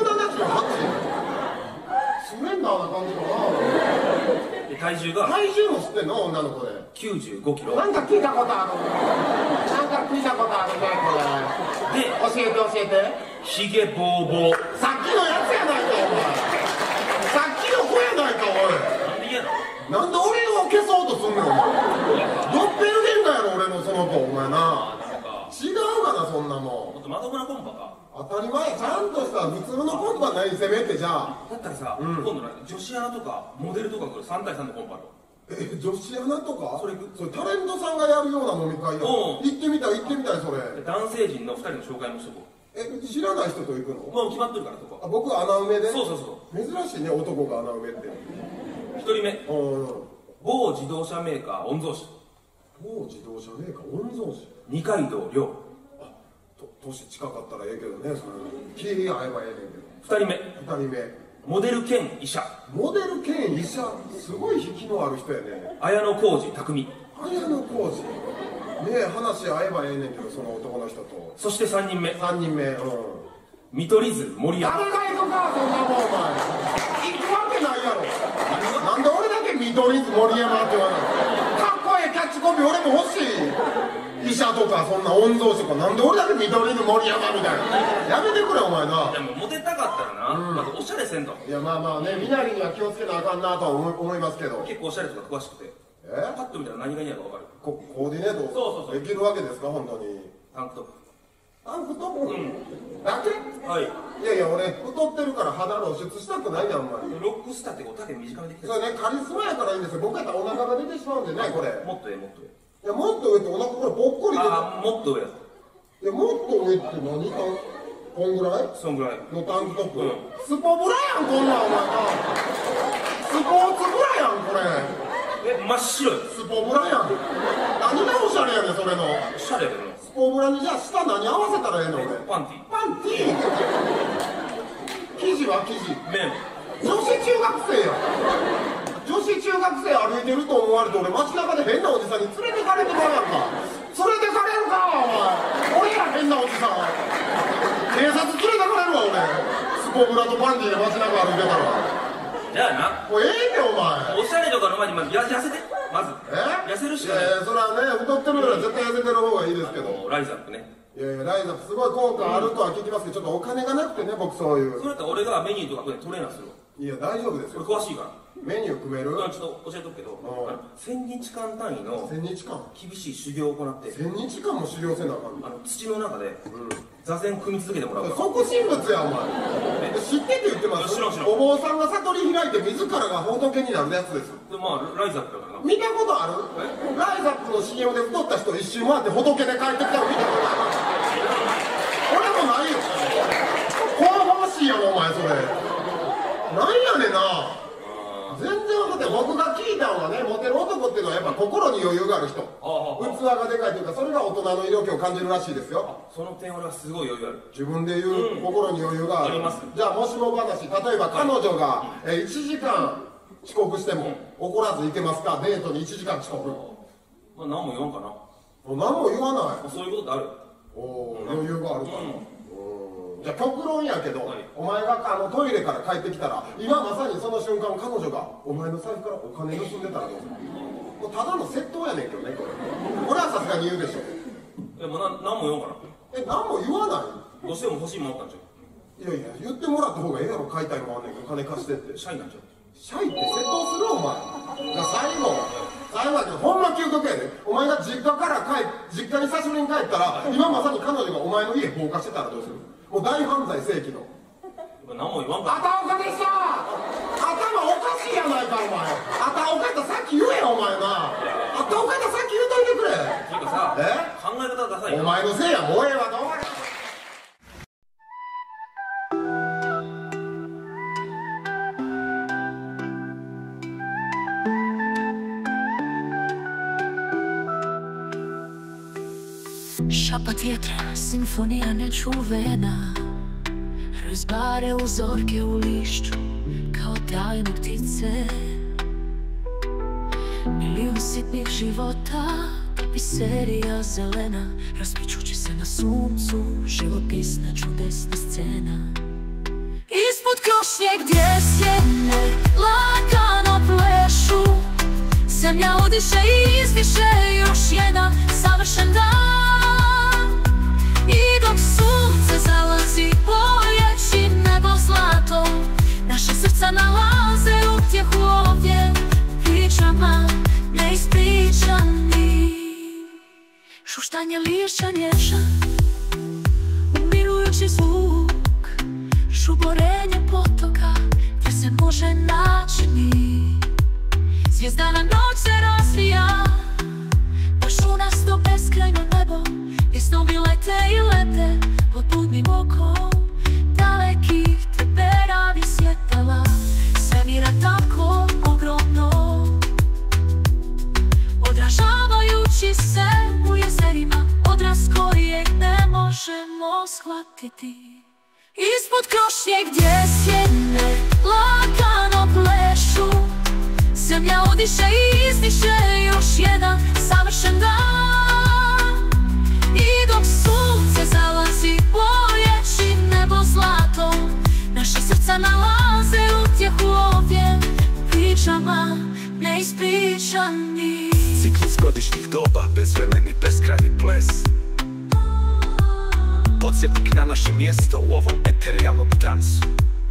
178？スレンダーな感じかな。 で体重が。 体重も知ってんの女の子で。 95キロ。 なんか聞いたことある。なんか聞いたことあるねこれ。で教えて。 ヒゲボーボー。 さっきのやつやないかお前。さっきの子やないかおい。 なんで嫌なの？ なんで俺を消そうとすんねんお前。ドッペルゲンガーやろ俺のその子お前な。違うかなそんなもん。 もっとまともなコンパか。 当たり前。ちゃんとした普通のコンパない攻めってじゃあ。 だったらさ、今度女子アナとかモデルとか来る3対3のコンパある。 女子アナとか？ それタレントさんがやるような飲み会や。行ってみたいそれ。 男性陣の2人の紹介もしとこう。 知らない人と行くの？ もう決まってるから、そこ。 僕穴埋めで？ そうそうそう。 珍しいね、男が穴埋めって。 1人目。某自動車メーカー御曹司。 某自動車メーカー御曹司。 二階堂亮。 年近かったらええけどね、それ気合えばええねんけど。 2人目。 2人目。 モデル兼医者。 モデル兼医者、すごい引きのある人やね。 綾野浩二匠。 綾野浩二。ねえ、話合えばええねんけど、その男の人と。 そして3人目。 3人目。 見取り図森山。 誰が行くか、そんなもんお前。行くわけないやろ。なんで俺だけ見取り図森山って言わないの？かっこええキャッチコピー俺も欲しい。医者とかそんな御曹司とか、なんで俺だけ見取り図森山みたいな。やめてくれお前な。 でもモテたかったらな、まずおしゃれせんと。 いやまあまあね、身なりには気をつけなあかんなとは思いますけど。 結構おしゃれとか詳しくて、パッと見たら何が似合うか分かる。 コーディネートできるわけですか、本当に。 タンクトップ。 タンクトップだけ？ はい。 いやいや、俺太ってるから肌露出したくないやん、あんまり。 ロックスターってこう丈短めできてる。 それね、カリスマやからいいんですよ。僕やったらお腹が出てしまうんでね、これ。 もっと上もっと上。 いや、もっと上ってお腹これぽっこり出て。 もっと上や。 いや、もっと上って何？こんぐらい？ そんぐらいのタンクトップ。スポブラやん、こんなんお前な。スポーツブラやん、これ。 真っ白い。 スポブラやん。何がおしゃれやねん、それの。 おしゃれやけど。 スポブラにじゃあ下何合わせたらええの俺。 パンティ。 パンティー。生地は生地。 麺。 女子中学生や。女子中学生歩いてると思われて、俺街中で変なおじさんに連れてかれてまうやんか。連れてかれるかお前。俺や変なおじさん。警察連れてかれるわ俺。スポブラとパンティーで街中歩いてたら。 じゃあな。 もうええねんお前。 おしゃれとかの前にまず痩せて。まず。痩せるしかない。 いやいや、それはね、太ってるよりは絶対痩せてる方がいいですけど。 ライザップね。 いやいや、ライザップすごい効果あるとは聞きますけど、ちょっとお金がなくてね、僕そういう。 それって俺がメニューとかトレーナーするわ。 いや、大丈夫ですよ。 俺詳しいから。 メニュー組める？ ちょっと教えとくけど、1000日間単位の 1000日間厳しい修行を行って、 1000日間も修行せなあかんの？ 土の中で座禅組み続けてもらうから。 即身仏やお前。知ってて言ってます。お坊さんが悟り開いて自らが仏になるやつです。 まあライザップだからな。 見たことある？ライザップの修行で太った人一周回って仏で帰ってきたの見たことある？俺もないよ。こう欲しいやろお前それ。なんやねんな。全然分かって僕が聞いたのはね、モテる男っていうのはやっぱ心に余裕がある人。器がでかいというか、それが大人の色気を感じるらしいですよ。 その点俺はすごい余裕ある。 自分で言う心に余裕がある。 あります。 じゃあもしも話、例えば彼女が1時間遅刻しても怒らず行けますか？デートに1時間遅刻。 まあ何も言わんかな。 何も言わない。 そういうことってある。 余裕があるから。じゃあ極論やけど、お前がトイレから帰ってきたら、今まさにその瞬間彼女がお前の財布からお金盗んでたらどうする？もうただの窃盗やねんけどね、これ。これはさすがに言うでしょ。 もう何も言わんかな。 何も言わない？ どうしても欲しいものあったんじゃん。いやいや、言ってもらった方がええやろ、買いたいもんあんねんけど、金貸してって。 シャイなんじゃん。 シャイって窃盗するお前。じゃあ最後だけど、ほんま究極やで。お前が実家に久しぶりに帰ったら、今まさに彼女がお前の家放火してたらどうする？もう大犯罪世紀の。 何も言わんか。 あたおかでした。頭おかしいやないかお前。あたおかやったらさっき言えよお前な。あたおかやったらさっき言うといてくれ。 ていうかさ、考え方ダサいよ。 お前のせいや、もうええわ。どうも。 Šapa vjetra, simfonija nečuvena, razbare uzorke u lišću kao tajne ptice. Milion sitnih života, serija zelena, raspičući se na suncu, živopisna čudesna scena. Ispod krošnje gdje sjene lagano plešu, zemlja udiše i izdiše još jedan savršen dan. I dok sunce zalazi bojeći nebo zlatom, naša srca nalaze utjehu ovdje pričama neispričanih. Šuštanje lišća nježan, umirujući zvuk, žuborenje potoka gdje se može naći mi. Zvijezdana noć se razvija, baš u nas to beskrajno nebo, gdje snovi lete i lete pod budnim okom. osjetiti. Ispod krošnje gdje sjene lagano plešu, zemlja udiše i izdiše još jedan savršen dan. I dok sunce zalazi bojeći nebo zlatom, naša srca nalaze utjehu ovdje u pričama neispričanih. Ciklus godišnjih doba, bezvremeni, beskrajni ples, podsjetnik na naše mjesto u ovom eterijalnom transu.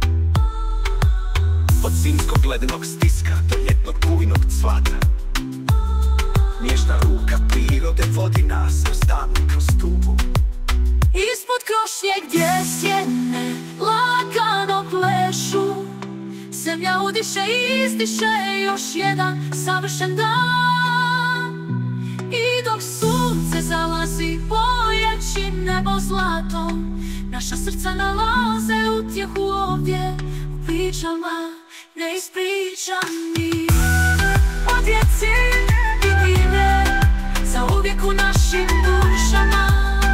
Od zimskog ledenog stiska do ljetnog bujnog cvata, nježna ruka prirode vodi nas kroz dan, kroz tugu. Ispod krošnje gdje sjene lagano plešu, zemlja udiše i izdiše još jedan savršen dan. I dok sunce zalazi bojeći nebo zlatom, naša srca nalaze utjehu ovdje u pričama neispričanih. O djeci i divne, zauvijek u našim dušama.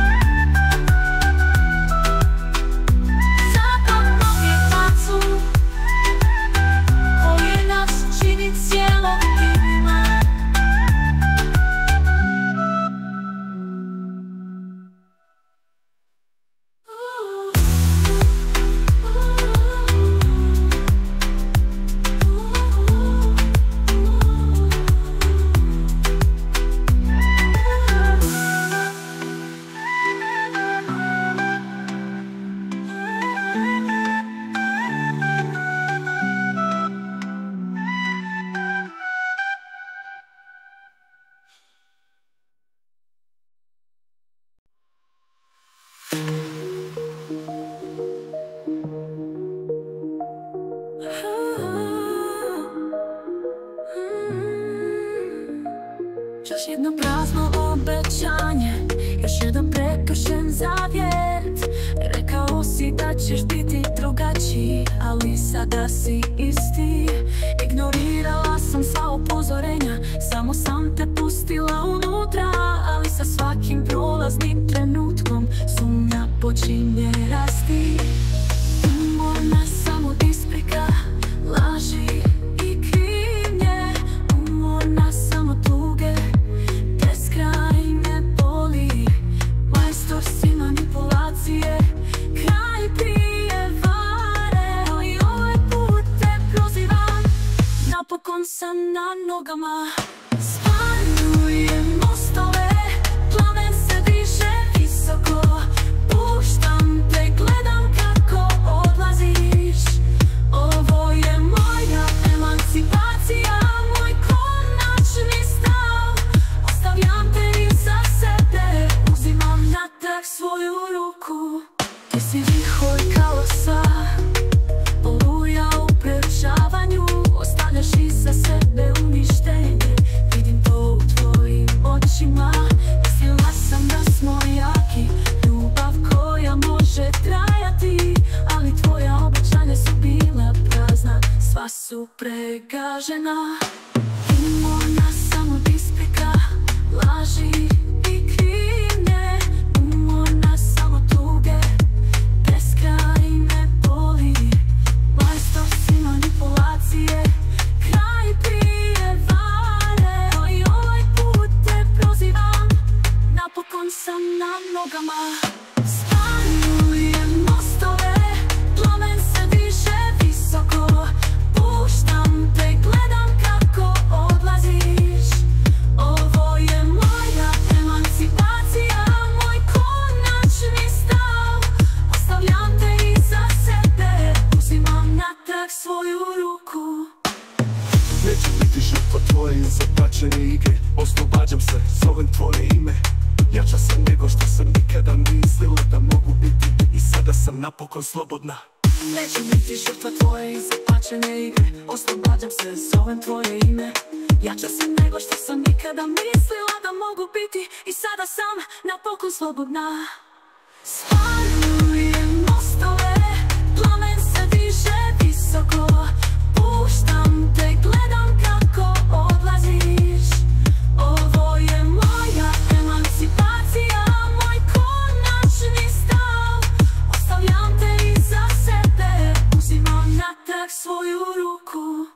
Zapadnog je tacu koji nas čini cjelovitima. Još jedno prazno obećanje, još jedan prekršen zavjet. Rekao si da ćeš biti drugačiji, ali sada si isti. Ignorirala sam sva upozorenja, samo sam te pustila unutra. Ali sa svakim prolaznim trenutkom sumnja počinje rasti. Umorna sam od isprika, laži i krivnje. Umorna sam od tuge, beskraj me boli. Majstor si manipulacije, kraj prijevare. Ali ovaj put te prozivam, napokon sam na nogama. Spaljujem mostove, plamen se diže visoko. Puštam te, gledam kako odlaziš. Ovo je moja emancipacija, moj konačni stav. Ostavljam te iza sebe, uzimam natrag svoju ruku. Ti si vihor kaosa, oluja u preučavanju. Ostavljaš iza sebe uništenje, vidim to u tvojim očima. Mislila sam da smo jaki, ljubav koja može trajati. Ali tvoja obećanja su bila prazna, sva su pregažena. Umorna sam od isprika, laži i krivnje. Umorna sam od tuge, beskraj me boli. Majstor si manipulacije, kraj prijevare. Ali ovaj put te prozivam, napokon sam na nogama. Spaljujem mostove, plamen se diže visoko. Puštam te, gledam kako odlaziš. Ovo je moja emancipacija, moj konačni stav. Ostavljam te iza sebe, uzimam natrag svoju ruku. Neću biti žrtva tvoje zapačene igre, oslobađam se, zovem tvoje ime. Jača sam nego što sam nikada mislila da mogu biti, i sada sam napokon slobodna. Neću biti žrtva tvoje zapačene igre, oslobađam se, zovem tvoje ime. Jača sam nego što sam nikada mislila da mogu biti, i sada sam napokon slobodna. Spaljujem mostove, plamen se diže visoko. Puštam te, gledam kako odlaziš. Ovo je moja emancipacija, moj konačni stav. svoju ruku.